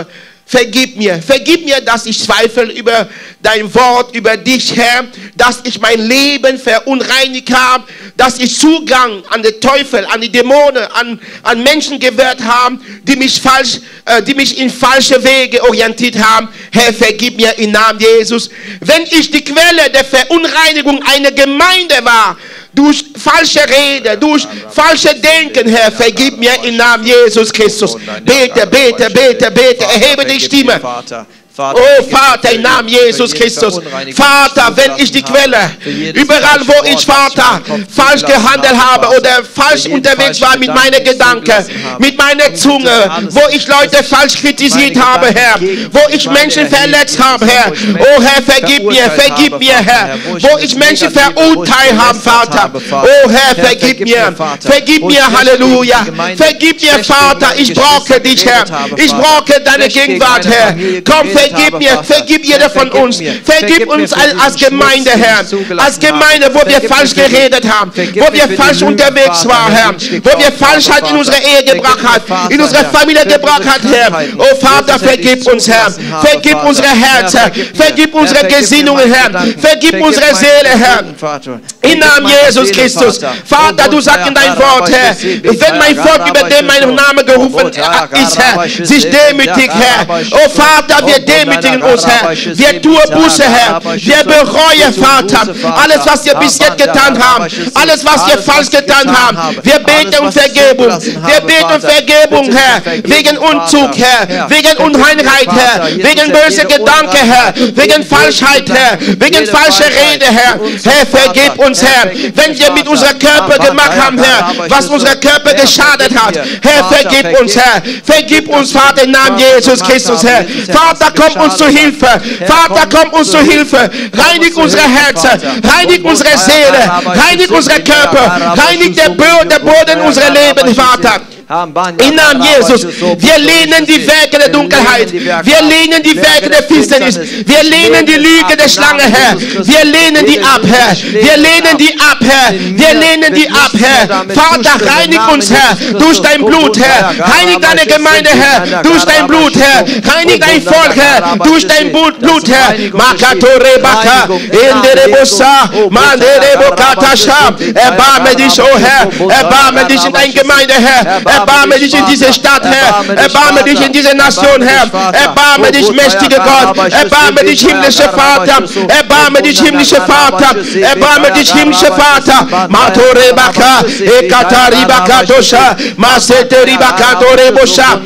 Vergib mir, vergib mir, dass ich zweifle über dein Wort, über dich, Herr, dass ich mein Leben verunreinigt habe, dass ich Zugang an den Teufel, an die Dämonen, an, an Menschen gewährt habe, die mich falsch, äh, die mich in falsche Wege orientiert haben. Herr, vergib mir im Namen Jesus. Wenn ich die Quelle der Verunreinigung einer Gemeinde war, durch falsche Rede, durch falsche Denken, Herr, vergib mir im Namen Jesus Christus. Bete, bete, bete, bete, erhebe die Stimme. Vater, oh Vater, im Namen Jesus Christus. Vater, wenn ich die Quelle, überall wo ich, Vater, falsch gehandelt habe oder falsch unterwegs war mit meinen Gedanken, mit meiner Zunge, wo ich Leute falsch kritisiert habe, Herr, wo ich Menschen verletzt habe, Herr. Oh Herr, vergib mir, vergib mir, Herr. Wo ich Menschen verurteilt habe, Vater. Oh Herr, vergib mir, vergib mir, Halleluja. Vergib mir, Vater, ich brauche dich, Herr. Ich brauche deine Gegenwart, Herr. Komm, vergib mir, vergib jeder von uns, vergib uns als Gemeinde, Herr, als Gemeinde, wo wir falsch geredet haben, wo wir falsch unterwegs waren, Herr, wo wir Falschheit in unsere Ehe gebracht haben, in unsere Familie gebracht haben, Herr. Oh Vater, vergib uns, Herr, vergib unsere Herzen, vergib unsere Gesinnungen, Herr, vergib unsere Seele, Herr, im Namen Jesus Christus. Vater, du sagst in dein Wort, Herr, wenn mein Volk, über dem mein Name gerufen ist, Herr, sich demütigt, Herr. Oh Vater, wir demütigen uns, Herr. Wir tun Buße, Herr. Wir bereuen, Vater, alles, was wir bis jetzt getan haben, alles, was wir falsch getan haben. Wir beten um Vergebung. Wir beten um Vergebung, Herr, wegen Unzug, Herr, wegen Unreinheit, Herr, wegen böse Gedanken, Herr, wegen Falschheit, Herr, wegen falscher Rede, Herr. Herr, vergib uns, Herr, wenn wir mit unserem Körper gemacht haben, Herr, was unser Körper geschadet hat. Herr, vergib uns, Herr. Vergib uns, Vater, im Namen Jesus Christus, Herr. Vater, komm uns zu Hilfe. Vater, komm uns zu Hilfe. Reinig unsere Herzen, reinig unsere Seele, reinig unsere Körper, reinig der Boden unserer Leben, Vater. Im Namen Jesus, wir lehnen die Werke der Dunkelheit, wir lehnen die Werke der Finsternis, wir lehnen die Lüge der Schlange, Herr, wir lehnen die ab, Herr, wir lehnen die ab, Herr, wir lehnen die ab, Herr. Vater, reinig uns, Herr, durch dein Blut, Herr, reinig deine Gemeinde, Herr, durch dein Blut, Herr, reinig dein Volk, Herr, durch dein Blut, Herr. Makatorebaka, Inderebosa, Manderebokatasha, erbarme dich, oh Herr, erbarme dich in deine Gemeinde, Herr. Erbarme dich in diese Stadt, Herr. Erbarme dich in diese Nation, Herr. Erbarme dich, mächtiger Gott. Erbarme dich, himmlischer Vater. Erbarme dich, himmlischer Vater. Erbarme dich, himmlischer Vater. Matorebaka, Ekataribaka dosha, Maseteribaka dorebosha,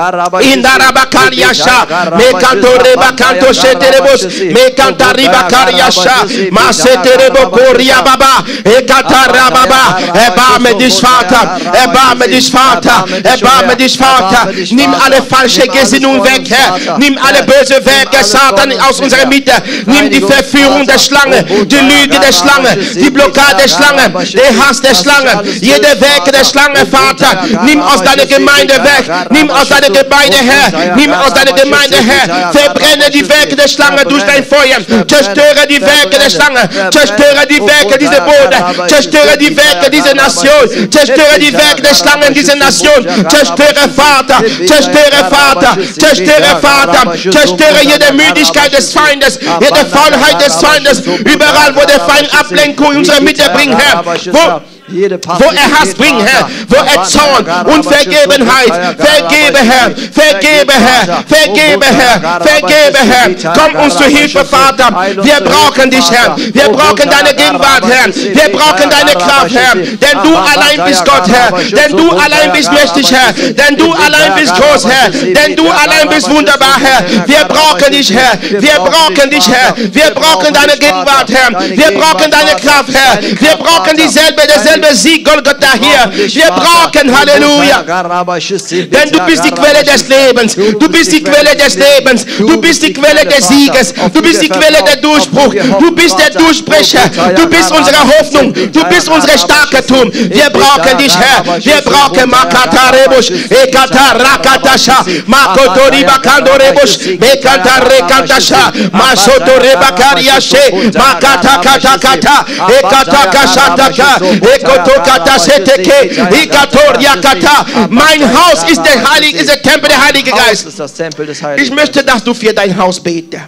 Indarabakariasha, Mekantorebaka dosheterebos, Mekantaribakariasha, Maseterebokoria baba, Ekatarababa. Erbarme dich, Vater. Erbarme dich, Vater. Erbarme dich, Vater. Nimm alle falsche Gesinnung weg, Herr. Nimm alle böse Werke, Satan, aus unserer Mitte. Nimm die Verführung der Schlange, die Lüge der Schlange, die Blockade der Schlange, der Hass der Schlange, jede Werke der Schlange, Vater. Nimm aus deiner Gemeinde weg. Nimm aus deiner Gemeinde her. Nimm aus deiner Gemeinde her. Verbrenne die Werke der Schlange durch dein Feuer. Zerstöre die Werke der Schlange. Zerstöre die Werke dieser Boden. Zerstöre die Werke dieser Nation. Zerstöre die Werke der Schlange dieser Nation. Zerstöre Vater, zerstöre Vater, zerstöre Vater, zerstöre jede Müdigkeit des Feindes, jede Faulheit des Feindes, überall, wo der Feind Ablenkung in unsere Mitte bringt, Herr. Wo Wo er Hass bringt, Herr, wo er Zorn und Vergebenheit, vergebe, Herr, vergebe, Herr, vergebe, Herr, vergebe, Herr, komm uns zu Hilfe, Vater, wir brauchen dich, Herr, wir brauchen deine Gegenwart, Herr, wir brauchen deine Kraft, Herr, denn du allein bist Gott, Herr, denn du allein bist mächtig, Herr, denn du allein bist groß, Herr, denn du allein bist wunderbar, Herr, wir brauchen dich, Herr, wir brauchen dich, Herr, wir brauchen deine Gegenwart, Herr, wir brauchen deine Kraft, Herr, wir brauchen dieselbe, derselbe Sieg, Golgatha hier. Wir brauchen, Halleluja. Denn du bist die Quelle des Lebens. Du bist die Quelle des Lebens. Du bist die Quelle des Sieges. Du bist die Quelle der Durchbruch. Du bist der Durchbrecher. Du bist unsere Hoffnung. Du bist unsere Starketum. Wir brauchen dich, Herr. Wir brauchen Makata Rebush, Ekata Rakatasha, Makotori Bakando Rebush, Mekata Rekatasha, Masoto Rebakariashe, Makata Katakata, Ekata Kashataka, Mein Haus ist der Heilige, ist der Tempel der Heilige Geist. ist das Tempel des Heiligen Ich möchte, dass du für dein Haus betest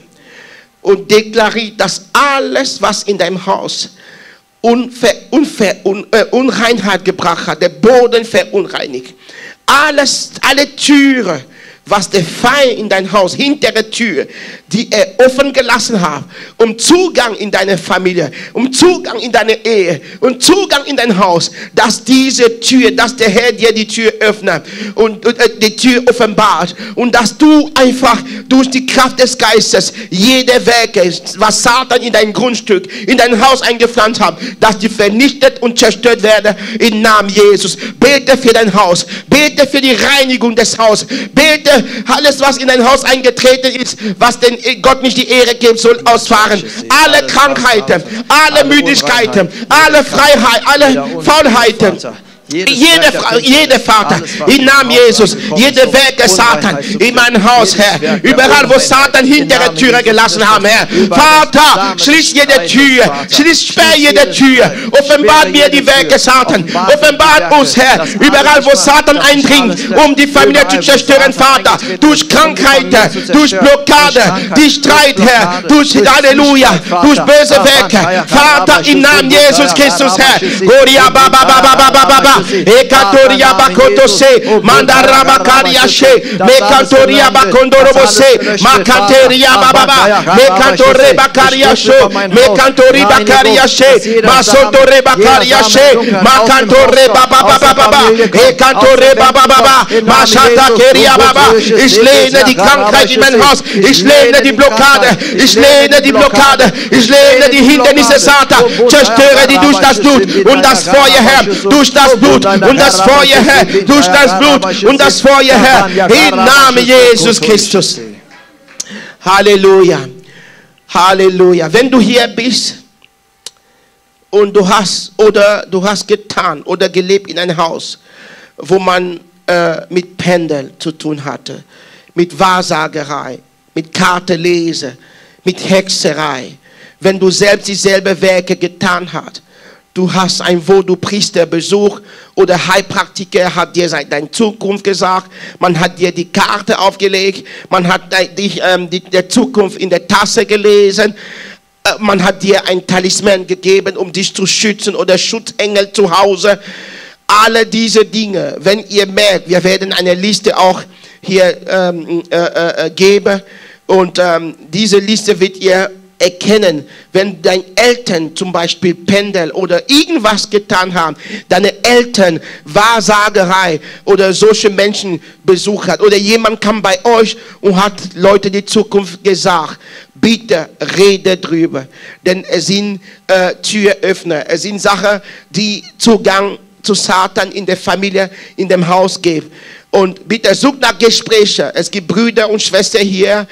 und deklariert, dass alles, was in deinem Haus Unver, Unver, Un, äh, Unreinheit gebracht hat, der Boden verunreinigt, alles, alle Türen, was der Feind in dein Haus, hintere Tür, die er offen gelassen hat, um Zugang in deine Familie, um Zugang in deine Ehe, um Zugang in dein Haus, dass diese Tür, dass der Herr dir die Tür öffnet und äh, die Tür offenbart und dass du einfach durch die Kraft des Geistes jede Werke, was Satan in dein Grundstück, in dein Haus eingepflanzt hat, dass die vernichtet und zerstört werden im Namen Jesus. Bete für dein Haus, bete für die Reinigung des Hauses, bete alles, was in dein Haus eingetreten ist, was den Gott nicht die Ehre geben soll, ausfahren. Alle Krankheiten, alle Müdigkeiten, alle Freiheit, alle Faulheiten. Jede, Frau, jede Vater, im Namen Jesus, jede Werke Satan in mein Haus, Herr, überall wo Satan hintere Türe gelassen haben, Herr. Vater, schließ jede Tür, schließ, sperr jede Tür, offenbart mir die Werke Satan, offenbart uns, Herr, überall wo Satan eindringt, um die Familie zu zerstören, Vater, durch Krankheiten, durch Blockade, durch Streit, Herr, durch Halleluja, durch böse Werke, Vater, im Namen Jesus Christus, Herr. Gloria, Baba, Baba, Baba, Baba. Ekatoria bakotose, mandara bakaria she, mekatoria bakondorobose, makateria bababa, mekantore bakaria she, mekantori bakaria she, masotore bakaria she, makantore baba baba baba, ekantore baba baba, mashata keria baba. Ich lehne die Krankheit in mein Haus, ich lehne die Blockade, ich lehne die Blockade, ich lehne die Hindernisse Satan, zerstöre die durch das Blut und das Feuer, Herr, durch das Blut und das Feuer, Herr, durch das Blut und das Feuer, Herr, im Namen Jesus Christus. Halleluja, Halleluja. Wenn du hier bist und du hast oder du hast getan oder gelebt in einem Haus, wo man äh, mit Pendel zu tun hatte, mit Wahrsagerei, mit Kartenlese, mit Hexerei, wenn du selbst dieselbe Werke getan hast, du hast ein Voodoo-Priester-Besuch oder Heilpraktiker hat dir deine Zukunft gesagt, man hat dir die Karte aufgelegt, man hat dich ähm, die, der Zukunft in der Tasse gelesen, äh, man hat dir ein Talisman gegeben, um dich zu schützen oder Schutzengel zu Hause. Alle diese Dinge, wenn ihr merkt, wir werden eine Liste auch hier ähm, äh, äh, geben und ähm, diese Liste wird ihr erkennen, wenn deine Eltern zum Beispiel Pendel oder irgendwas getan haben, deine Eltern Wahrsagerei oder solche Menschen besucht hat oder jemand kam bei euch und hat Leute die Zukunft gesagt, bitte rede drüber, denn es sind äh, Türöffner, es sind Sachen, die Zugang zu Satan in der Familie, in dem Haus geben. Und bitte sucht nach Gesprächen. Es gibt Brüder und Schwestern hier.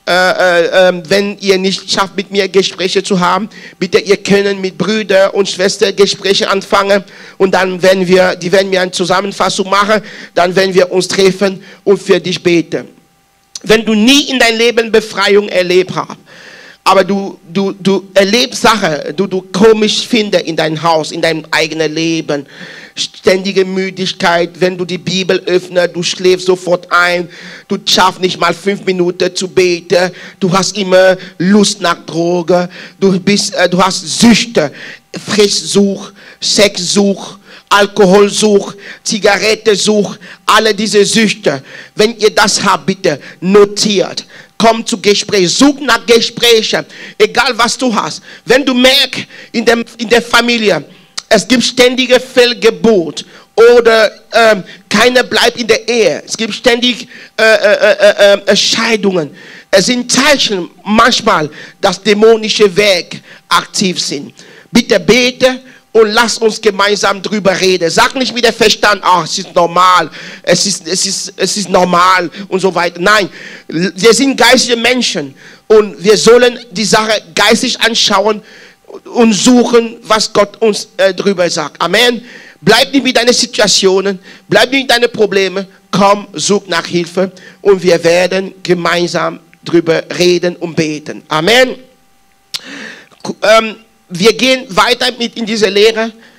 Äh, äh, wenn ihr nicht schafft, mit mir Gespräche zu haben, bitte, ihr könnt mit Brüdern und Schwestern Gespräche anfangen. Und dann werden wir, die werden wir eine Zusammenfassung machen. Dann werden wir uns treffen und für dich beten. Wenn du nie in deinem Leben Befreiung erlebt hast, aber du, du, du erlebst Sachen, du, du komisch findest in deinem Haus, in deinem eigenen Leben. Ständige Müdigkeit, wenn du die Bibel öffnest, du schläfst sofort ein, du schaffst nicht mal fünf Minuten zu beten, du hast immer Lust nach Drogen, du, bist, äh, du hast Süchte, Fresssucht, Sexsucht, Alkoholsucht, Zigarettensucht, alle diese Süchte. Wenn ihr das habt, bitte notiert. Komm zu Gesprächen, such nach Gesprächen, egal was du hast. Wenn du merkst, in, dem, in der Familie, es gibt ständige Fehlgeburt oder ähm, keiner bleibt in der Ehe. Es gibt ständig äh, äh, äh, äh, Scheidungen. Es sind Zeichen manchmal, dass dämonische Werke aktiv sind. Bitte bete und lass uns gemeinsam drüber reden. Sag nicht mit dem Verstand, ach, es ist normal, es ist, es ist, es ist normal und so weiter. Nein, wir sind geistige Menschen und wir sollen die Sache geistig anschauen und suchen, was Gott uns äh, drüber sagt. Amen. Bleib nicht mit deinen Situationen, bleib nicht mit deinen Problemen. Komm, such nach Hilfe und wir werden gemeinsam drüber reden und beten. Amen. Ähm, wir gehen weiter mit in diese Lehre.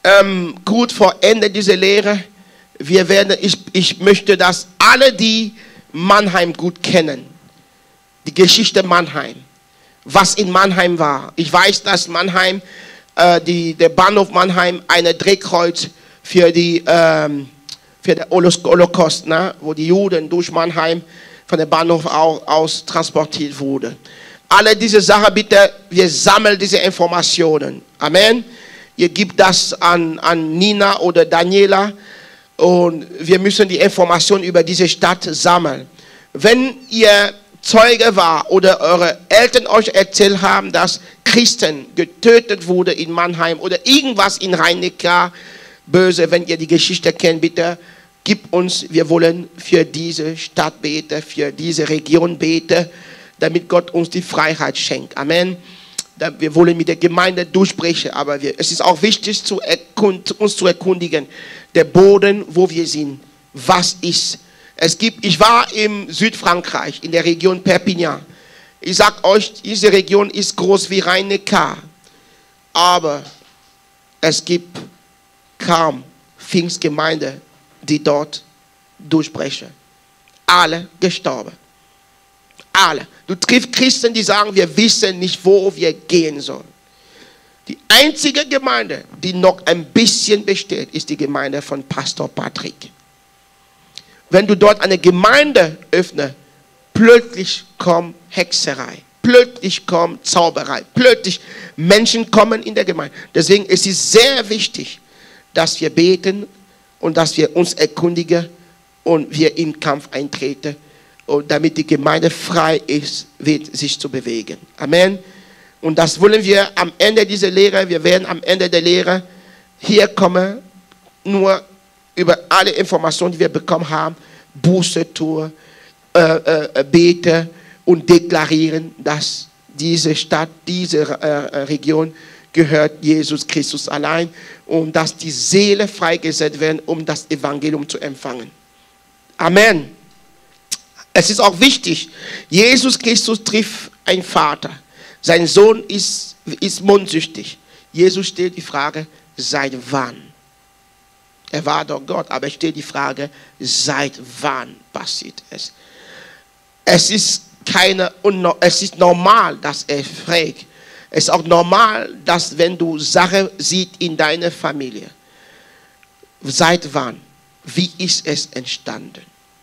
ähm, gut vor Ende dieser Lehre, wir werden, ich, ich möchte, dass alle, die Mannheim gut kennen, die Geschichte Mannheim, was in Mannheim war. Ich weiß, dass Mannheim, äh, die, der Bahnhof Mannheim, eine Drehkreuz für, die, ähm, für den Holocaust, ne? Wo die Juden durch Mannheim von dem Bahnhof aus transportiert wurden. Alle diese Sachen, bitte, wir sammeln diese Informationen. Amen. Ihr gebt das an, an Nina oder Daniela und wir müssen die Informationen über diese Stadt sammeln. Wenn ihr Zeuge war oder eure Eltern euch erzählt haben, dass Christen getötet wurden in Mannheim oder irgendwas in Rhein-Neckar, böse, wenn ihr die Geschichte kennt, bitte gib uns, wir wollen für diese Stadt beten, für diese Region beten, damit Gott uns die Freiheit schenkt. Amen. Wir wollen mit der Gemeinde durchbrechen, aber wir, es ist auch wichtig, zu erkund, uns zu erkundigen, der Boden, wo wir sind, was ist. Es gibt, ich war im Südfrankreich, in der Region Perpignan. Ich sage euch, diese Region ist groß wie Rhein-Neckar, aber es gibt kaum Pfingstgemeinde, die dort durchbrechen. Alle gestorben. Alle. Du triffst Christen, die sagen, wir wissen nicht, wo wir gehen sollen. Die einzige Gemeinde, die noch ein bisschen besteht, ist die Gemeinde von Pastor Patrick. Wenn du dort eine Gemeinde öffnest, plötzlich kommt Hexerei, plötzlich kommt Zauberei, plötzlich Menschen kommen in der Gemeinde. Deswegen ist es sehr wichtig, dass wir beten und dass wir uns erkundigen und wir in den Kampf eintreten, und damit die Gemeinde frei ist, wird sich zu bewegen. Amen. Und das wollen wir am Ende dieser Lehre, wir werden am Ende der Lehre hier kommen, nur über alle Informationen, die wir bekommen haben, Buße tun, äh, äh, beten und deklarieren, dass diese Stadt, diese äh, Region gehört Jesus Christus allein und dass die Seele freigesetzt werden, um das Evangelium zu empfangen. Amen. Es ist auch wichtig, Jesus Christus trifft einen Vater. Sein Sohn ist, ist mondsüchtig. Jesus stellt die Frage, seit wann? Er war doch Gott, aber er stellt die Frage, seit wann passiert es? Es ist, keine, es ist normal, dass er fragt. Es ist auch normal, dass wenn du Sachen siehst in deiner Familie, seit wann? Wie ist es entstanden?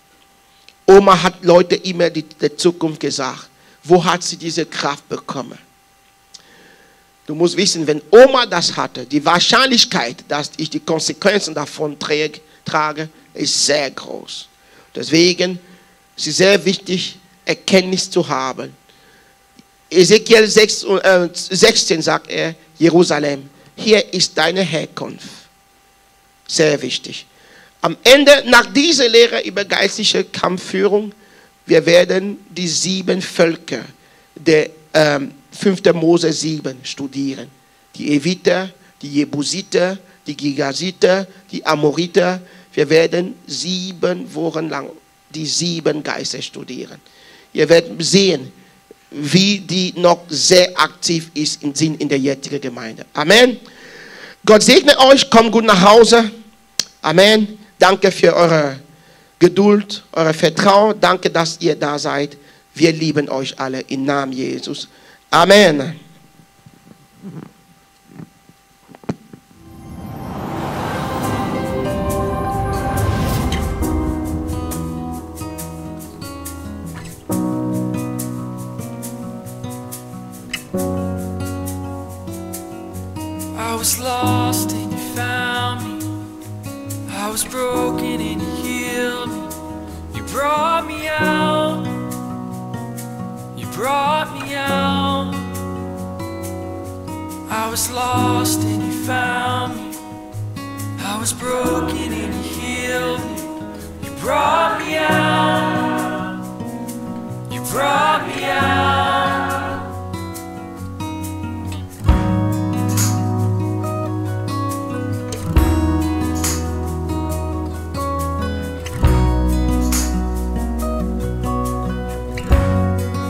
Oma hat Leute immer die, der Zukunft gesagt. Wo hat sie diese Kraft bekommen? Du musst wissen, wenn Oma das hatte, die Wahrscheinlichkeit, dass ich die Konsequenzen davon trage, ist sehr groß. Deswegen ist es sehr wichtig, Erkenntnis zu haben. Ezekiel sechzehn sagt er, Jerusalem, hier ist deine Herkunft. Sehr wichtig. Am Ende, nach dieser Lehre über geistliche Kampfführung, wir werden die sieben Völker der ähm, fünften Mose sieben studieren. Die Eviter, die Jebusiter, die Girgasiter, die Amoriter. Wir werden sieben Wochen lang die sieben Geister studieren. Ihr werdet sehen, wie die noch sehr aktiv ist, sind in der jetzigen Gemeinde. Amen. Gott segne euch, kommt gut nach Hause. Amen. Danke für eure Geduld, euer Vertrauen. Danke, dass ihr da seid. Wir lieben euch alle im Namen Jesus. Amen. I was lost and you found me. I was broken and you healed me. You brought me out. You brought me out. I was lost and you found me. I was broken and you healed me. You brought me out. You brought me out.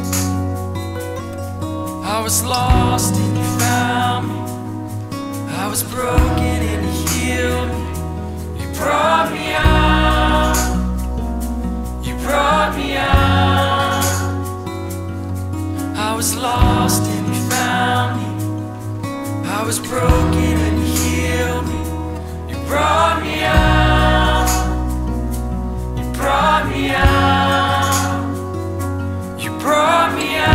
I was lost and you found me. I was broken and you healed me. You brought me out. You brought me out. I was lost and you found me. I was broken and you healed me. You brought me out. You brought me out. You brought me out.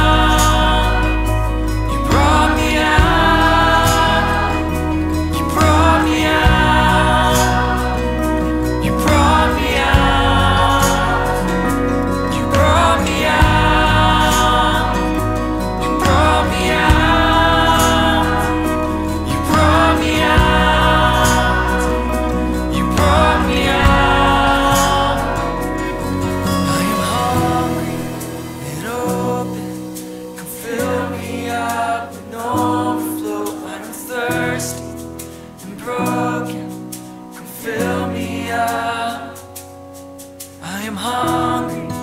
You brought me out. You brought me out. You brought me out. You brought me out. You brought me out. You brought me out. You brought me out. I am hungry and open. Come fill me up and overflow. I'm thirsty and broken. Come fill me up. I am hungry